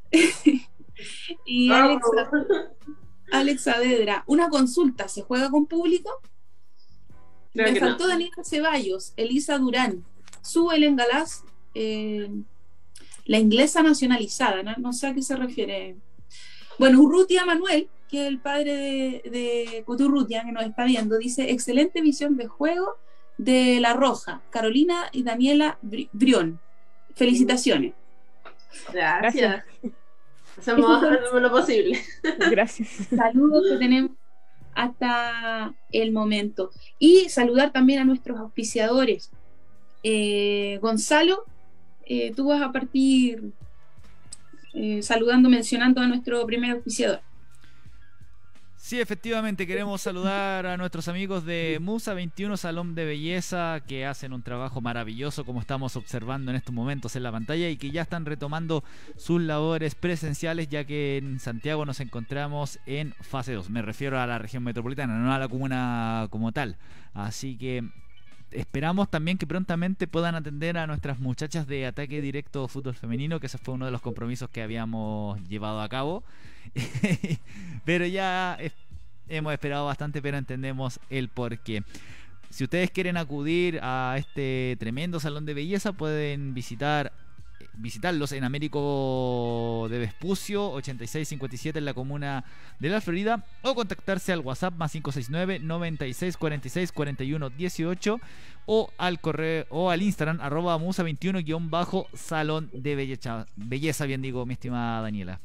Y Alex, Alex Saavedra: una consulta, ¿se juega con público? Creo Me faltó no. Daniela Ceballos, Elisa Durán, Su Helen Galás, eh, la inglesa nacionalizada, ¿no? No sé a qué se refiere. Bueno, Urrutia Manuel, que es el padre de, de Coturrutia, que nos está viendo, dice: excelente visión de juego de La Roja, Carolina y Daniela Brión. Felicitaciones. Gracias. Hacemos, hacemos lo posible. Gracias. Saludos que tenemos hasta el momento. Y saludar también a nuestros auspiciadores. Eh, Gonzalo, eh, tú vas a partir eh, saludando, mencionando a nuestro primer auspiciador. Sí, efectivamente, queremos saludar a nuestros amigos de Musa veintiuno Salón de Belleza, que hacen un trabajo maravilloso, como estamos observando en estos momentos en la pantalla, y que ya están retomando sus labores presenciales, ya que en Santiago nos encontramos en fase dos. Me refiero a la región metropolitana, no a la comuna como tal. Así que esperamos también que prontamente puedan atender a nuestras muchachas de Ataque Directo Fútbol Femenino, que ese fue uno de los compromisos que habíamos llevado a cabo. Pero ya es, hemos esperado bastante, pero entendemos el porqué. Si ustedes quieren acudir a este tremendo salón de belleza, pueden visitar visitarlos en Américo de Vespucio ochenta y seis cincuenta y siete en la comuna de La Florida, o contactarse al WhatsApp más cinco seis nueve, noventa y seis cuarenta y seis cuarenta y uno dieciocho, o al correo o al Instagram arroba musa veintiuno guión bajo salón de belleza, belleza bien digo, mi estimada Daniela.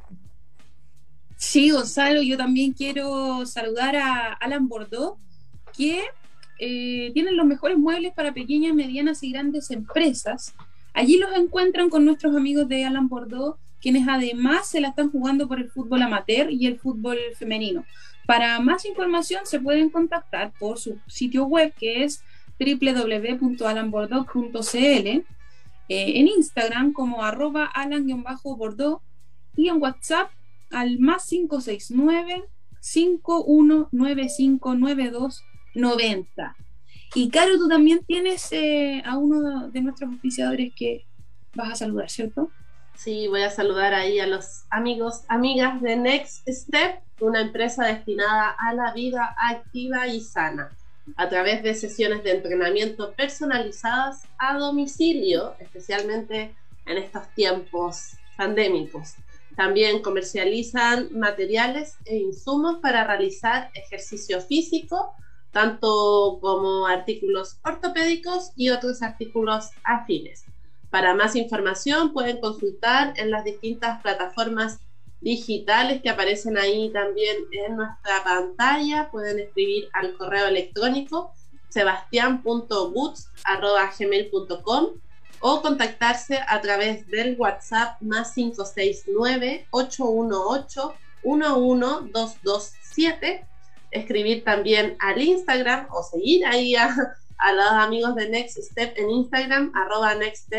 Sí, Gonzalo, yo también quiero saludar a Alan Bordeaux, que eh, tienen los mejores muebles para pequeñas, medianas y grandes empresas. Allí los encuentran con nuestros amigos de Alan Bordeaux, quienes además se la están jugando por el fútbol amateur y el fútbol femenino. Para más información se pueden contactar por su sitio web, que es doble u doble u doble u punto alan bordeaux punto c l, eh, en Instagram como arroba alan-bordeaux, y en WhatsApp al más cinco seis nueve, cinco uno nueve cinco nueve dos nueve cero. Y Caro, tú también tienes eh, a uno de nuestros auspiciadores que vas a saludar, ¿cierto? Sí, voy a saludar ahí a los amigos, amigas de Next Step, una empresa destinada a la vida activa y sana, a través de sesiones de entrenamiento personalizadas a domicilio, especialmente en estos tiempos pandémicos. También comercializan materiales e insumos para realizar ejercicio físico, tanto como artículos ortopédicos y otros artículos afines. Para más información pueden consultar en las distintas plataformas digitales que aparecen ahí también en nuestra pantalla. Pueden escribir al correo electrónico sebastian punto guts arroba gmail punto com o contactarse a través del WhatsApp más cinco seis nueve, ocho uno ocho, uno uno dos dos siete. Escribir también al Instagram o seguir ahí a, a los amigos de Next Step en Instagram, arroba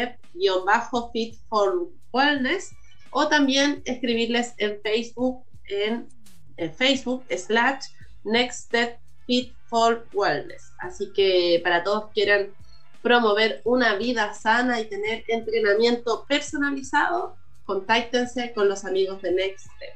nextstep-fit for wellness, o también escribirles en Facebook, en, en Facebook, slash Next Step Fit for Wellness. Así que para todos quieran promover una vida sana y tener entrenamiento personalizado, contáctense con los amigos de Next Step.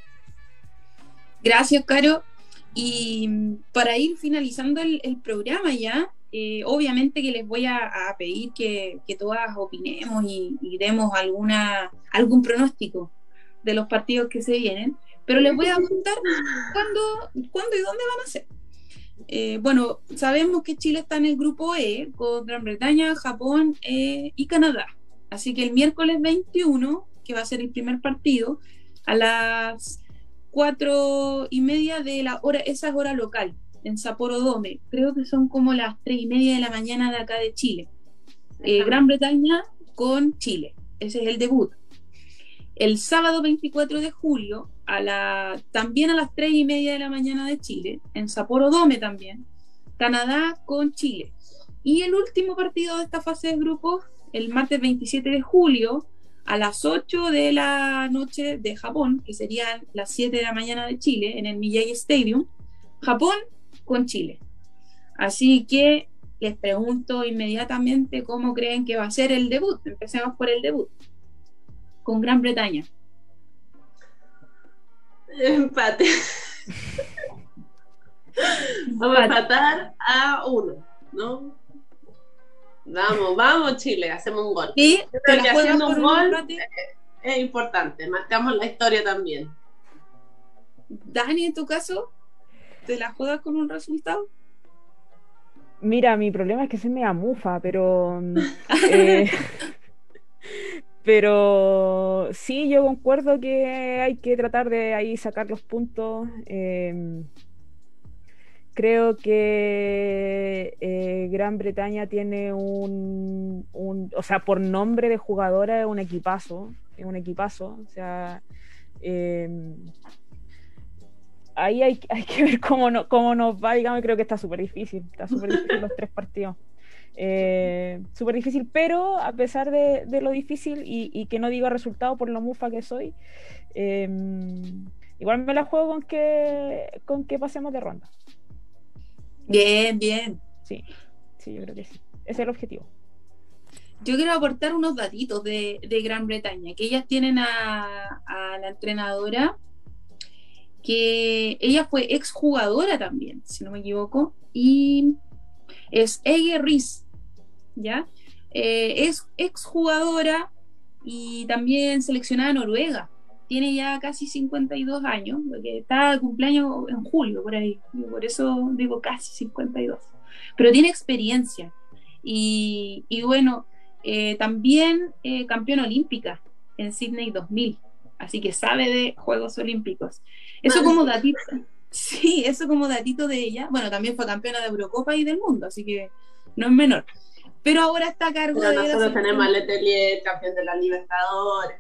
Gracias, Caro. Y para ir finalizando el, el programa ya, eh, obviamente que les voy a, a pedir que, que todas opinemos y, y demos alguna, algún pronóstico de los partidos que se vienen, pero les voy a contar cuándo, cuándo y dónde van a ser. Eh, bueno, sabemos que Chile está en el grupo E, con Gran Bretaña, Japón eh, y Canadá. Así que el miércoles veintiuno, que va a ser el primer partido, a las cuatro y media de la hora, esa es hora local, en Sapporo Dome, creo que son como las tres y media de la mañana de acá de Chile. Eh, Gran Bretaña con Chile, ese es el debut. El sábado veinticuatro de julio, a la, también a las tres y media de la mañana de Chile, en Sapporo Dome también, Canadá con Chile. Y el último partido de esta fase de grupos, el martes veintisiete de julio, a las ocho de la noche de Japón, que serían las siete de la mañana de Chile, en el Miyagi Stadium, Japón con Chile. Así que les pregunto inmediatamente cómo creen que va a ser el debut. Empecemos por el debut, con Gran Bretaña. Empate. Vamos a empatar a uno, ¿no? Vamos, vamos Chile, hacemos un gol. Sí, yo creo que haciendo un gol es, es importante, marcamos la historia también. Dani, en tu caso, ¿te la juegas con un resultado? Mira, mi problema es que soy media mufa, pero eh, pero sí, yo concuerdo que hay que tratar de ahí sacar los puntos. eh, creo que eh, Gran Bretaña tiene un, un, o sea, por nombre de jugadora es un equipazo, es un equipazo, o sea, eh, ahí hay, hay que ver cómo, no, cómo nos va, digamos, creo que está súper difícil, está súper difícil los tres partidos. Eh, súper difícil, pero a pesar de, de lo difícil y, y que no diga resultado por lo mufa que soy, eh, igual me la juego con que, con que pasemos de ronda. Bien, bien. Sí, sí, yo creo que sí. Ese es el objetivo. Yo quiero aportar unos datitos de, de Gran Bretaña, que ellas tienen a, a la entrenadora, que ella fue exjugadora también, si no me equivoco, y es Ege Riis, ¿ya? Eh, es exjugadora y también seleccionada Noruega. Tiene ya casi cincuenta y dos años, porque está de cumpleaños en julio, por ahí. Por eso digo casi cincuenta y dos. Pero tiene experiencia. Y, y bueno, eh, también eh, campeona olímpica en Sydney dos mil. Así que sabe de Juegos Olímpicos. Eso como datito. Sí, eso como datito de ella. Bueno, también fue campeona de Eurocopa y del mundo, así que no es menor. Pero ahora está a cargo Pero de... nosotros tenemos a Letelier, campeón de la Libertadores.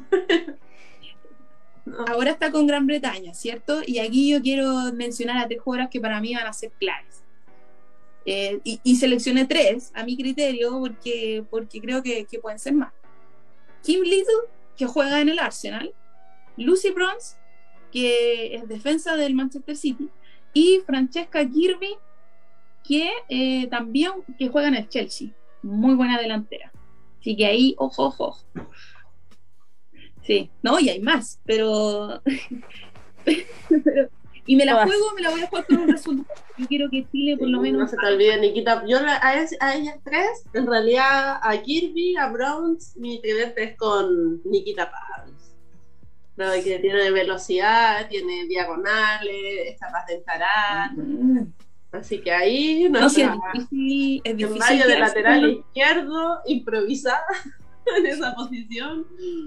No. Ahora está con Gran Bretaña, ¿cierto? Y aquí yo quiero mencionar a tres jugadoras que para mí van a ser claves. Eh, y, y seleccioné tres, a mi criterio, porque, porque creo que, que pueden ser más. Kim Little, que juega en el Arsenal. Lucy Bronze, que es defensa del Manchester City. Y Francesca Kirby, que eh, también que juega en el Chelsea. Muy buena delantera. Así que ahí, ojo, ojo, ojo. Sí, no, y hay más, pero, pero y me la Todas. juego, me la voy a jugar con un resultado. Yo quiero que Chile por lo menos... No se te olvide, Nikita. Yo a, es, a ellas tres, en realidad a Kirby, a Browns, mi tridente es con Nikita Pavlis. Creo que tiene velocidad, tiene diagonales, es capaz de encarar. Mm. Así que ahí no, No, sí, es está. difícil, es En difícil. Mayo de quedarse lateral con- izquierdo, improvisada en esa posición.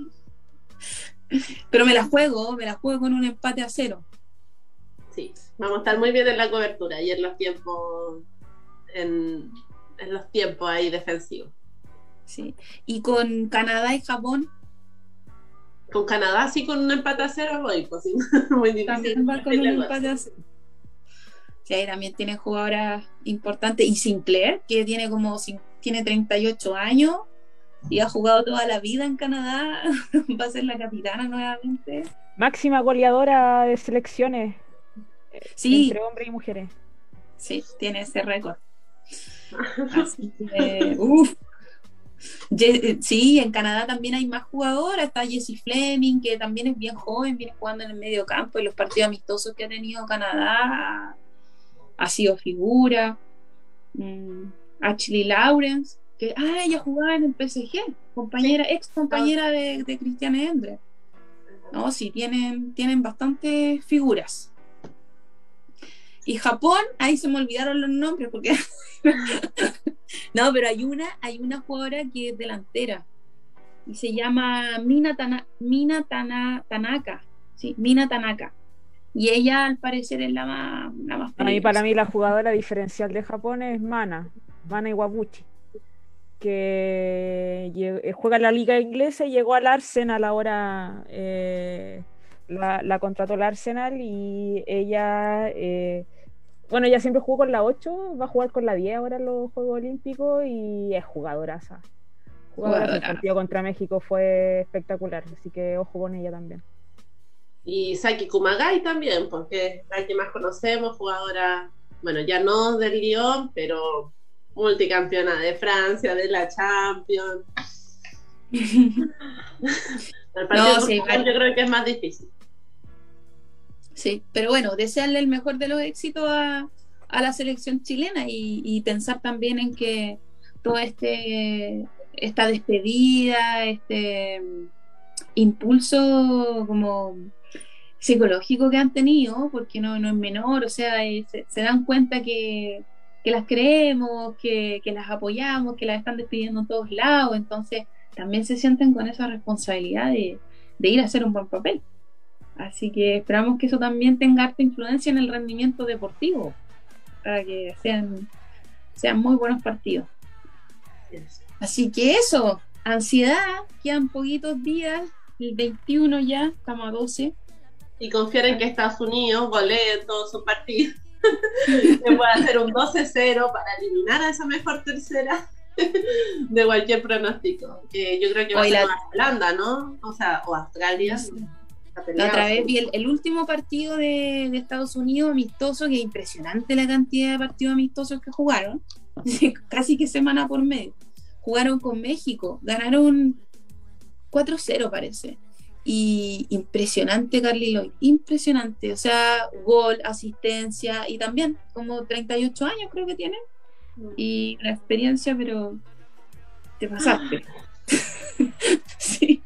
Pero me la juego, me la juego con un empate a cero. Sí, vamos a estar muy bien en la cobertura y en los tiempos, en, en los tiempos ahí defensivos. Sí. Y con Canadá y Japón Con Canadá sí, con un empate a cero voy, pues sí, muy difícil. también va con un decirle empate a cosas. cero. Sí, ahí también tiene jugadoras importantes. Y Sinclair, que tiene como cin- tiene treinta y ocho años y ha jugado toda la vida en Canadá, va a ser la capitana nuevamente. Máxima goleadora de selecciones Sí, entre hombres y mujeres. sí, tiene ese récord. Así que, uff. Ye- Sí, en Canadá también hay más jugadoras. Está Jessie Fleming, que también es bien joven, viene jugando en el medio campo. Y los partidos amistosos que ha tenido Canadá ha sido figura. Mm, Ashley Lawrence, que ah, ella jugaba en el P S G, compañera, ex compañera de, de Christian Endre. No, sí, tienen, tienen bastantes figuras. Y Japón, ahí se me olvidaron los nombres porque no, pero hay una, hay una jugadora que es delantera y se llama Mina, Tana, Mina Tana, Tanaka, sí, Mina Tanaka. Y ella al parecer es la más, la más A mí, peligrosa. para mí la jugadora diferencial de Japón es Mana, Mana Iwabuchi, que lle- juega en la liga inglesa y llegó al Arsenal ahora, eh, la, la contrató el Arsenal y ella, eh, bueno, ella siempre jugó con la ocho, va a jugar con la diez ahora en los Juegos Olímpicos y es jugadoraza. Jugadoraza. El Jugadora. partido contra México fue espectacular, así que ojo con ella también. Y Saki Kumagai también, porque es la que más conocemos, jugadora, bueno, ya no del Lyon, pero multicampeona de Francia, de la Champions. El partido No, sí, con Portugal yo creo que es más difícil. Sí, pero bueno, desearle el mejor de los éxitos a, a la selección chilena y, y pensar también en que todo este esta despedida, este mm, impulso como psicológico que han tenido, porque no, no es menor, o sea, eh, se, se dan cuenta que, que las creemos, que, que las apoyamos, que las están despidiendo en todos lados, entonces también se sienten con esa responsabilidad de, de ir a hacer un buen papel. Así que esperamos que eso también tenga harta influencia en el rendimiento deportivo. para que sean, sean muy buenos partidos. Así que eso, ansiedad, quedan poquitos días, el veintiuno ya, estamos a doce. Y confiar en que Estados Unidos golee todos sus partidos. Que pueda hacer un doce cero para eliminar a esa mejor tercera de cualquier pronóstico. Que yo creo que va Hoy a ser la... Nueva Zelanda, ¿no? O sea, o Australia. La otra vez vi el, el último partido de, de Estados Unidos amistoso, que es impresionante la cantidad de partidos amistosos que jugaron. Casi que semana por medio. Jugaron con México, ganaron cuatro cero parece. Y impresionante Carly Lloyd, impresionante, o sea, gol, asistencia y también como treinta y ocho años creo que tiene y la experiencia, pero te pasaste. Sí.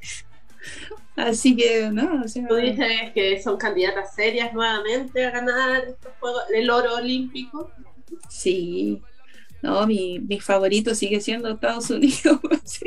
Así que no, o sea, tú dices que son candidatas serias nuevamente a ganar estos juegos, el oro olímpico. Sí. No, mi, mi favorito sigue siendo Estados Unidos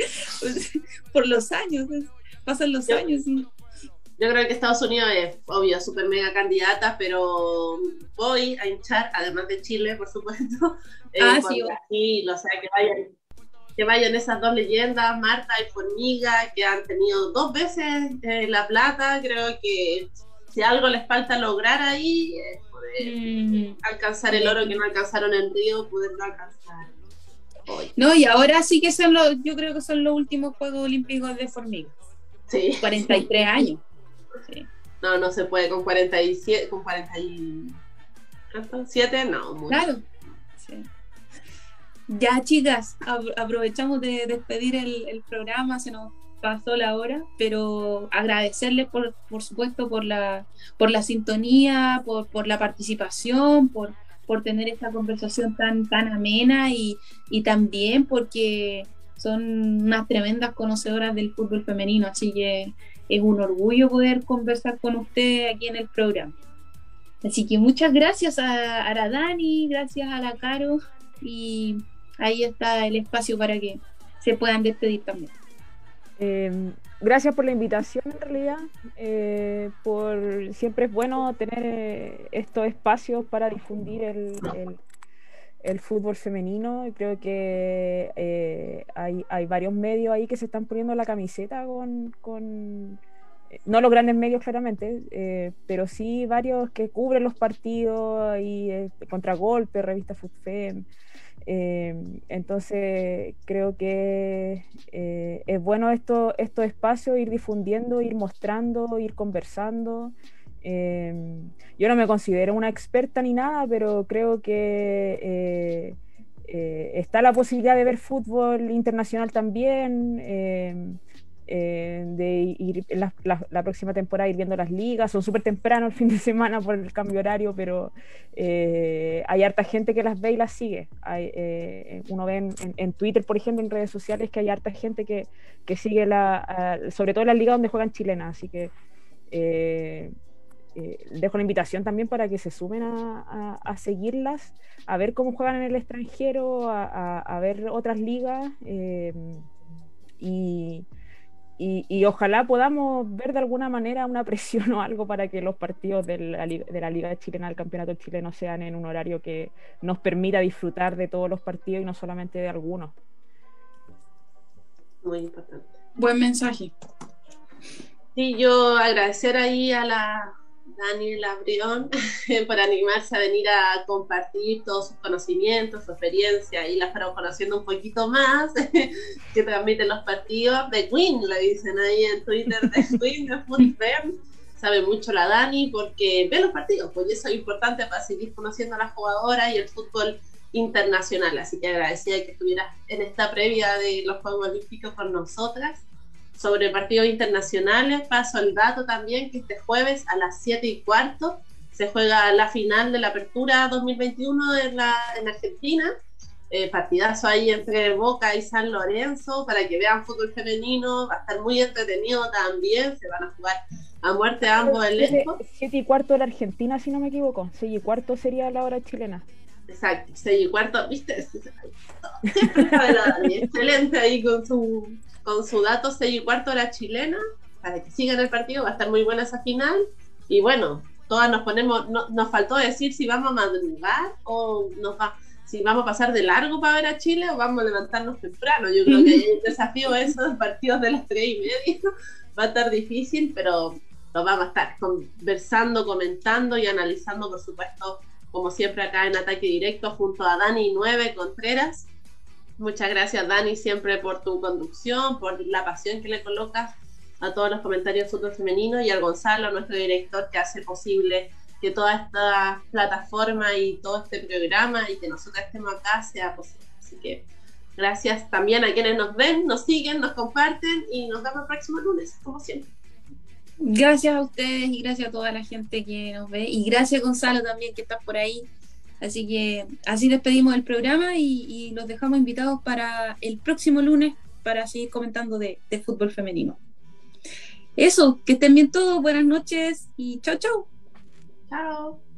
por los años, pasan los yo, años. Y... yo creo que Estados Unidos es, obvio, súper mega candidata, pero voy a hinchar, además de Chile, por supuesto, eh, ah, por sí, Brasil, o sea, que vayan, que vayan esas dos leyendas, Marta y Formiga, que han tenido dos veces eh, la plata. Creo que si algo les falta lograr ahí es poder mm. alcanzar el oro que no alcanzaron en Río, poderlo alcanzar hoy. No, y ahora sí que son los, yo creo que son los últimos Juegos Olímpicos de Formiga. Sí. cuarenta y tres años. Sí. No, no se puede con cuarenta y siete, con cuarenta y siete, no, mucho. Claro. Sí. Ya, chicas, aprovechamos de despedir el, el programa, se nos pasó la hora, pero agradecerles por, por supuesto por la, por la sintonía, por, por la participación, por, por tener esta conversación tan, tan amena y, y también porque son unas tremendas conocedoras del fútbol femenino, así que es un orgullo poder conversar con ustedes aquí en el programa. Así que muchas gracias a, a la Dani, gracias a la Caro, y ahí está el espacio para que se puedan despedir también. Eh, gracias por la invitación, en realidad. Eh, por siempre es bueno tener eh, estos espacios para difundir el, el, el fútbol femenino. Y creo que eh, hay, hay varios medios ahí que se están poniendo la camiseta con, con no los grandes medios claramente, eh, pero sí varios que cubren los partidos y eh, Contragolpe, Revista FUTFEM. Eh, entonces creo que eh, es bueno esto, estos espacios, ir difundiendo, ir mostrando, ir conversando. Eh, yo no me considero una experta ni nada, pero creo que eh, eh, está la posibilidad de ver fútbol internacional también, eh, eh, de ir la, la, la próxima temporada ir viendo las ligas. Son súper temprano el fin de semana por el cambio horario, pero eh, hay harta gente que las ve y las sigue. Hay, eh, uno ve en, en, en Twitter, por ejemplo, en redes sociales, que hay harta gente que, que sigue la, a, sobre todo las ligas donde juegan chilenas, así que eh, eh, dejo la invitación también para que se sumen a, a, a seguirlas, a ver cómo juegan en el extranjero, a, a, a ver otras ligas, eh, y Y, y ojalá podamos ver de alguna manera una presión o algo para que los partidos de la, de la Liga Chilena, del Campeonato Chileno, sean en un horario que nos permita disfrutar de todos los partidos y no solamente de algunos. Muy importante. Buen mensaje. Sí, yo agradecer ahí a la Dani Labrión por animarse a venir a compartir todos sus conocimientos, su experiencia, y la fueron conociendo un poquito más, que transmiten los partidos. The Queen, le dicen ahí en Twitter, The Queen de FUTFEM. Sabe mucho la Dani porque ve los partidos, pues eso es importante para seguir conociendo a las jugadoras y el fútbol internacional. Así que agradecida que estuvieras en esta previa de los Juegos Olímpicos con nosotras. Sobre partidos internacionales, paso el dato también que este jueves a las siete y cuarto se juega la final de la Apertura dos mil veintiuno en, la, en Argentina. Eh, partidazo ahí entre Boca y San Lorenzo para que vean fútbol femenino. Va a estar muy entretenido también. Se van a jugar a muerte ambos elencos. siete y cuarto de la Argentina, si no me equivoco. seis y cuarto sería la hora chilena. Exacto, seis y cuarto. ¿Viste? Siempre sabe la Dani. Excelente ahí con su... con su dato, seis y cuarto hora chilena, para que sigan el partido. Va a estar muy buena esa final. Y bueno, todas nos ponemos, no, nos faltó decir si vamos a madrugar o nos va, si vamos a pasar de largo para ver a Chile o vamos a levantarnos temprano. Yo creo que el desafío esos partidos de las tres y media va a estar difícil, pero lo vamos a estar conversando, comentando y analizando, por supuesto, como siempre acá en Ataque Directo junto a Dani nueve Contreras. Muchas gracias, Dani, siempre por tu conducción, por la pasión que le colocas a todos los comentarios de fútbol femenino, y al Gonzalo, nuestro director, que hace posible que toda esta plataforma y todo este programa y que nosotros estemos acá sea posible. Así que gracias también a quienes nos ven, nos siguen, nos comparten y nos vemos el próximo lunes, como siempre. Gracias a ustedes y gracias a toda la gente que nos ve, y gracias, Gonzalo, también, que estás por ahí. Así que así despedimos el programa y, y los dejamos invitados para el próximo lunes para seguir comentando de, de fútbol femenino. Eso, que estén bien todos, buenas noches y chao, chao. Chao.